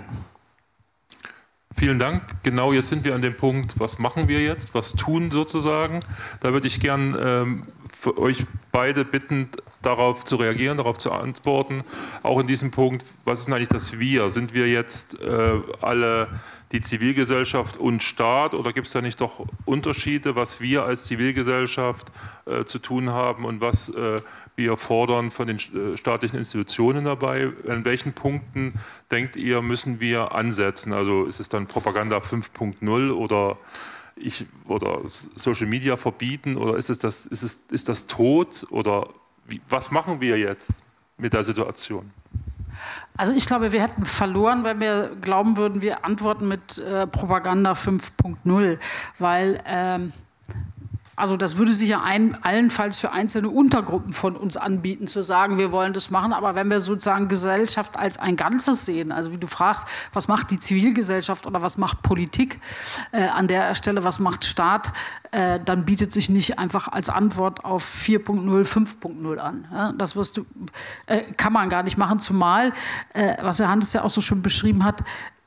S1: Vielen Dank. Genau, jetzt sind wir an dem Punkt, was machen wir jetzt, was tun sozusagen. Da würde ich gern für euch beide bitten, darauf zu reagieren, darauf zu antworten. Auch in diesem Punkt, was ist denn eigentlich das Wir? Sind wir jetzt alle die Zivilgesellschaft und Staat oder gibt es da nicht doch Unterschiede, was wir als Zivilgesellschaft zu tun haben und was wir fordern von den staatlichen Institutionen dabei? An welchen Punkten, denkt ihr, müssen wir ansetzen? Also ist es dann Propaganda 5.0 oder Social Media verbieten oder ist das tot? Oder was machen wir jetzt mit der Situation?
S3: Also ich glaube, wir hätten verloren, wenn wir glauben würden, wir antworten mit Propaganda 5.0, weil Also das würde sich ja allenfalls für einzelne Untergruppen von uns anbieten, zu sagen, wir wollen das machen. Aber wenn wir sozusagen Gesellschaft als ein Ganzes sehen, also wie du fragst, was macht die Zivilgesellschaft oder was macht Politik an der Stelle, was macht Staat, dann bietet sich nicht einfach als Antwort auf 4.0, 5.0 an. Ja, das kann man gar nicht machen, zumal, was Herr Hannes ja auch so schön beschrieben hat,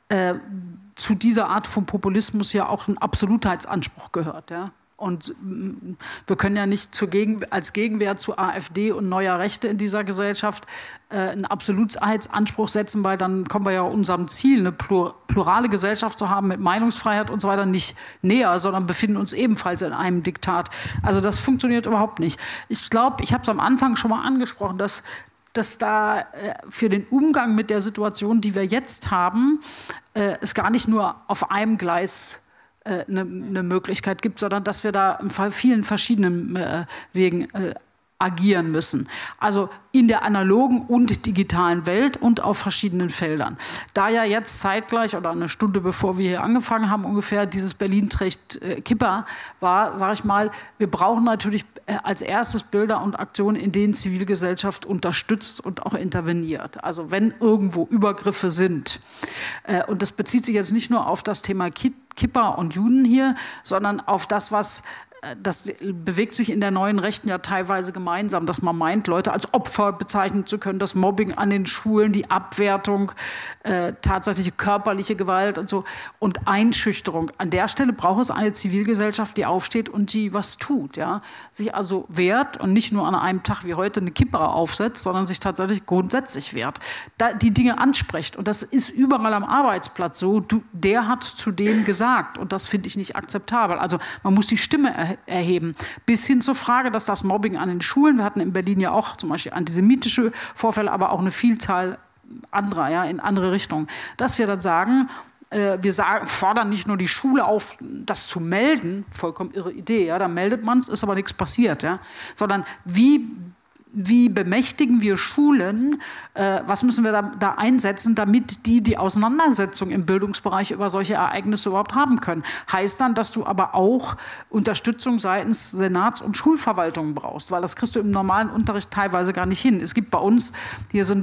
S3: zu dieser Art von Populismus ja auch ein Absolutheitsanspruch gehört. Ja? Und wir können ja nicht als Gegenwehr zu AfD und neuer Rechte in dieser Gesellschaft einen Absolutheitsanspruch setzen, weil dann kommen wir ja unserem Ziel, eine plurale Gesellschaft zu haben mit Meinungsfreiheit und so weiter, nicht näher, sondern befinden uns ebenfalls in einem Diktat. Also das funktioniert überhaupt nicht. Ich glaube, ich habe es am Anfang schon mal angesprochen, dass da für den Umgang mit der Situation, die wir jetzt haben, es gar nicht nur auf einem Gleis eine Möglichkeit gibt, sondern dass wir da in vielen verschiedenen Wegen agieren müssen. Also in der analogen und digitalen Welt und auf verschiedenen Feldern. Da ja jetzt zeitgleich oder eine Stunde bevor wir hier angefangen haben, ungefähr dieses Berlin trägt Kippa war, sage ich mal, wir brauchen natürlich als erstes Bilder und Aktionen, in denen Zivilgesellschaft unterstützt und auch interveniert. Also wenn irgendwo Übergriffe sind. Und das bezieht sich jetzt nicht nur auf das Thema Kippa und Juden hier, sondern auf das, das bewegt sich in der neuen Rechten ja teilweise gemeinsam, dass man meint, Leute als Opfer bezeichnen zu können, das Mobbing an den Schulen, die Abwertung, tatsächliche körperliche Gewalt und so und Einschüchterung. An der Stelle braucht es eine Zivilgesellschaft, die aufsteht und die was tut, ja, sich also wehrt und nicht nur an einem Tag wie heute eine Kippa aufsetzt, sondern sich tatsächlich grundsätzlich wehrt, die Dinge anspricht und das ist überall am Arbeitsplatz so. Der hat zu dem gesagt und das finde ich nicht akzeptabel. Also man muss die Stimme erheben. Bis hin zur Frage, dass das Mobbing an den Schulen, wir hatten in Berlin ja auch zum Beispiel antisemitische Vorfälle, aber auch eine Vielzahl anderer, ja, in andere Richtungen, dass wir dann sagen, fordern nicht nur die Schule auf, das zu melden, vollkommen irre Idee, ja, da meldet man es, ist aber nichts passiert, ja, sondern wie bemächtigen wir Schulen, was müssen wir da einsetzen, damit die Auseinandersetzung im Bildungsbereich über solche Ereignisse überhaupt haben können. Heißt dann, dass du aber auch Unterstützung seitens Senats- und Schulverwaltungen brauchst, weil das kriegst du im normalen Unterricht teilweise gar nicht hin. Es gibt bei uns hier so einen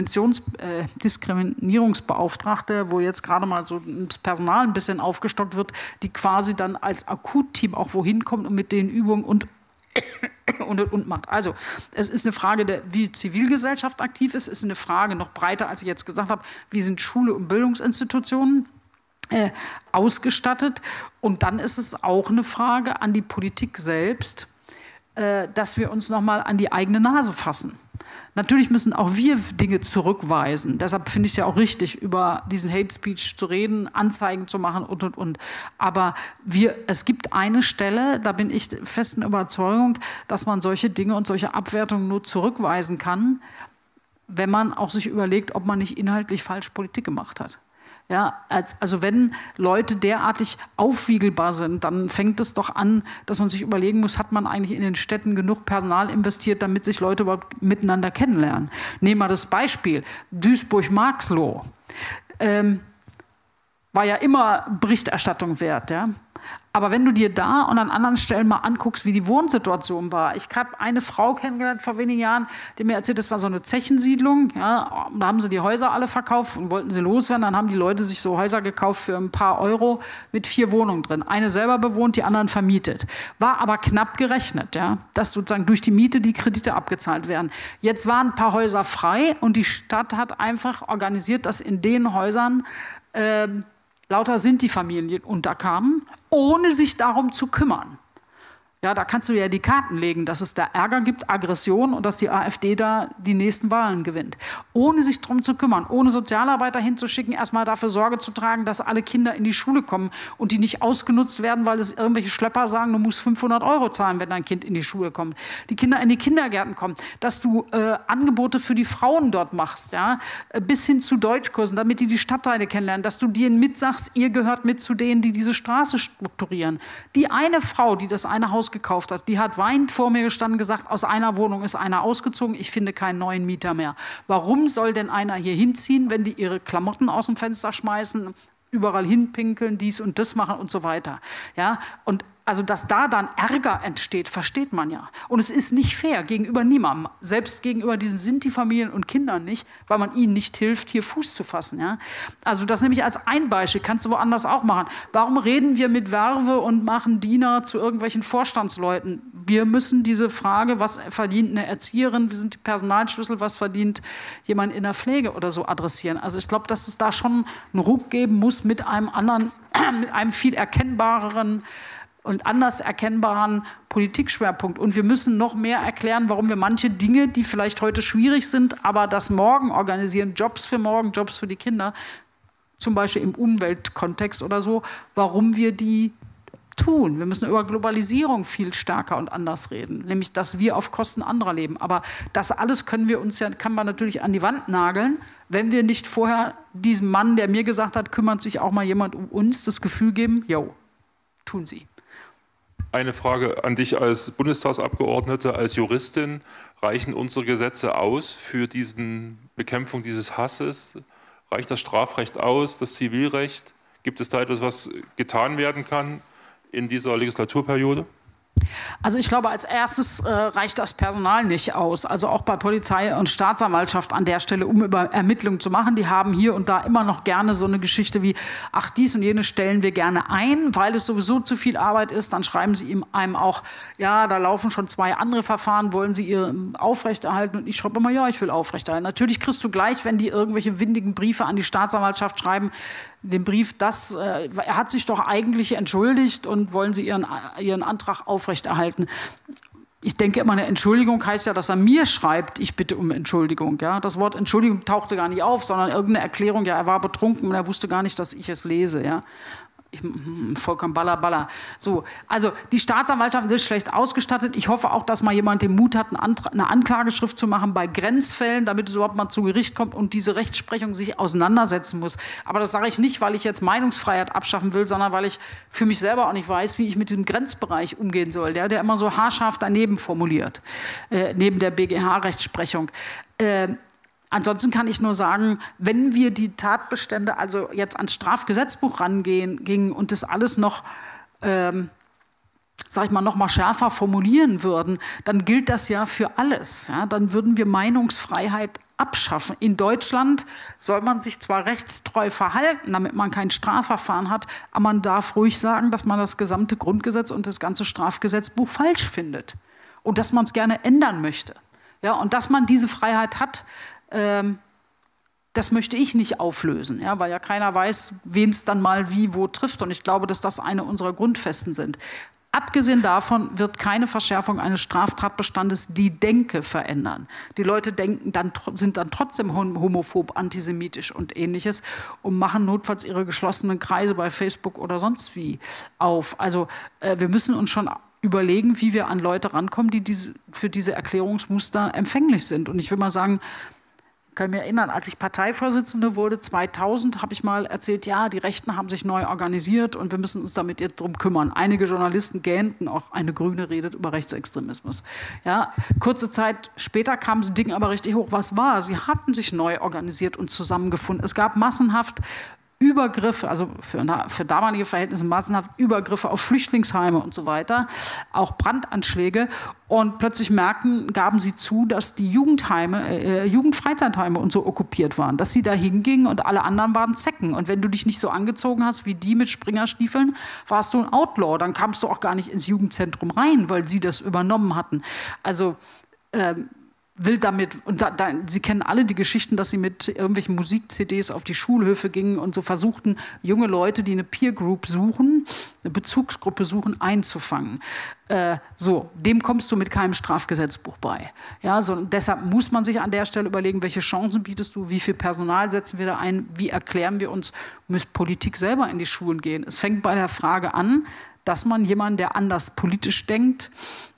S3: Diskriminierungsbeauftragte, wo jetzt gerade mal so das Personal ein bisschen aufgestockt wird, die quasi dann als Akutteam auch wohin kommt und mit den Übungen und macht. Also es ist eine Frage, wie Zivilgesellschaft aktiv ist, es ist eine Frage noch breiter, als ich jetzt gesagt habe, wie sind Schule und Bildungsinstitutionen ausgestattet und dann ist es auch eine Frage an die Politik selbst, dass wir uns nochmal an die eigene Nase fassen. Natürlich müssen auch wir Dinge zurückweisen. Deshalb finde ich es ja auch richtig, über diesen Hate Speech zu reden, Anzeigen zu machen und. Aber es gibt eine Stelle, da bin ich festen Überzeugung, dass man solche Dinge und solche Abwertungen nur zurückweisen kann, wenn man auch sich überlegt, ob man nicht inhaltlich falsch Politik gemacht hat. Ja, also wenn Leute derartig aufwiegelbar sind, dann fängt es doch an, dass man sich überlegen muss, hat man eigentlich in den Städten genug Personal investiert, damit sich Leute überhaupt miteinander kennenlernen. Nehmen wir das Beispiel, Duisburg-Marxloh war ja immer Berichterstattung wert, ja. Aber wenn du dir da und an anderen Stellen mal anguckst, wie die Wohnsituation war. Ich habe eine Frau kennengelernt vor wenigen Jahren, die mir erzählt, das war so eine Zechensiedlung. Ja, da haben sie die Häuser alle verkauft und wollten sie loswerden. Dann haben die Leute sich so Häuser gekauft für ein paar Euro mit 4 Wohnungen drin. Eine selber bewohnt, die anderen vermietet. War aber knapp gerechnet, ja, dass sozusagen durch die Miete die Kredite abgezahlt werden. Jetzt waren ein paar Häuser frei und die Stadt hat einfach organisiert, dass in den Häusern lauter Sinti-Familien unterkamen, ohne sich darum zu kümmern. Ja, da kannst du ja die Karten legen, dass es da Ärger gibt, Aggression und dass die AfD da die nächsten Wahlen gewinnt. Ohne sich darum zu kümmern, ohne Sozialarbeiter hinzuschicken, erstmal dafür Sorge zu tragen, dass alle Kinder in die Schule kommen und die nicht ausgenutzt werden, weil es irgendwelche Schlepper sagen, du musst 500 € zahlen, wenn dein Kind in die Schule kommt. Die Kinder in die Kindergärten kommen, dass du Angebote für die Frauen dort machst, ja, bis hin zu Deutschkursen, damit die Stadtteile kennenlernen, dass du denen mitsagst, ihr gehört mit zu denen, die diese Straße strukturieren. Die eine Frau, die das eine Haus gekauft hat, die hat weinend vor mir gestanden und gesagt, aus einer Wohnung ist einer ausgezogen, ich finde keinen neuen Mieter mehr. Warum soll denn einer hier hinziehen, wenn die ihre Klamotten aus dem Fenster schmeißen, überall hinpinkeln, dies und das machen und so weiter. Ja? Und Also, dass da dann Ärger entsteht, versteht man ja. Und es ist nicht fair gegenüber niemandem, selbst gegenüber diesen Sinti-Familien und Kindern nicht, weil man ihnen nicht hilft, hier Fuß zu fassen. Ja? Also das nehme ich als ein Beispiel, kannst du woanders auch machen. Warum reden wir mit Verve und machen Diener zu irgendwelchen Vorstandsleuten? Wir müssen diese Frage, was verdient eine Erzieherin, wie sind die Personalschlüssel, was verdient jemand in der Pflege oder so, adressieren. Also ich glaube, dass es da schon einen Ruck geben muss mit einem anderen, mit einem viel erkennbareren und anders erkennbaren Politikschwerpunkt. Und wir müssen noch mehr erklären, warum wir manche Dinge, die vielleicht heute schwierig sind, aber das morgen organisieren, Jobs für morgen, Jobs für die Kinder, zum Beispiel im Umweltkontext oder so, warum wir die tun. Wir müssen über Globalisierung viel stärker und anders reden, nämlich, dass wir auf Kosten anderer leben. Aber das alles kann man natürlich an die Wand nageln, wenn wir nicht vorher diesem Mann, der mir gesagt hat, kümmert sich auch mal jemand um uns, das Gefühl geben, jo, tun Sie.
S1: Eine Frage an dich als Bundestagsabgeordnete, als Juristin. Reichen unsere Gesetze aus für die Bekämpfung dieses Hasses? Reicht das Strafrecht aus, das Zivilrecht? Gibt es da etwas, was getan werden kann in dieser Legislaturperiode?
S3: Also ich glaube, als erstes reicht das Personal nicht aus. Also auch bei Polizei und Staatsanwaltschaft an der Stelle, um über Ermittlungen zu machen. Die haben hier und da immer noch gerne so eine Geschichte wie, ach, dies und jenes stellen wir gerne ein, weil es sowieso zu viel Arbeit ist. Dann schreiben sie einem auch, ja, da laufen schon 2 andere Verfahren, wollen sie ihr aufrechterhalten? Und ich schreibe immer, ja, ich will aufrechterhalten. Natürlich kriegst du gleich, wenn die irgendwelche windigen Briefe an die Staatsanwaltschaft schreiben, den Brief, er hat sich doch eigentlich entschuldigt und wollen Sie Ihren Antrag aufrechterhalten. Ich denke immer, eine Entschuldigung heißt ja, dass er mir schreibt, ich bitte um Entschuldigung. Ja? Das Wort Entschuldigung tauchte gar nicht auf, sondern irgendeine Erklärung, ja, er war betrunken und er wusste gar nicht, dass ich es lese. Ja? Vollkommen balla. So, also die Staatsanwaltschaften sind schlecht ausgestattet. Ich hoffe auch, dass mal jemand den Mut hat, eine Anklageschrift zu machen bei Grenzfällen, damit es überhaupt mal zu Gericht kommt und diese Rechtsprechung sich auseinandersetzen muss. Aber das sage ich nicht, weil ich jetzt Meinungsfreiheit abschaffen will, sondern weil ich für mich selber auch nicht weiß, wie ich mit diesem Grenzbereich umgehen soll, der immer so haarscharf daneben formuliert, neben der BGH-Rechtsprechung. Ansonsten kann ich nur sagen, wenn wir die Tatbestände also jetzt ans Strafgesetzbuch rangingen und das alles noch, sag ich mal, noch mal schärfer formulieren würden, dann gilt das ja für alles. Ja? Dann würden wir Meinungsfreiheit abschaffen. In Deutschland soll man sich zwar rechtstreu verhalten, damit man kein Strafverfahren hat, aber man darf ruhig sagen, dass man das gesamte Grundgesetz und das ganze Strafgesetzbuch falsch findet und dass man es gerne ändern möchte. Ja? Und dass man diese Freiheit hat, das möchte ich nicht auflösen, ja, weil ja keiner weiß, wen es dann mal wie wo trifft. Und ich glaube, dass das eine unserer Grundfesten sind. Abgesehen davon wird keine Verschärfung eines Straftatbestandes die Denke verändern. Die Leute sind dann trotzdem homophob, antisemitisch und Ähnliches und machen notfalls ihre geschlossenen Kreise bei Facebook oder sonst wie auf. Also wir müssen uns schon überlegen, wie wir an Leute rankommen, die für diese Erklärungsmuster empfänglich sind. Und ich will mal sagen, ich kann mich erinnern, als ich Parteivorsitzende wurde, 2000, habe ich mal erzählt, ja, die Rechten haben sich neu organisiert und wir müssen uns damit jetzt drum kümmern. Einige Journalisten gähnten, auch eine Grüne redet über Rechtsextremismus. Ja, kurze Zeit später kam das Ding aber richtig hoch. Was war? Sie hatten sich neu organisiert und zusammengefunden. Es gab massenhaft Übergriffe, also für damalige Verhältnisse massenhaft Übergriffe auf Flüchtlingsheime und so weiter, auch Brandanschläge. Und plötzlich gaben sie zu, dass die Jugendfreizeitheime und so okkupiert waren, dass sie da hingingen und alle anderen waren Zecken. Und wenn du dich nicht so angezogen hast wie die mit Springerstiefeln, warst du ein Outlaw. Dann kamst du auch gar nicht ins Jugendzentrum rein, weil sie das übernommen hatten. Also will damit, und Sie kennen alle die Geschichten, dass sie mit irgendwelchen Musik-CDs auf die Schulhöfe gingen und so versuchten, junge Leute, die eine Peer-Group suchen, eine Bezugsgruppe suchen, einzufangen. Dem kommst du mit keinem Strafgesetzbuch bei. Ja, deshalb muss man sich an der Stelle überlegen, welche Chancen bietest du, wie viel Personal setzen wir da ein, wie erklären wir uns, muss Politik selber in die Schulen gehen. Es fängt bei der Frage an, dass man jemanden, der anders politisch denkt,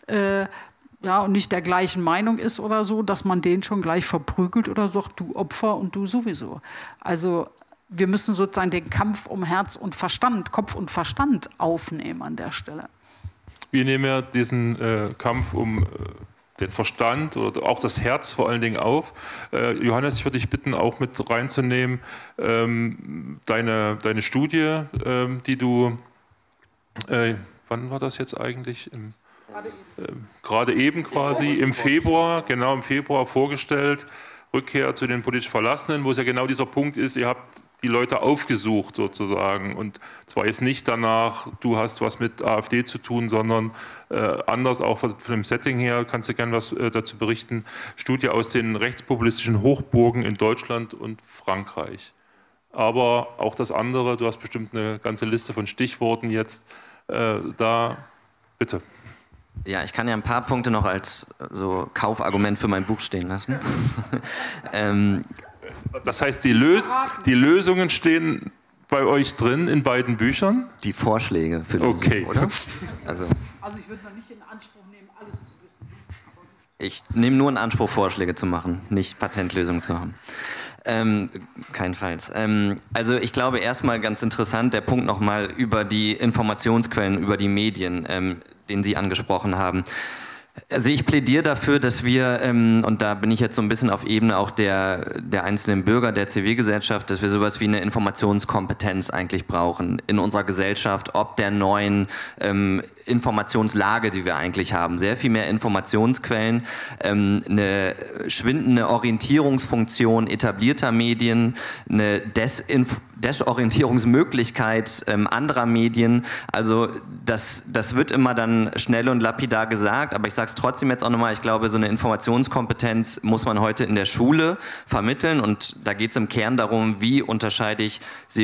S3: und nicht der gleichen Meinung ist oder so, dass man den schon gleich verprügelt oder sagt, du Opfer und du sowieso. Also wir müssen sozusagen den Kampf um Herz und Verstand, Kopf und Verstand aufnehmen an der Stelle.
S1: Wie nehmen wir diesen Kampf um den Verstand oder auch das Herz vor allen Dingen auf? Johannes, ich würde dich bitten, auch mit reinzunehmen, deine Studie, die du wann war das jetzt eigentlich? Gerade eben quasi, im Februar, genau im Februar vorgestellt, Rückkehr zu den politisch Verlassenen, wo es ja genau dieser Punkt ist, ihr habt die Leute aufgesucht sozusagen und zwar jetzt nicht danach, du hast was mit AfD zu tun, sondern anders, auch von dem Setting her, kannst du gerne was dazu berichten, Studie aus den rechtspopulistischen Hochburgen in Deutschland und Frankreich. Aber auch das andere, du hast bestimmt eine ganze Liste von Stichworten jetzt, da, bitte.
S4: Ja, ich kann ja ein paar Punkte noch als so Kaufargument für mein Buch stehen lassen.
S1: Das heißt, die Lösungen stehen bei euch drin in beiden Büchern?
S4: Die Vorschläge für Lösungen,
S1: okay.
S4: Oder? Also
S3: ich würde noch nicht in Anspruch nehmen, alles zu wissen.
S4: Ich nehme nur in Anspruch, Vorschläge zu machen, nicht Patentlösungen zu haben. Keinenfalls. Also ich glaube erstmal ganz interessant, der Punkt nochmal über die Informationsquellen, über die Medien, den Sie angesprochen haben. Also ich plädiere dafür, dass wir, und da bin ich jetzt so ein bisschen auf Ebene auch der einzelnen Bürger, der Zivilgesellschaft, dass wir sowas wie eine Informationskompetenz eigentlich brauchen in unserer Gesellschaft, ob der neuen Informationslage, die wir eigentlich haben. Sehr viel mehr Informationsquellen, eine schwindende Orientierungsfunktion etablierter Medien, eine Desorientierungsmöglichkeit anderer Medien. Also das wird immer dann schnell und lapidar gesagt, aber ich sage es trotzdem jetzt auch nochmal, ich glaube, so eine Informationskompetenz muss man heute in der Schule vermitteln und da geht es im Kern darum, wie unterscheide ich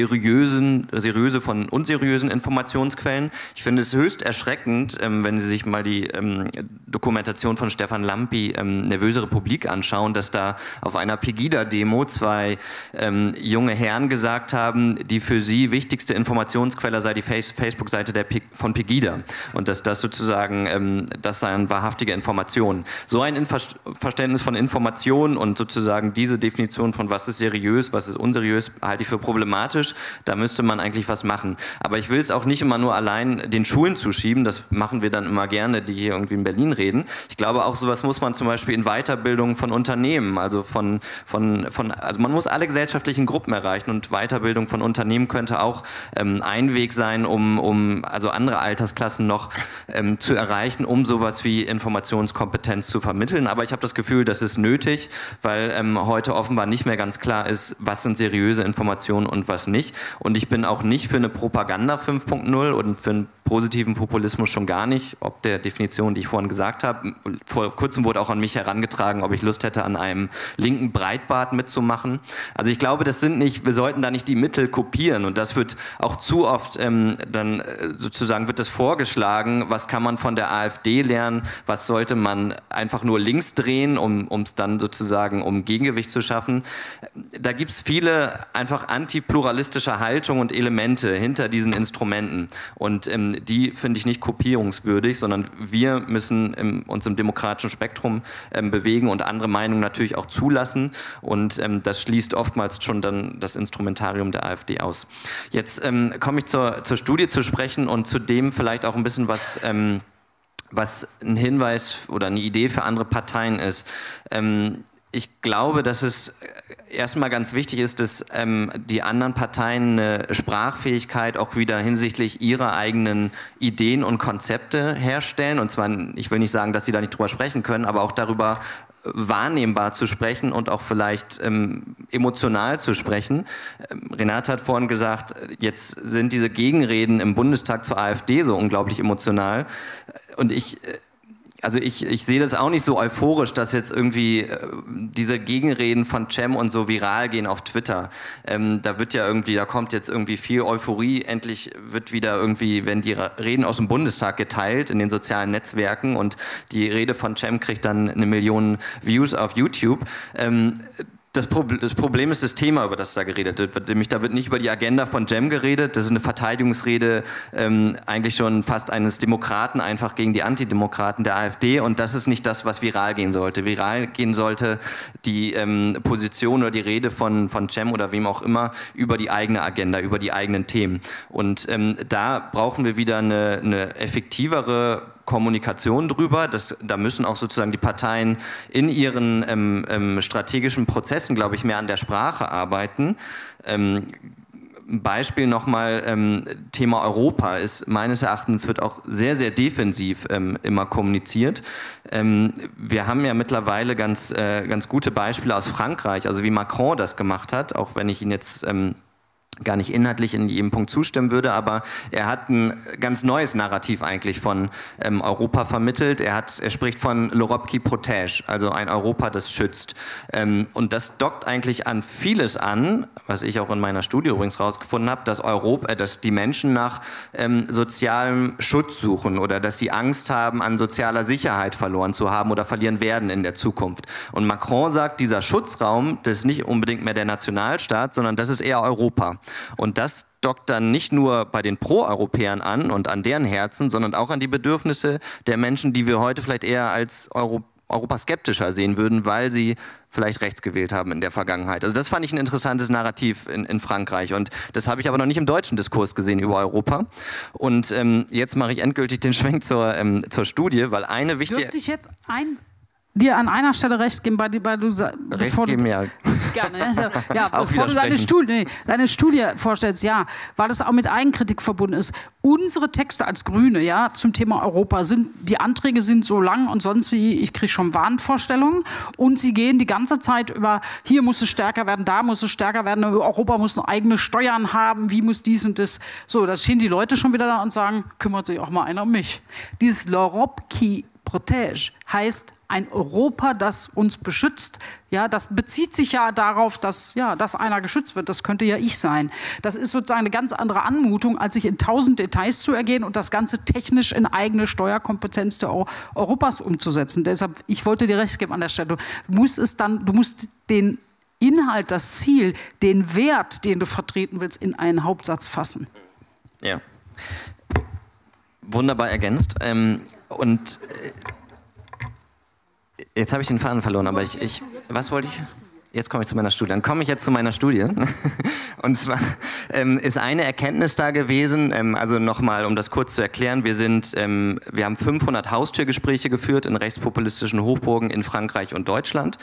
S4: seriöse von unseriösen Informationsquellen. Ich finde es höchst erschreckend, wenn Sie sich mal die Dokumentation von Stefan Lampi, Nervöse Republik, anschauen, dass da auf einer Pegida-Demo zwei junge Herren gesagt haben, die für sie wichtigste Informationsquelle sei die Facebook-Seite von Pegida und dass das sozusagen, das seien wahrhaftige Informationen. So ein Verständnis von Informationen und sozusagen diese Definition von was ist seriös, was ist unseriös, halte ich für problematisch. Da müsste man eigentlich was machen. Aber ich will es auch nicht immer nur allein den Schulen zuschieben, das machen wir dann immer gerne, die hier irgendwie in Berlin reden. Ich glaube auch, sowas muss man zum Beispiel in Weiterbildung von Unternehmen, also also man muss alle gesellschaftlichen Gruppen erreichen und Weiterbildung von Unternehmen könnte auch ein Weg sein, um also andere Altersklassen noch zu erreichen, um sowas wie Informationskompetenz zu vermitteln. Aber ich habe das Gefühl, das ist nötig, weil heute offenbar nicht mehr ganz klar ist, was sind seriöse Informationen und was nicht. Und ich bin auch nicht für eine Propaganda 5.0 und für einen positiven Populismus schon gar nicht, ob der Definition, die ich vorhin gesagt habe. Vor kurzem wurde auch an mich herangetragen, ob ich Lust hätte, an einem linken Breitbart mitzumachen. Also ich glaube, wir sollten da nicht die Mittel kopieren und das wird auch zu oft dann sozusagen wird das vorgeschlagen, was kann man von der AfD lernen, was sollte man einfach nur links drehen, um es dann sozusagen, um Gegengewicht zu schaffen. Da gibt es viele einfach antipluralistische Haltungen und Elemente hinter diesen Instrumenten und die finde ich nicht kopierungswürdig, sondern wir müssen uns im demokratischen Spektrum bewegen und andere Meinungen natürlich auch zulassen und das schließt oftmals schon dann das Instrumentarium der AfD aus. Jetzt komme ich zur Studie zu sprechen und zu dem vielleicht auch ein bisschen was ein Hinweis oder eine Idee für andere Parteien ist. Ich glaube, dass es erstmal ganz wichtig ist, dass die anderen Parteien eine Sprachfähigkeit auch wieder hinsichtlich ihrer eigenen Ideen und Konzepte herstellen. Und zwar, ich will nicht sagen, dass sie da nicht drüber sprechen können, aber auch darüber wahrnehmbar zu sprechen und auch vielleicht emotional zu sprechen. Renate hat vorhin gesagt, jetzt sind diese Gegenreden im Bundestag zur AfD so unglaublich emotional. Und ich sehe das auch nicht so euphorisch, dass jetzt irgendwie diese Gegenreden von Cem und so viral gehen auf Twitter. Da kommt jetzt irgendwie viel Euphorie. Endlich wird wieder irgendwie, wenn die Reden aus dem Bundestag geteilt in den sozialen Netzwerken und die Rede von Cem kriegt dann 1 Million Views auf YouTube. Das Problem ist das Thema, über das da geredet wird. Nämlich da wird nicht über die Agenda von Cem geredet. Das ist eine Verteidigungsrede eigentlich schon fast eines Demokraten einfach gegen die Antidemokraten der AfD. Und das ist nicht das, was viral gehen sollte. Viral gehen sollte die Position oder die Rede von Cem oder wem auch immer über die eigene Agenda, über die eigenen Themen. Und da brauchen wir wieder eine effektivere Kommunikation drüber. Da müssen auch sozusagen die Parteien in ihren strategischen Prozessen, glaube ich, mehr an der Sprache arbeiten. ein Beispiel nochmal, Thema Europa ist meines Erachtens, wird auch sehr, sehr defensiv immer kommuniziert. Wir haben ja mittlerweile ganz gute Beispiele aus Frankreich, also wie Macron das gemacht hat, auch wenn ich ihn jetzt gar nicht inhaltlich in jedem Punkt zustimmen würde, aber er hat ein ganz neues Narrativ eigentlich von Europa vermittelt. Er spricht von l'Europe qui protège, also ein Europa, das schützt. Und das dockt eigentlich an vieles an, was ich auch in meiner Studie übrigens rausgefunden habe, dass die Menschen nach sozialem Schutz suchen oder dass sie Angst haben, an sozialer Sicherheit verloren zu haben oder verlieren werden in der Zukunft. Und Macron sagt, dieser Schutzraum, das ist nicht unbedingt mehr der Nationalstaat, sondern das ist eher Europa. Und das dockt dann nicht nur bei den Pro-Europäern an und an deren Herzen, sondern auch an die Bedürfnisse der Menschen, die wir heute vielleicht eher als europaskeptischer sehen würden, weil sie vielleicht rechts gewählt haben in der Vergangenheit. Also das fand ich ein interessantes Narrativ in Frankreich und das habe ich aber noch nicht im deutschen Diskurs gesehen über Europa. Und jetzt mache ich endgültig den Schwenk zur Studie, weil eine wichtige...
S3: Dürfte ich jetzt dir an einer Stelle recht geben, bevor du deine Studie vorstellst, ja, weil das auch mit Eigenkritik verbunden ist. Unsere Texte als Grüne, ja, zum Thema Europa die Anträge sind so lang und sonst wie, ich kriege schon Wahnvorstellungen und sie gehen die ganze Zeit über, hier muss es stärker werden, da muss es stärker werden, Europa muss noch eigene Steuern haben, wie muss dies und das, so, da stehen die Leute schon wieder da und sagen, kümmert sich auch mal einer um mich. Dieses l'Europe qui protège heißt ein Europa, das uns beschützt. Ja, das bezieht sich ja darauf, dass einer geschützt wird. Das könnte ja ich sein. Das ist sozusagen eine ganz andere Anmutung, als sich in 1000 Details zu ergehen und das Ganze technisch in eigene Steuerkompetenz Europas umzusetzen. Deshalb, ich wollte dir recht geben an der Stelle. Du musst den Inhalt, das Ziel, den Wert, den du vertreten willst, in einen Hauptsatz fassen.
S4: Ja. Wunderbar ergänzt. Und jetzt habe ich den Faden verloren, aber was wollte ich? Jetzt komme ich zu meiner Studie. Dann komme ich jetzt zu meiner Studie. Und zwar ist eine Erkenntnis da gewesen, also nochmal, um das kurz zu erklären, wir haben 500 Haustürgespräche geführt in rechtspopulistischen Hochburgen in Frankreich und Deutschland,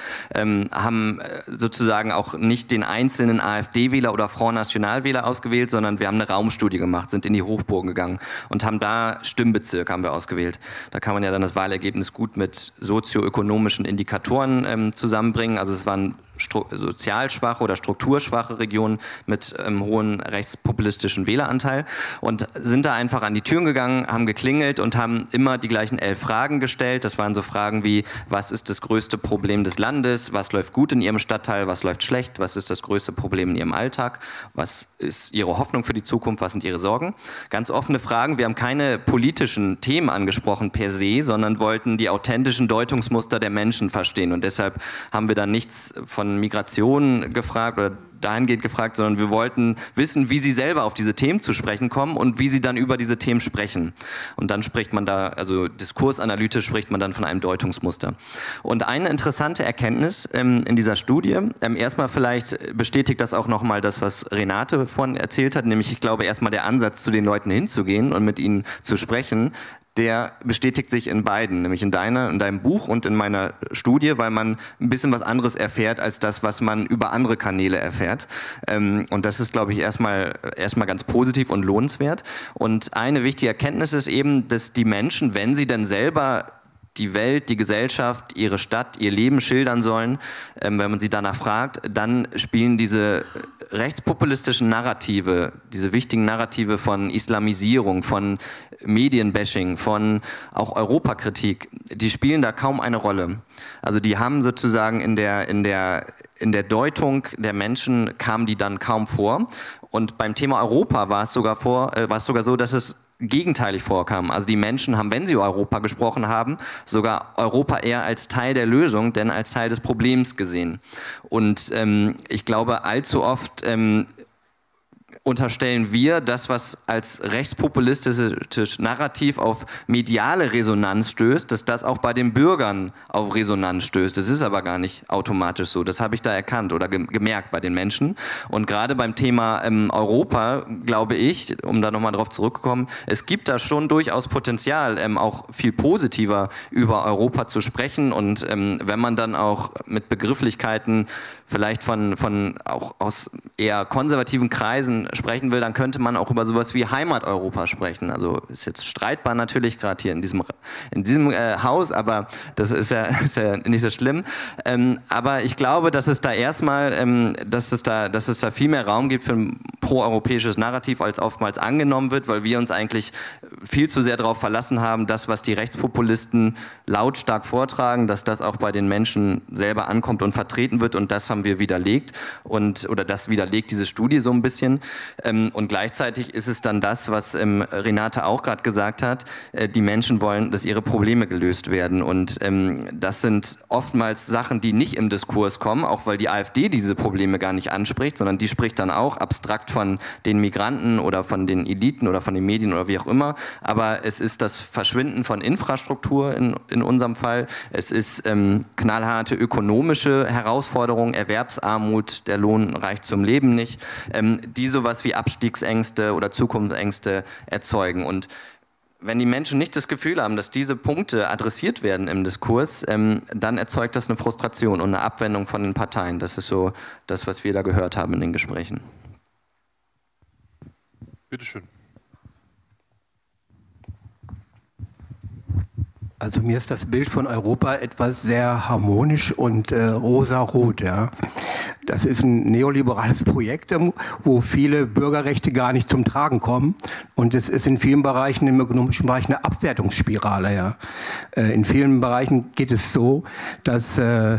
S4: haben sozusagen auch nicht den einzelnen AfD-Wähler oder Front National-Wähler ausgewählt, sondern wir haben eine Raumstudie gemacht, sind in die Hochburgen gegangen und haben da Stimmbezirke haben wir ausgewählt. Da kann man ja dann das Wahlergebnis gut mit sozioökonomischen Indikatoren zusammenbringen. Also es waren sozial schwache oder strukturschwache Regionen mit hohen rechtspopulistischen Wähleranteil und sind da einfach an die Türen gegangen, haben geklingelt und haben immer die gleichen 11 Fragen gestellt. Das waren so Fragen wie, was ist das größte Problem des Landes, was läuft gut in Ihrem Stadtteil, was läuft schlecht, was ist das größte Problem in Ihrem Alltag, was ist Ihre Hoffnung für die Zukunft, was sind Ihre Sorgen. Ganz offene Fragen. Wir haben keine politischen Themen angesprochen per se, sondern wollten die authentischen Deutungsmuster der Menschen verstehen und deshalb haben wir dann nichts von Migration gefragt oder dahingehend gefragt, sondern wir wollten wissen, wie sie selber auf diese Themen zu sprechen kommen und wie sie dann über diese Themen sprechen. Und dann spricht man da, also diskursanalytisch spricht man dann von einem Deutungsmuster. Und eine interessante Erkenntnis in dieser Studie, erstmal vielleicht bestätigt das auch nochmal das, was Renate vorhin erzählt hat, nämlich ich glaube erstmal der Ansatz, zu den Leuten hinzugehen und mit ihnen zu sprechen, der bestätigt sich in beiden, nämlich in deinem Buch und in meiner Studie, weil man ein bisschen was anderes erfährt als das, was man über andere Kanäle erfährt. Und das ist, glaube ich, erstmal ganz positiv und lohnenswert. Und eine wichtige Erkenntnis ist eben, dass die Menschen, wenn sie dann selber die Welt, die Gesellschaft, ihre Stadt, ihr Leben schildern sollen, wenn man sie danach fragt, dann spielen diese rechtspopulistischen Narrative, diese wichtigen Narrative von Islamisierung, von Medienbashing, von auch Europakritik, die spielen da kaum eine Rolle. Also die haben sozusagen in der Deutung der Menschen kamen die dann kaum vor. Und beim Thema Europa war es sogar so, dass es gegenteilig vorkam. Also die Menschen haben, wenn sie über Europa gesprochen haben, sogar Europa eher als Teil der Lösung, denn als Teil des Problems gesehen. Und ich glaube, allzu oft unterstellen wir das, was als rechtspopulistisches Narrativ auf mediale Resonanz stößt, dass das auch bei den Bürgern auf Resonanz stößt. Das ist aber gar nicht automatisch so. Das habe ich da erkannt oder gemerkt bei den Menschen. Und gerade beim Thema Europa, glaube ich, um da nochmal drauf zurückzukommen, es gibt da schon durchaus Potenzial, auch viel positiver über Europa zu sprechen. Und wenn man dann auch mit Begrifflichkeiten vielleicht von auch aus eher konservativen Kreisen sprechen will, dann könnte man auch über sowas wie Heimat-Europa sprechen. Also ist jetzt streitbar natürlich, gerade hier in diesem Haus, aber das ist ja nicht so schlimm. Aber ich glaube, dass es da erstmal, dass es da viel mehr Raum gibt für ein proeuropäisches Narrativ, als oftmals angenommen wird, weil wir uns eigentlich viel zu sehr darauf verlassen haben, das, was die Rechtspopulisten lautstark vortragen, dass das auch bei den Menschen selber ankommt und vertreten wird, und das haben wir widerlegt, oder das widerlegt diese Studie so ein bisschen. Und gleichzeitig ist es dann das, was Renate auch gerade gesagt hat, die Menschen wollen, dass ihre Probleme gelöst werden, und das sind oftmals Sachen, die nicht im Diskurs kommen, auch weil die AfD diese Probleme gar nicht anspricht, sondern die spricht dann auch abstrakt von den Migranten oder von den Eliten oder von den Medien oder wie auch immer, aber es ist das Verschwinden von Infrastruktur in unserem Fall, es ist knallharte ökonomische Herausforderungen, Erwerbsarmut, der Lohn reicht zum Leben nicht, die sowas wie Abstiegsängste oder Zukunftsängste erzeugen. Und wenn die Menschen nicht das Gefühl haben, dass diese Punkte adressiert werden im Diskurs, dann erzeugt das eine Frustration und eine Abwendung von den Parteien. Das ist so das, was wir da gehört haben in den Gesprächen.
S1: Bitteschön.
S7: Also mir ist das Bild von Europa etwas sehr harmonisch und rosarot. Ja. Das ist ein neoliberales Projekt, wo viele Bürgerrechte gar nicht zum Tragen kommen. Und es ist in vielen Bereichen, im ökonomischen Bereich, eine Abwertungsspirale. Ja. In vielen Bereichen geht es so, dass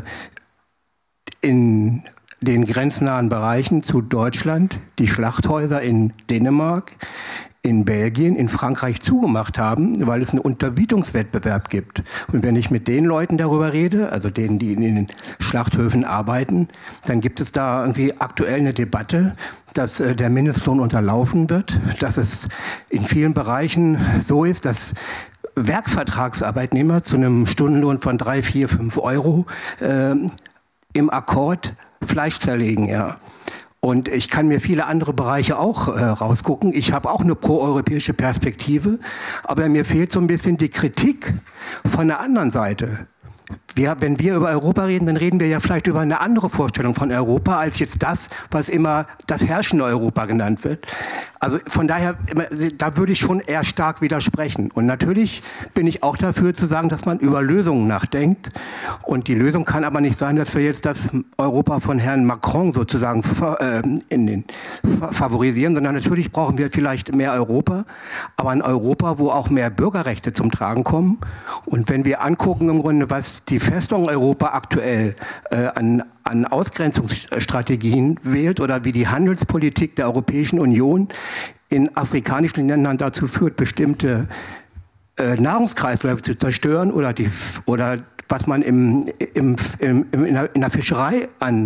S7: in den grenznahen Bereichen zu Deutschland die Schlachthäuser in Dänemark, in Belgien, in Frankreich zugemacht haben, weil es einen Unterbietungswettbewerb gibt. Und wenn ich mit den Leuten darüber rede, also denen, die in den Schlachthöfen arbeiten, dann gibt es da irgendwie aktuell eine Debatte, dass der Mindestlohn unterlaufen wird, dass es in vielen Bereichen so ist, dass Werkvertragsarbeitnehmer zu einem Stundenlohn von 3, 4, 5 Euro im Akkord Fleisch zerlegen, ja. Und ich kann mir viele andere Bereiche auch rausgucken. Ich habe auch eine proeuropäische Perspektive, aber mir fehlt so ein bisschen die Kritik von der anderen Seite. Wenn wir über Europa reden, dann reden wir ja vielleicht über eine andere Vorstellung von Europa, als jetzt das, was immer das herrschende Europa genannt wird. Also von daher, da würde ich schon eher stark widersprechen. Und natürlich bin ich auch dafür zu sagen, dass man über Lösungen nachdenkt. Und die Lösung kann aber nicht sein, dass wir jetzt das Europa von Herrn Macron sozusagen favorisieren, sondern natürlich brauchen wir vielleicht mehr Europa, aber ein Europa, wo auch mehr Bürgerrechte zum Tragen kommen. Und wenn wir angucken im Grunde, was die Festung Europa aktuell an Ausgrenzungsstrategien wählt oder wie die Handelspolitik der Europäischen Union in afrikanischen Ländern dazu führt, bestimmte Nahrungskreisläufe zu zerstören oder was man in der Fischerei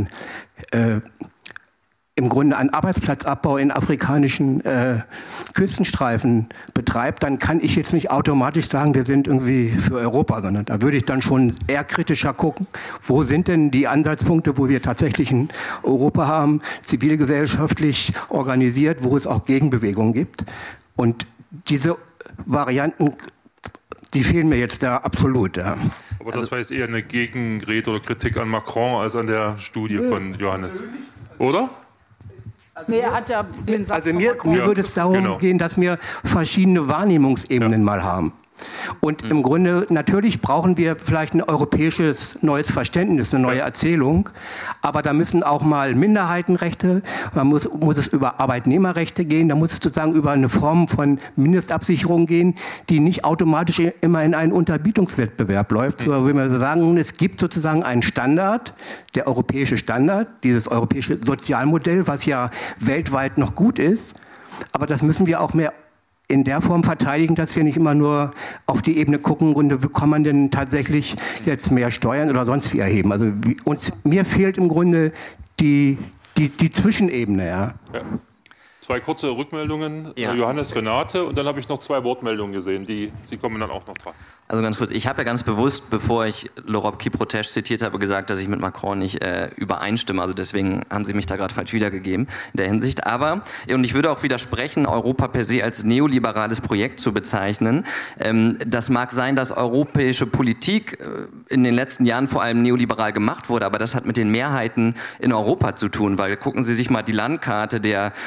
S7: im Grunde an Arbeitsplatzabbau in afrikanischen Küstenstreifen betreibt, dann kann ich jetzt nicht automatisch sagen, wir sind irgendwie für Europa, sondern da würde ich dann schon eher kritischer gucken, wo sind denn die Ansatzpunkte, wo wir tatsächlich ein Europa haben, zivilgesellschaftlich organisiert, wo es auch Gegenbewegungen gibt. Und diese Varianten, die fehlen mir jetzt da absolut. Ja.
S1: Aber das war jetzt eher eine Gegenrede oder Kritik an Macron als an der Studie von Johannes. Oder?
S3: Nee, er hat ja den Satz
S7: also mir würde es darum gehen, dass wir verschiedene Wahrnehmungsebenen mal haben. Und im Grunde, natürlich brauchen wir vielleicht ein europäisches neues Verständnis, eine neue Erzählung, aber da müssen auch mal Minderheitenrechte, man muss es über Arbeitnehmerrechte gehen, da muss es sozusagen über eine Form von Mindestabsicherung gehen, die nicht automatisch immer in einen Unterbietungswettbewerb läuft, sondern wenn wir sagen, es gibt sozusagen einen Standard, der europäische Standard, dieses europäische Sozialmodell, was ja weltweit noch gut ist, aber das müssen wir auch mehr in der Form verteidigen, dass wir nicht immer nur auf die Ebene gucken, wie kann man denn tatsächlich jetzt mehr Steuern oder sonst wie erheben. Also mir fehlt im Grunde die Zwischenebene. Ja.
S1: Ja. Zwei kurze Rückmeldungen, Johannes, Renate, und dann habe ich noch 2 Wortmeldungen gesehen, Sie kommen dann auch noch dran.
S4: Also ganz kurz, ich habe ja ganz bewusst, bevor ich L'Europe qui protège zitiert habe, gesagt, dass ich mit Macron nicht übereinstimme. Also deswegen haben Sie mich da gerade falsch wiedergegeben in der Hinsicht. Aber, und ich würde auch widersprechen, Europa per se als neoliberales Projekt zu bezeichnen. Das mag sein, dass europäische Politik in den letzten Jahren vor allem neoliberal gemacht wurde, aber das hat mit den Mehrheiten in Europa zu tun, weil gucken Sie sich mal die Landkarte der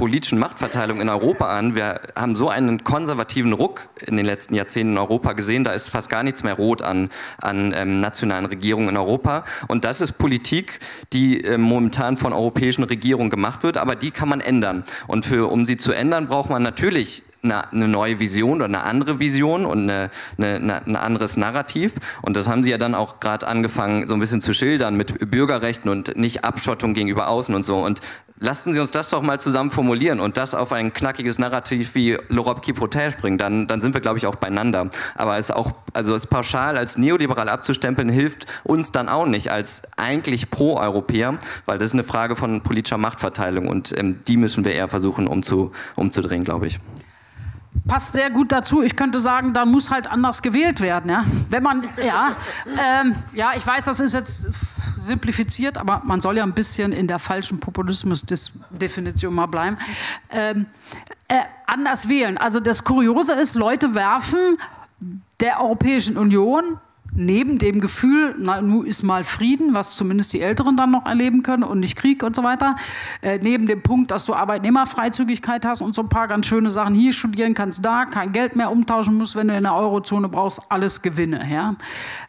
S4: politischen Machtverteilung in Europa an. Wir haben so einen konservativen Ruck in den letzten Jahrzehnten in Europa gesehen, da ist fast gar nichts mehr rot an nationalen Regierungen in Europa. Und das ist Politik, die momentan von europäischen Regierungen gemacht wird, aber die kann man ändern. Und um sie zu ändern, braucht man natürlich eine neue Vision oder eine andere Vision und ein anderes Narrativ. Und das haben Sie ja dann auch gerade angefangen, so ein bisschen zu schildern mit Bürgerrechten und nicht Abschottung gegenüber außen und so. Und lassen Sie uns das doch mal zusammen formulieren und das auf ein knackiges Narrativ wie l'Europe qui protège bringen. Dann sind wir, glaube ich, auch beieinander. Aber es pauschal als neoliberal abzustempeln, hilft uns dann auch nicht als eigentlich Pro-Europäer, weil das ist eine Frage von politischer Machtverteilung und die müssen wir eher versuchen umzudrehen, glaube ich.
S3: Passt sehr gut dazu. Ich könnte sagen, da muss halt anders gewählt werden. Ja? Wenn man, ich weiß, das ist jetzt simplifiziert, aber man soll ja ein bisschen in der falschen Populismus-Definition mal bleiben. Anders wählen. Also das Kuriose ist, Leute werfen der Europäischen Union neben dem Gefühl, na, nun ist mal Frieden, was zumindest die Älteren dann noch erleben können und nicht Krieg und so weiter, neben dem Punkt, dass du Arbeitnehmerfreizügigkeit hast und so ein paar ganz schöne Sachen, hier studieren kannst, da, kein Geld mehr umtauschen musst, wenn du in der Eurozone brauchst, alles Gewinne. Ja?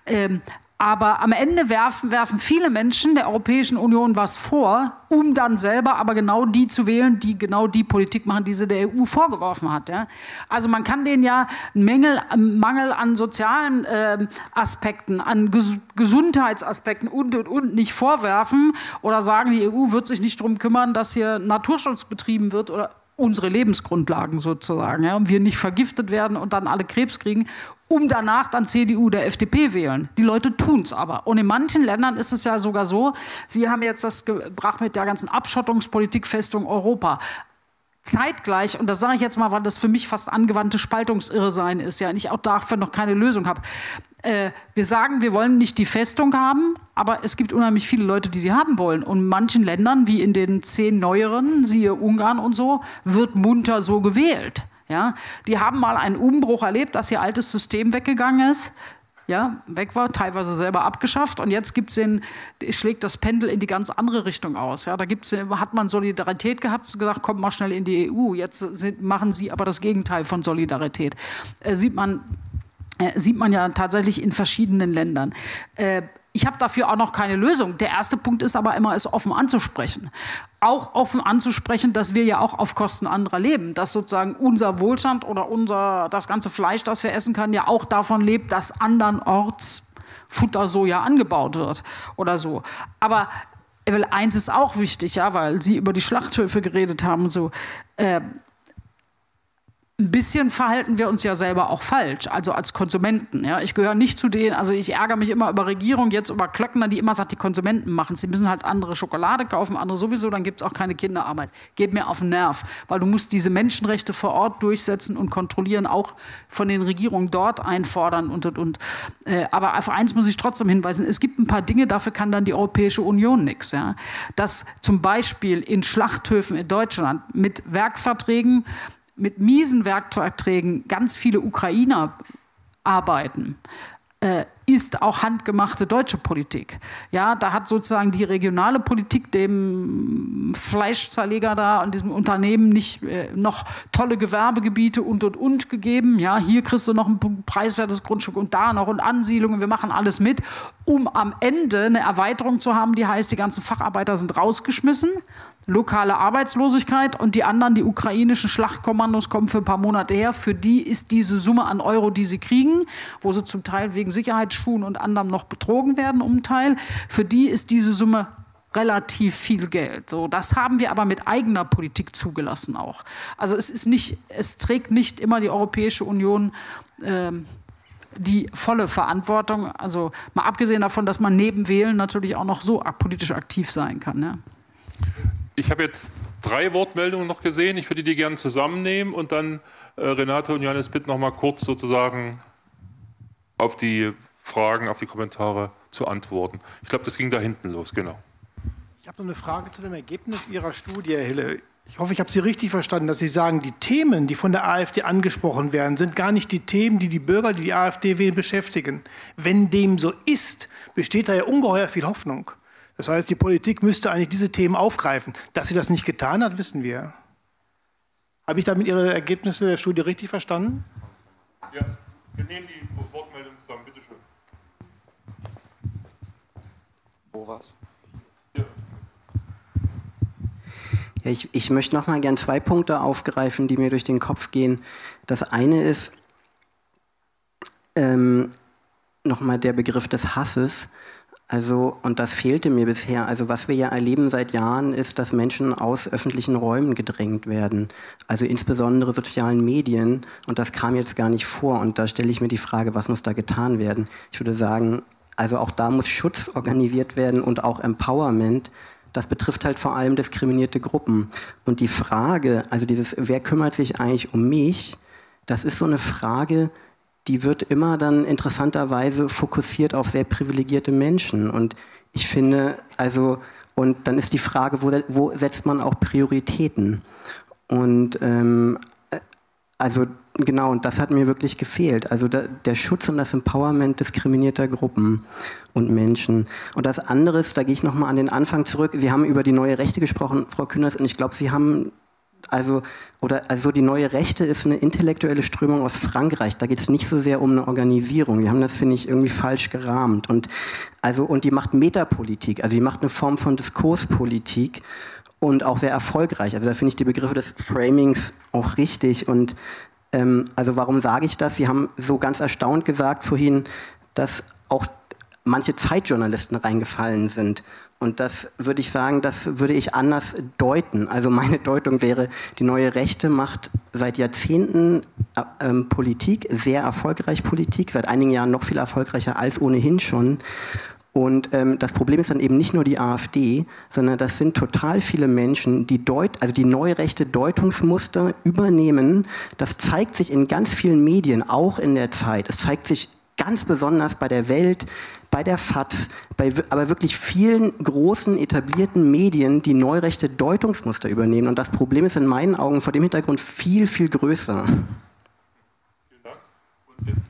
S3: Aber am Ende werfen viele Menschen der Europäischen Union was vor, um dann selber aber genau die zu wählen, die genau die Politik machen, die sie der EU vorgeworfen hat. Ja? Also man kann denen ja einen Mangel an sozialen Aspekten, an Gesundheitsaspekten und nicht vorwerfen oder sagen, die EU wird sich nicht darum kümmern, dass hier Naturschutz betrieben wird oder unsere Lebensgrundlagen sozusagen, ja, und wir nicht vergiftet werden und dann alle Krebs kriegen, um danach dann CDU oder FDP wählen. Die Leute tun es aber. Und in manchen Ländern ist es ja sogar so, Sie haben jetzt das gebracht mit der ganzen Abschottungspolitik Festung Europa. Zeitgleich, und das sage ich jetzt mal, weil das für mich fast angewandte Spaltungsirrsein ist, ja, und ich auch dafür noch keine Lösung habe. Wir sagen, wir wollen nicht die Festung haben, aber es gibt unheimlich viele Leute, die sie haben wollen. Und in manchen Ländern, wie in den 10 neueren, siehe Ungarn und so, wird munter so gewählt. Ja? Die haben mal einen Umbruch erlebt, dass ihr altes System weggegangen ist. Ja, weg war, teilweise selber abgeschafft und jetzt schlägt das Pendel in die ganz andere Richtung aus. Ja, da hat man Solidarität gehabt, gesagt, kommt mal schnell in die EU. Jetzt machen sie aber das Gegenteil von Solidarität. Sieht man ja tatsächlich in verschiedenen Ländern. Ich habe dafür auch noch keine Lösung. Der erste Punkt ist aber immer, es offen anzusprechen. Auch offen anzusprechen, dass wir ja auch auf Kosten anderer leben. Dass sozusagen unser Wohlstand oder das ganze Fleisch, das wir essen können, ja auch davon lebt, dass andernorts Futtersoja angebaut wird oder so. Aber eins ist auch wichtig, ja, weil Sie über die Schlachthöfe geredet haben und so. Ein bisschen verhalten wir uns ja selber auch falsch, also als Konsumenten. Ja. Ich gehöre nicht zu denen, also ich ärgere mich immer über Regierung, jetzt über Klöckner, die immer sagt, die Konsumenten machen es. Sie müssen halt andere Schokolade kaufen, andere sowieso, dann gibt es auch keine Kinderarbeit. Geht mir auf den Nerv, weil du musst diese Menschenrechte vor Ort durchsetzen und kontrollieren, auch von den Regierungen dort einfordern und. Aber auf eins muss ich trotzdem hinweisen, es gibt ein paar Dinge, dafür kann dann die Europäische Union nichts. Ja. Dass zum Beispiel in Schlachthöfen in Deutschland mit Werkverträgen, mit miesen Werkverträgen ganz viele Ukrainer arbeiten, ist auch handgemachte deutsche Politik. Ja, da hat sozusagen die regionale Politik dem Fleischzerleger da und diesem Unternehmen nicht noch tolle Gewerbegebiete und gegeben. Ja, hier kriegst du noch ein preiswertes Grundstück und da noch und Ansiedlungen. Wir machen alles mit, um am Ende eine Erweiterung zu haben, die heißt, die ganzen Facharbeiter sind rausgeschmissen. Lokale Arbeitslosigkeit und die anderen, die ukrainischen Schlachtkommandos, kommen für ein paar Monate her. Für die ist diese Summe an Euro, die sie kriegen, wo sie zum Teil wegen Sicherheitsschuhen und anderem noch betrogen werden, um einen Teil, für die ist diese Summe relativ viel Geld. So, das haben wir aber mit eigener Politik zugelassen auch. Also es trägt nicht immer die Europäische Union die volle Verantwortung. Also mal abgesehen davon, dass man neben Wählen natürlich auch noch so politisch aktiv sein kann. Ja.
S1: Ich habe jetzt 3 Wortmeldungen noch gesehen. Ich würde die gerne zusammennehmen und dann Renate und Johannes bitten, noch mal kurz sozusagen auf die Fragen, auf die Kommentare zu antworten. Ich glaube, das ging da hinten los, genau.
S5: Ich habe noch eine Frage zu dem Ergebnis Ihrer Studie, Herr Hille. Ich hoffe, ich habe Sie richtig verstanden, dass Sie sagen, die Themen, die von der AfD angesprochen werden, sind gar nicht die Themen, die die Bürger, die die AfD wählen, beschäftigen. Wenn dem so ist, besteht da ja ungeheuer viel Hoffnung. Das heißt, die Politik müsste eigentlich diese Themen aufgreifen. Dass sie das nicht getan hat, wissen wir. Habe ich damit Ihre Ergebnisse der Studie richtig verstanden?
S1: Ja, wir nehmen die Wortmeldung zusammen, bitteschön.
S2: Wo war's?
S1: Ja.
S8: Ja, ich möchte noch mal gern 2 Punkte aufgreifen, die mir durch den Kopf gehen. Das eine ist nochmal der Begriff des Hasses. Also, und das fehlte mir bisher. Also was wir ja erleben seit Jahren ist, dass Menschen aus öffentlichen Räumen gedrängt werden. Also insbesondere sozialen Medien. Und das kam jetzt gar nicht vor. Und da stelle ich mir die Frage, was muss da getan werden? Ich würde sagen, also auch da muss Schutz organisiert werden und auch Empowerment. Das betrifft halt vor allem diskriminierte Gruppen. Und die Frage, also dieses, wer kümmert sich eigentlich um mich? Das ist so eine Frage, die wird immer dann interessanterweise fokussiert auf sehr privilegierte Menschen. Und ich finde, also, und dann ist die Frage, wo setzt man auch Prioritäten? Und also genau, und das hat mir wirklich gefehlt. Also der Schutz und das Empowerment diskriminierter Gruppen und Menschen. Und das andere ist, da gehe ich nochmal an den Anfang zurück. Sie haben über die neue Rechte gesprochen, Frau Kühners, und ich glaube, Sie haben also die neue Rechte ist eine intellektuelle Strömung aus Frankreich. Da geht es nicht so sehr um eine Organisierung. Wir haben das, finde ich, irgendwie falsch gerahmt. Und die macht Metapolitik, also die macht eine Form von Diskurspolitik und auch sehr erfolgreich. Also da finde ich die Begriffe des Framings auch richtig. Und also warum sage ich das? Sie haben so ganz erstaunt gesagt vorhin, dass auch manche Zeitjournalisten reingefallen sind. Und das würde ich sagen, das würde ich anders deuten. Also meine Deutung wäre, die neue Rechte macht seit Jahrzehnten Politik, sehr erfolgreich Politik, seit einigen Jahren noch viel erfolgreicher als ohnehin schon. Und das Problem ist dann eben nicht nur die AfD, sondern das sind total viele Menschen, die die neue rechte Deutungsmuster übernehmen. Das zeigt sich in ganz vielen Medien, auch in der Zeit. Es zeigt sich ganz besonders bei der Welt, bei der FAZ, aber wirklich vielen großen etablierten Medien, die neurechte Deutungsmuster übernehmen. Und das Problem ist in meinen Augen vor dem Hintergrund viel, viel größer.
S1: Vielen Dank. Und jetzt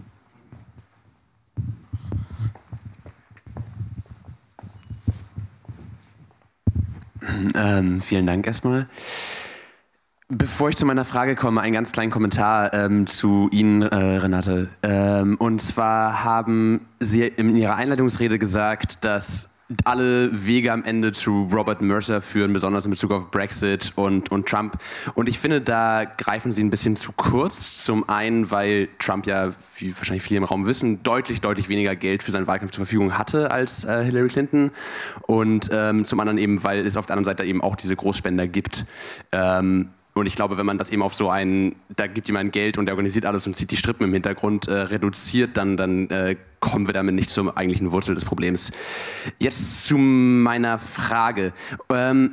S1: war
S9: vielen Dank erstmal. Bevor ich zu meiner Frage komme, einen ganz kleinen Kommentar zu Ihnen, Renate. Und zwar haben Sie in Ihrer Einleitungsrede gesagt, dass alle Wege am Ende zu Robert Mercer führen, besonders in Bezug auf Brexit und Trump. Und ich finde, da greifen Sie ein bisschen zu kurz. Zum einen, weil Trump ja, wie wahrscheinlich viele im Raum wissen, deutlich weniger Geld für seinen Wahlkampf zur Verfügung hatte als Hillary Clinton. Und zum anderen eben, weil es auf der anderen Seite eben auch diese Großspender gibt. Und ich glaube, wenn man das eben auf so einen, da gibt jemand Geld und der organisiert alles und zieht die Strippen im Hintergrund, reduziert, dann kommen wir damit nicht zur eigentlichen Wurzel des Problems. Jetzt zu meiner Frage. Wir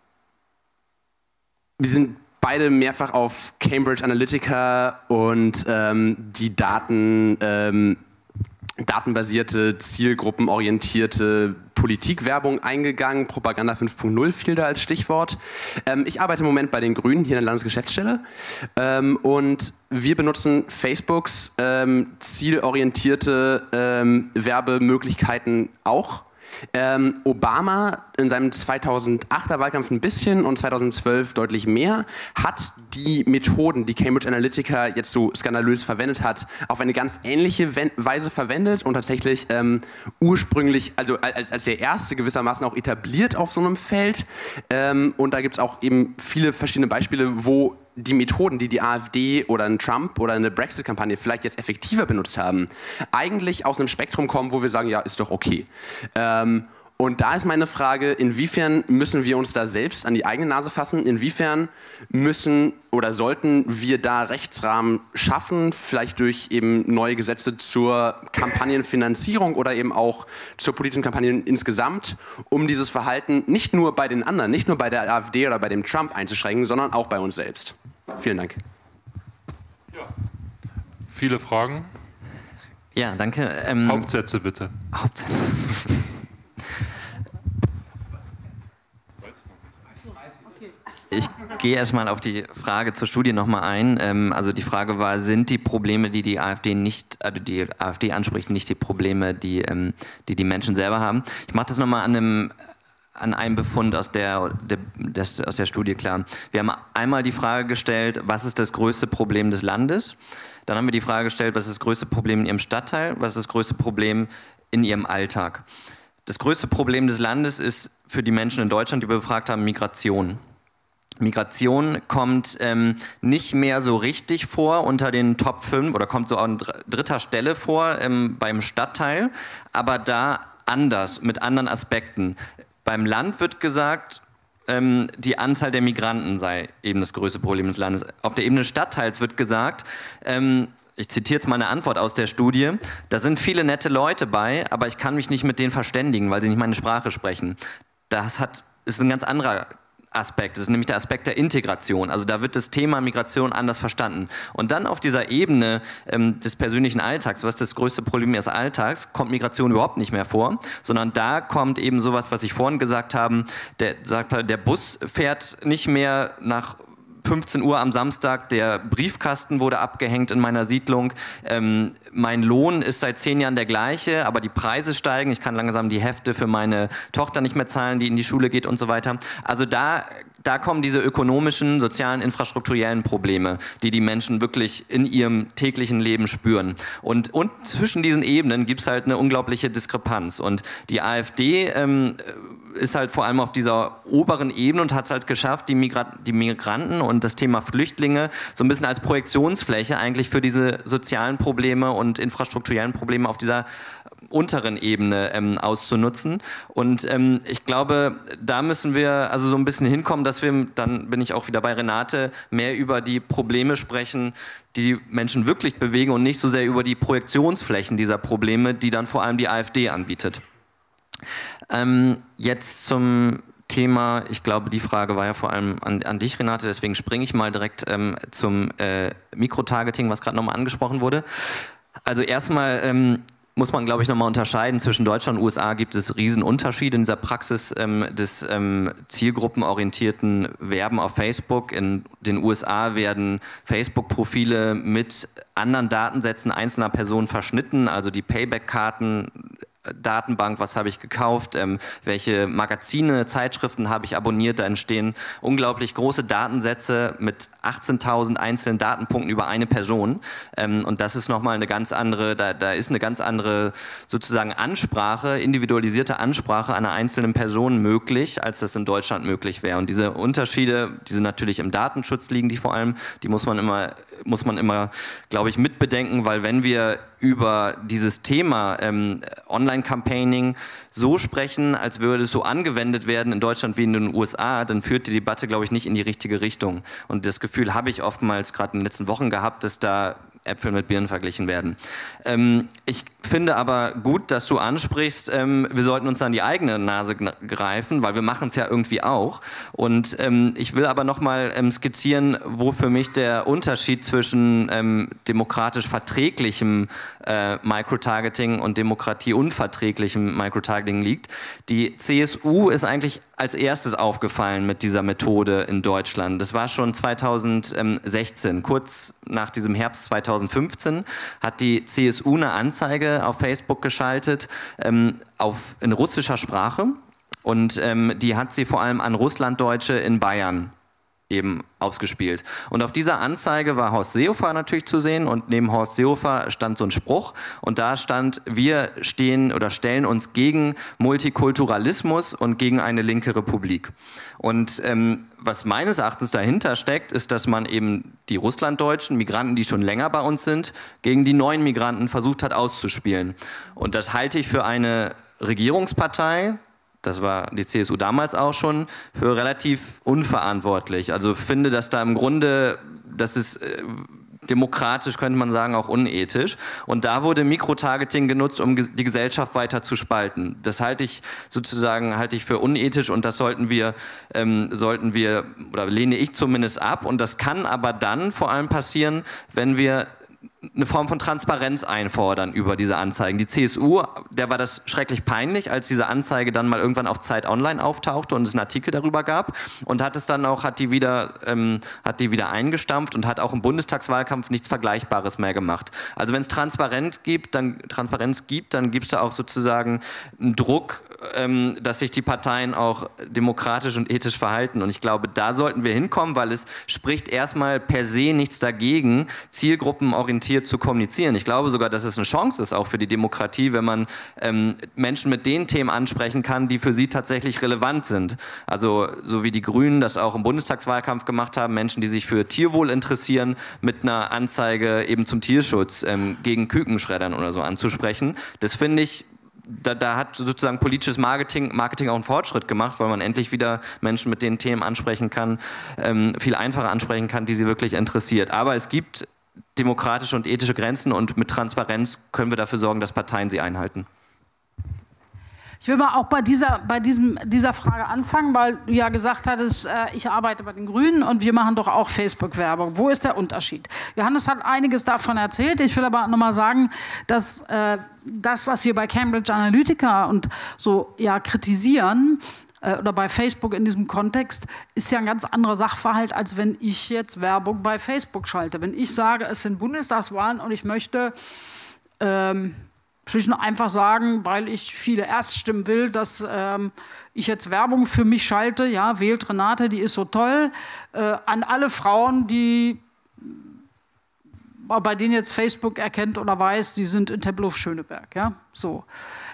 S9: sind beide mehrfach auf Cambridge Analytica und die datenbasierte, zielgruppenorientierte Politikwerbung eingegangen. Propaganda 5.0 fiel da als Stichwort. Ich arbeite im Moment bei den Grünen hier in der Landesgeschäftsstelle und wir benutzen Facebooks zielorientierte Werbemöglichkeiten auch. Obama in seinem 2008er Wahlkampf ein bisschen und 2012 deutlich mehr, hat die Methoden, die Cambridge Analytica jetzt so skandalös verwendet hat, auf eine ganz ähnliche Weise verwendet und tatsächlich ursprünglich, also als der erste gewissermaßen auch etabliert auf so einem Feld. Und da gibt es auch eben viele verschiedene Beispiele, wo die Methoden, die die AfD oder ein Trump oder eine Brexit-Kampagne vielleicht jetzt effektiver benutzt haben, eigentlich aus einem Spektrum kommen, wo wir sagen, ja, ist doch okay. Und da ist meine Frage, inwiefern müssen wir uns da selbst an die eigene Nase fassen? Inwiefern müssen oder sollten wir da Rechtsrahmen schaffen, vielleicht durch eben neue Gesetze zur Kampagnenfinanzierung oder eben auch zur politischen Kampagne insgesamt, um dieses Verhalten nicht nur bei den anderen, nicht nur bei der AfD oder bei dem Trump einzuschränken, sondern auch bei uns selbst? Vielen Dank.
S1: Ja. Viele Fragen?
S4: Ja, danke.
S1: Hauptsätze bitte.
S4: Hauptsätze. Ich gehe erstmal auf die Frage zur Studie nochmal ein. Also die Frage war, sind die Probleme, die die AfD anspricht, nicht die Probleme, die die Menschen selber haben? Ich mache das nochmal an an einem Befund aus der Studie klar. Wir haben einmal die Frage gestellt, was ist das größte Problem des Landes? Dann haben wir die Frage gestellt, was ist das größte Problem in Ihrem Stadtteil? Was ist das größte Problem in Ihrem Alltag? Das größte Problem des Landes ist für die Menschen in Deutschland, die wir befragt haben, Migration. Migration kommt nicht mehr so richtig vor unter den Top 5 oder kommt so an dritter Stelle vor beim Stadtteil, aber da anders, mit anderen Aspekten. Beim Land wird gesagt, die Anzahl der Migranten sei eben das größte Problem des Landes. Auf der Ebene des Stadtteils wird gesagt, ich zitiere jetzt mal eine Antwort aus der Studie, da sind viele nette Leute bei, aber ich kann mich nicht mit denen verständigen, weil sie nicht meine Sprache sprechen. Ist ein ganz anderer Aspekt, das ist nämlich der Aspekt der Integration. Also da wird das Thema Migration anders verstanden. Und dann auf dieser Ebene des persönlichen Alltags, was das größte Problem des Alltags, kommt Migration überhaupt nicht mehr vor, sondern da kommt eben sowas, was ich vorhin gesagt habe, der Bus fährt nicht mehr nach 15 Uhr am Samstag, der Briefkasten wurde abgehängt in meiner Siedlung, mein Lohn ist seit 10 Jahren der gleiche, aber die Preise steigen, ich kann langsam die Hefte für meine Tochter nicht mehr zahlen, die in die Schule geht und so weiter. Also da kommen diese ökonomischen, sozialen, infrastrukturellen Probleme, die die Menschen wirklich in ihrem täglichen Leben spüren. Und zwischen diesen Ebenen gibt es halt eine unglaubliche Diskrepanz. Und die AfD ist halt vor allem auf dieser oberen Ebene und hat es halt geschafft, die Migranten und das Thema Flüchtlinge so ein bisschen als Projektionsfläche eigentlich für diese sozialen Probleme und infrastrukturellen Probleme auf dieser unteren Ebene auszunutzen. Und ich glaube, da müssen wir also so ein bisschen hinkommen, dass wir, dann bin ich auch wieder bei Renate, mehr über die Probleme sprechen, die Menschen wirklich bewegen und nicht so sehr über die Projektionsflächen dieser Probleme, die dann vor allem die AfD anbietet. Jetzt zum Thema, ich glaube, die Frage war ja vor allem an dich, Renate, deswegen springe ich mal direkt zum Mikrotargeting, was gerade nochmal angesprochen wurde. Also erstmal muss man, glaube ich, nochmal unterscheiden. Zwischen Deutschland und USA gibt es Riesenunterschiede in dieser Praxis des zielgruppenorientierten Werben auf Facebook. In den USA werden Facebook-Profile mit anderen Datensätzen einzelner Personen verschnitten, also die Payback-Karten, Datenbank, was habe ich gekauft, welche Magazine, Zeitschriften habe ich abonniert, da entstehen unglaublich große Datensätze mit 18.000 einzelnen Datenpunkten über eine Person und das ist nochmal eine ganz andere, da ist eine ganz andere sozusagen Ansprache, individualisierte Ansprache einer einzelnen Person möglich, als das in Deutschland möglich wäre und diese Unterschiede, die sind natürlich im Datenschutz liegen, die vor allem, die muss man immer, glaube ich, mitbedenken, weil wenn wir über dieses Thema Online-Campaigning so sprechen, als würde es so angewendet werden in Deutschland wie in den USA, dann führt die Debatte, glaube ich, nicht in die richtige Richtung. Und das Gefühl habe ich oftmals gerade in den letzten Wochen gehabt, dass da Äpfel mit Birnen verglichen werden. Ich finde aber gut, dass du ansprichst, wir sollten uns an die eigene Nase greifen, weil wir machen es ja irgendwie auch. Und ich will aber nochmal skizzieren, wo für mich der Unterschied zwischen demokratisch verträglichem Microtargeting und demokratieunverträglichem Microtargeting liegt. Die CSU ist eigentlich als erstes aufgefallen mit dieser Methode in Deutschland. Das war schon 2016, kurz nach diesem Herbst 2015, hat die CSU eine Anzeige auf Facebook geschaltet in russischer Sprache und die hat sie vor allem an Russlanddeutsche in Bayern eben ausgespielt. Und auf dieser Anzeige war Horst Seehofer natürlich zu sehen und neben Horst Seehofer stand so ein Spruch und da stand, wir stehen oder stellen uns gegen Multikulturalismus und gegen eine linke Republik. Und was meines Erachtens dahinter steckt, ist, dass man eben die russlanddeutschen Migranten, die schon länger bei uns sind, gegen die neuen Migranten versucht hat auszuspielen. Und das halte ich für eine Regierungspartei, das war die CSU damals auch schon, für relativ unverantwortlich. Also finde, dass da im Grunde, das ist demokratisch, könnte man sagen, auch unethisch. Und da wurde Mikrotargeting genutzt, um die Gesellschaft weiter zu spalten. Das halte ich für unethisch und das sollten wir, oder lehne ich zumindest ab. Und das kann aber dann vor allem passieren, wenn wir eine Form von Transparenz einfordern über diese Anzeigen. Die CSU, der war das schrecklich peinlich, als diese Anzeige dann mal irgendwann auf Zeit Online auftauchte und es einen Artikel darüber gab, und hat die wieder eingestampft und hat auch im Bundestagswahlkampf nichts Vergleichbares mehr gemacht. Also wenn es Transparenz gibt, dann gibt es da auch sozusagen einen Druck, dass sich die Parteien auch demokratisch und ethisch verhalten. Und ich glaube, da sollten wir hinkommen, weil es spricht erstmal per se nichts dagegen, zielgruppenorientiert zu kommunizieren. Ich glaube sogar, dass es eine Chance ist, auch für die Demokratie, wenn man Menschen mit den Themen ansprechen kann, die für sie tatsächlich relevant sind. Also so wie die Grünen das auch im Bundestagswahlkampf gemacht haben, Menschen, die sich für Tierwohl interessieren, mit einer Anzeige eben zum Tierschutz gegen Kükenschreddern oder so anzusprechen. Das finde ich, da hat sozusagen politisches Marketing auch einen Fortschritt gemacht, weil man endlich wieder Menschen mit den Themen ansprechen kann, viel einfacher ansprechen kann, die sie wirklich interessiert. Aber es gibt demokratische und ethische Grenzen, und mit Transparenz können wir dafür sorgen, dass Parteien sie einhalten.
S3: Ich will mal auch bei dieser Frage anfangen, weil du ja gesagt hattest, ich arbeite bei den Grünen und wir machen doch auch Facebook-Werbung. Wo ist der Unterschied? Johannes hat einiges davon erzählt. Ich will aber nochmal sagen, dass das, was wir bei Cambridge Analytica und so kritisieren, oder bei Facebook in diesem Kontext, ist ja ein ganz anderer Sachverhalt, als wenn ich jetzt Werbung bei Facebook schalte. Wenn ich sage, es sind Bundestagswahlen und ich möchte schlicht und einfach sagen, weil ich viele Erststimmen will, dass ich jetzt Werbung für mich schalte, ja, wählt Renate, die ist so toll, an alle Frauen, bei denen jetzt Facebook erkennt oder weiß, die sind in Tempelhof-Schöneberg, ja, so.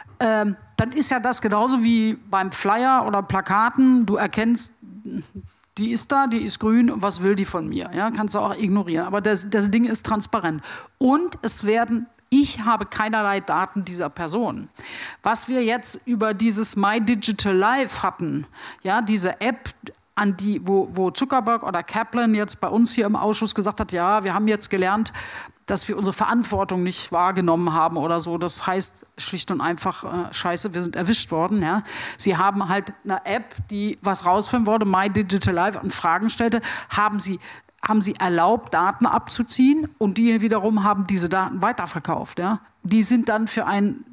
S3: Dann ist ja das genauso wie beim Flyer oder Plakaten, du erkennst, die ist da, die ist grün, und was will die von mir, ja, kannst du auch ignorieren, aber das Ding ist transparent. Und ich habe keinerlei Daten dieser Person. Was wir jetzt über dieses My Digital Life hatten, ja, diese App, wo Zuckerberg oder Kaplan jetzt bei uns hier im Ausschuss gesagt hat, ja, wir haben jetzt gelernt, dass wir unsere Verantwortung nicht wahrgenommen haben oder so. Das heißt schlicht und einfach, scheiße, wir sind erwischt worden. Ja. Sie haben halt eine App, die was rausfinden wollte, My Digital Life, und Fragen stellte, haben sie erlaubt, Daten abzuziehen, und die wiederum haben diese Daten weiterverkauft. Ja? Die sind dann für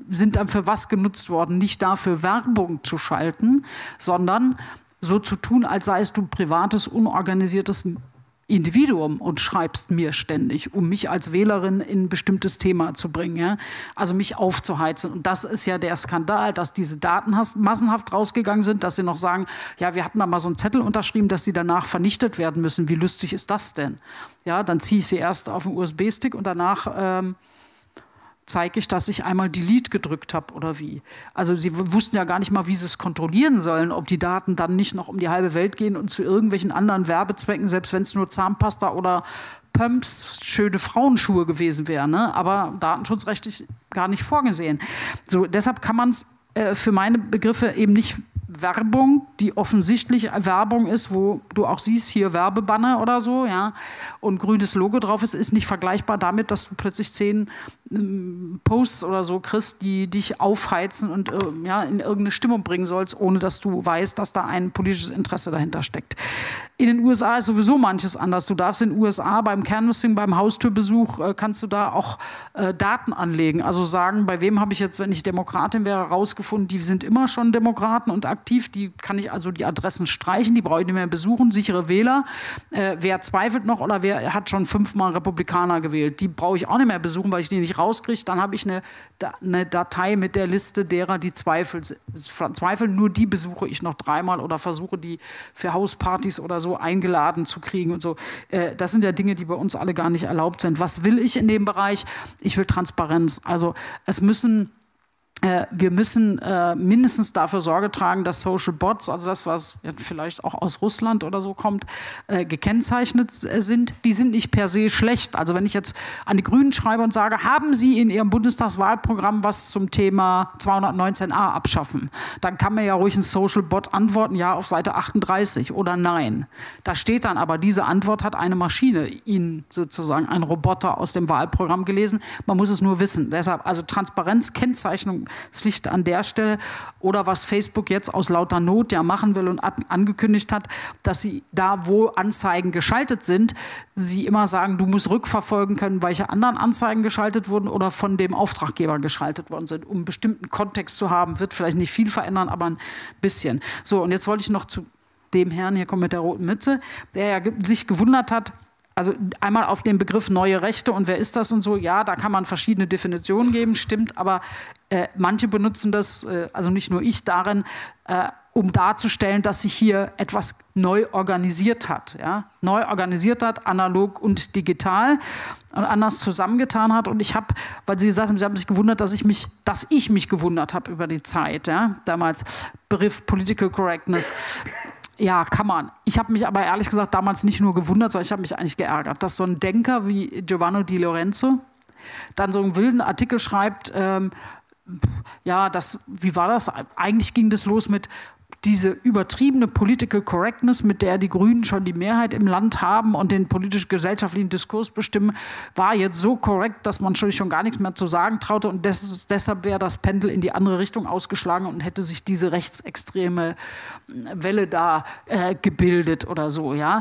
S3: was genutzt worden? Nicht dafür, Werbung zu schalten, sondern so zu tun, als seist du ein privates, unorganisiertes Individuum und schreibst mir ständig, um mich als Wählerin in ein bestimmtes Thema zu bringen, ja? Also mich aufzuheizen. Und das ist ja der Skandal, dass diese Daten massenhaft rausgegangen sind, dass sie noch sagen, ja, wir hatten da mal so einen Zettel unterschrieben, dass sie danach vernichtet werden müssen. Wie lustig ist das denn? Ja, dann ziehe ich sie erst auf den USB-Stick und danach zeige ich, dass ich einmal Delete gedrückt habe oder wie. Also sie wussten ja gar nicht mal, wie sie es kontrollieren sollen, ob die Daten dann nicht noch um die halbe Welt gehen und zu irgendwelchen anderen Werbezwecken, selbst wenn es nur Zahnpasta oder Pumps, schöne Frauenschuhe gewesen wären, ne? Aber datenschutzrechtlich gar nicht vorgesehen. So, deshalb kann man es für meine Begriffe eben nicht Werbung, die offensichtlich Werbung ist, wo du auch siehst, hier Werbebanner oder so, ja, und grünes Logo drauf ist nicht vergleichbar damit, dass du plötzlich 10 Posts oder so kriegst, die dich aufheizen und in irgendeine Stimmung bringen sollst, ohne dass du weißt, dass da ein politisches Interesse dahinter steckt. In den USA ist sowieso manches anders. Du darfst in den USA beim Canvassing, beim Haustürbesuch, kannst du da auch Daten anlegen. Also sagen, bei wem habe ich jetzt, wenn ich Demokratin wäre, rausgefunden, die sind immer schon Demokraten und aktiv, die kann ich also die Adressen streichen, die brauche ich nicht mehr besuchen, sichere Wähler. Wer zweifelt noch oder wer hat schon 5-mal Republikaner gewählt, die brauche ich auch nicht mehr besuchen, weil ich die nicht rauskriege. Dann habe ich eine Datei mit der Liste derer, die zweifeln. Nur die besuche ich noch 3-mal oder versuche, die für Hauspartys oder so eingeladen zu kriegen und so. Das sind ja Dinge, die bei uns alle gar nicht erlaubt sind. Was will ich in dem Bereich? Ich will Transparenz. Also wir müssen mindestens dafür Sorge tragen, dass Social Bots, also das, was vielleicht auch aus Russland oder so kommt, gekennzeichnet sind. Die sind nicht per se schlecht. Also wenn ich jetzt an die Grünen schreibe und sage, haben Sie in Ihrem Bundestagswahlprogramm was zum Thema 219a abschaffen, dann kann mir ja ruhig ein Social Bot antworten, ja, auf Seite 38 oder nein. Da steht dann aber, diese Antwort hat eine Maschine Ihnen sozusagen, ein Roboter aus dem Wahlprogramm gelesen. Man muss es nur wissen. Deshalb, also Transparenz, Kennzeichnung es liegt an der Stelle. Oder was Facebook jetzt aus lauter Not ja machen will und angekündigt hat, dass sie da, wo Anzeigen geschaltet sind, sie immer sagen, du musst rückverfolgen können, welche anderen Anzeigen geschaltet wurden oder von dem Auftraggeber geschaltet worden sind. Um einen bestimmten Kontext zu haben, wird vielleicht nicht viel verändern, aber ein bisschen. So, und jetzt wollte ich noch zu dem Herrn, hier kommt mit der roten Mütze, der ja sich gewundert hat, also einmal auf den Begriff neue Rechte und wer ist das und so, ja, da kann man verschiedene Definitionen geben, stimmt, aber manche benutzen das, also nicht nur ich, darin, um darzustellen, dass sich hier etwas neu organisiert hat. Ja? Neu organisiert hat, analog und digital und anders zusammengetan hat. Und ich habe, weil Sie gesagt haben, Sie haben sich gewundert, dass ich mich gewundert habe über die Zeit. Ja? Damals Begriff Political Correctness. Ja, kann man. Ich habe mich aber ehrlich gesagt damals nicht nur gewundert, sondern ich habe mich eigentlich geärgert, dass so ein Denker wie Giovanni Di Lorenzo dann so einen wilden Artikel schreibt, ja, wie war das? Eigentlich ging das los mit diese übertriebene Political Correctness, mit der die Grünen schon die Mehrheit im Land haben und den politisch-gesellschaftlichen Diskurs bestimmen, war jetzt so korrekt, dass man schon gar nichts mehr zu sagen traute und deshalb wäre das Pendel in die andere Richtung ausgeschlagen und hätte sich diese rechtsextreme Welle da gebildet oder so, ja.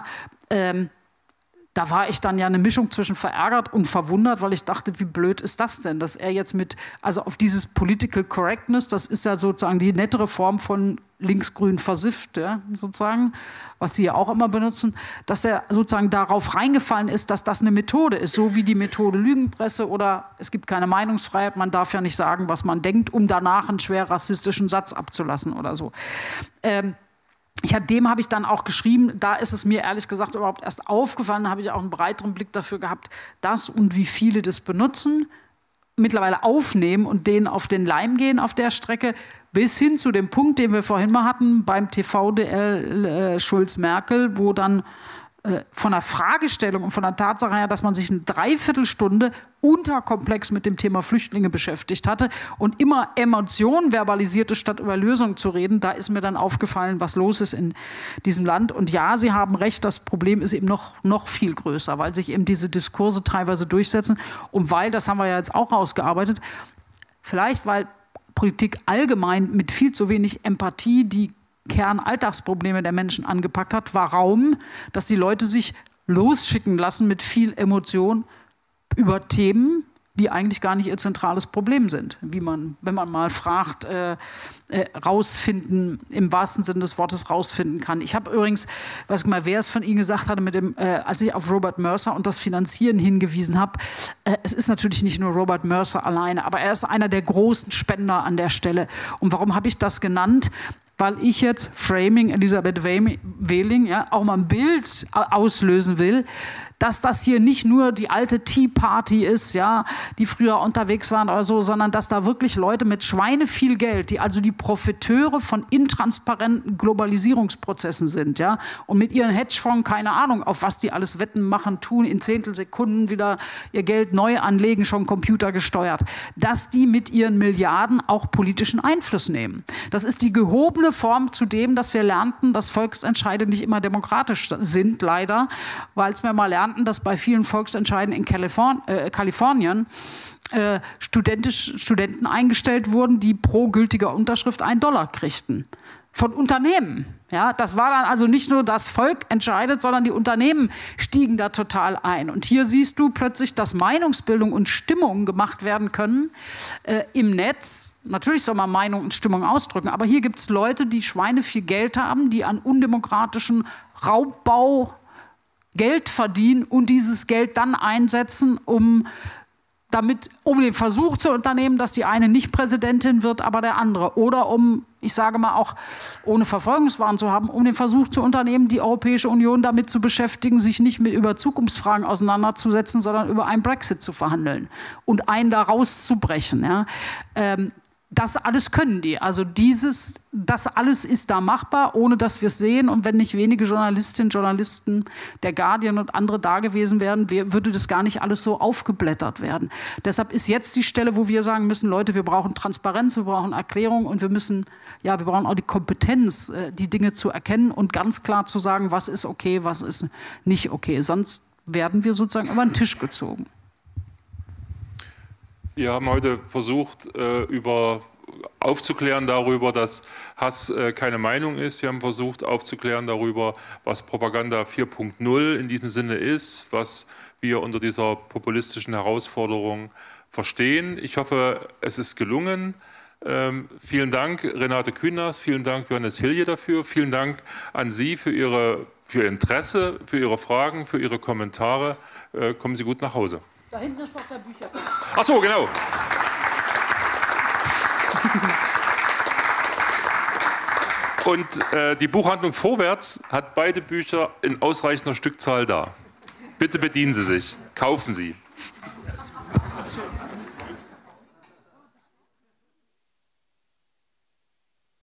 S3: Da war ich dann ja eine Mischung zwischen verärgert und verwundert, weil ich dachte, wie blöd ist das denn, dass er jetzt also auf dieses Political Correctness, das ist ja sozusagen die nettere Form von linksgrün versifft, ja, sozusagen, was sie ja auch immer benutzen, dass er sozusagen darauf reingefallen ist, dass das eine Methode ist, so wie die Methode Lügenpresse oder es gibt keine Meinungsfreiheit, man darf ja nicht sagen, was man denkt, um danach einen schwer rassistischen Satz abzulassen oder so. Dem habe ich dann auch geschrieben, da ist es mir ehrlich gesagt überhaupt erst aufgefallen, da habe ich auch einen breiteren Blick dafür gehabt, dass und wie viele das benutzen, mittlerweile aufnehmen und denen auf den Leim gehen auf der Strecke, bis hin zu dem Punkt, den wir vorhin mal hatten, beim TV-DL Schulz-Merkel, wo dann von der Fragestellung und von der Tatsache her, dass man sich eine Dreiviertelstunde unterkomplex mit dem Thema Flüchtlinge beschäftigt hatte und immer Emotionen verbalisierte, statt über Lösungen zu reden, da ist mir dann aufgefallen, was los ist in diesem Land. Und ja, Sie haben recht, das Problem ist eben noch viel größer, weil sich eben diese Diskurse teilweise durchsetzen und weil, das haben wir ja jetzt auch rausgearbeitet, vielleicht weil Politik allgemein mit viel zu wenig Empathie die Kernalltagsprobleme der Menschen angepackt hat, war Raum, dass die Leute sich losschicken lassen mit viel Emotion über Themen, die eigentlich gar nicht ihr zentrales Problem sind. Wie man, wenn man mal fragt, rausfinden, im wahrsten Sinne des Wortes rausfinden kann. Ich habe übrigens, weiß ich mal, wer es von Ihnen gesagt hatte, als ich auf Robert Mercer und das Finanzieren hingewiesen habe, es ist natürlich nicht nur Robert Mercer alleine, aber er ist einer der großen Spender an der Stelle. Und warum habe ich das genannt? Weil ich jetzt Framing Elisabeth Wehling ja, auch mal ein Bild auslösen will, dass das hier nicht nur die alte Tea Party ist, ja, die früher unterwegs waren oder so, sondern dass da wirklich Leute mit schweineviel Geld, die also die Profiteure von intransparenten Globalisierungsprozessen sind, ja, und mit ihren Hedgefonds, keine Ahnung, auf was die alles wetten, machen, tun, in Zehntelsekunden wieder ihr Geld neu anlegen, schon computergesteuert, dass die mit ihren Milliarden auch politischen Einfluss nehmen. Das ist die gehobene Form zu dem, dass wir lernten, dass Volksentscheide nicht immer demokratisch sind, leider, weil es mir mal lernten, dass bei vielen Volksentscheiden in Kalifornien Studenten eingestellt wurden, die pro gültiger Unterschrift $1 kriegten. Von Unternehmen. Ja, das war dann also nicht nur das Volk entscheidet, sondern die Unternehmen stiegen da total ein. Und hier siehst du plötzlich, dass Meinungsbildung und Stimmung gemacht werden können im Netz. Natürlich soll man Meinung und Stimmung ausdrücken, aber hier gibt es Leute, die schweineviel Geld haben, die an undemokratischen Raubbau Geld verdienen und dieses Geld dann einsetzen, um den Versuch zu unternehmen, dass die eine nicht Präsidentin wird, aber der andere. Oder um, ich sage mal auch, ohne Verfolgungswahn zu haben, um den Versuch zu unternehmen, die Europäische Union damit zu beschäftigen, sich nicht über Zukunftsfragen auseinanderzusetzen, sondern über einen Brexit zu verhandeln und einen da rauszubrechen. Ja. Das alles können die. Also das alles ist da machbar, ohne dass wir es sehen. Und wenn nicht wenige Journalistinnen und Journalisten der Guardian und andere da gewesen wären, würde das gar nicht alles so aufgeblättert werden. Deshalb ist jetzt die Stelle, wo wir sagen müssen, Leute, wir brauchen Transparenz, wir brauchen Erklärung und wir brauchen auch die Kompetenz, die Dinge zu erkennen und ganz klar zu sagen, was ist okay, was ist nicht okay. Sonst werden wir sozusagen über den Tisch gezogen.
S1: Wir haben heute versucht, über aufzuklären darüber, dass Hass keine Meinung ist. Wir haben versucht aufzuklären darüber, was Propaganda 4.0 in diesem Sinne ist, was wir unter dieser populistischen Herausforderung verstehen. Ich hoffe, es ist gelungen. Vielen Dank, Renate Künast, vielen Dank, Johannes Hilje dafür. Vielen Dank an Sie für Ihr Interesse, für Ihre Fragen, für Ihre Kommentare. Kommen Sie gut nach Hause.
S3: Da hinten ist noch der Bücher.
S1: Ach so, genau. Und die Buchhandlung Vorwärts hat beide Bücher in ausreichender Stückzahl da. Bitte bedienen Sie sich, kaufen Sie.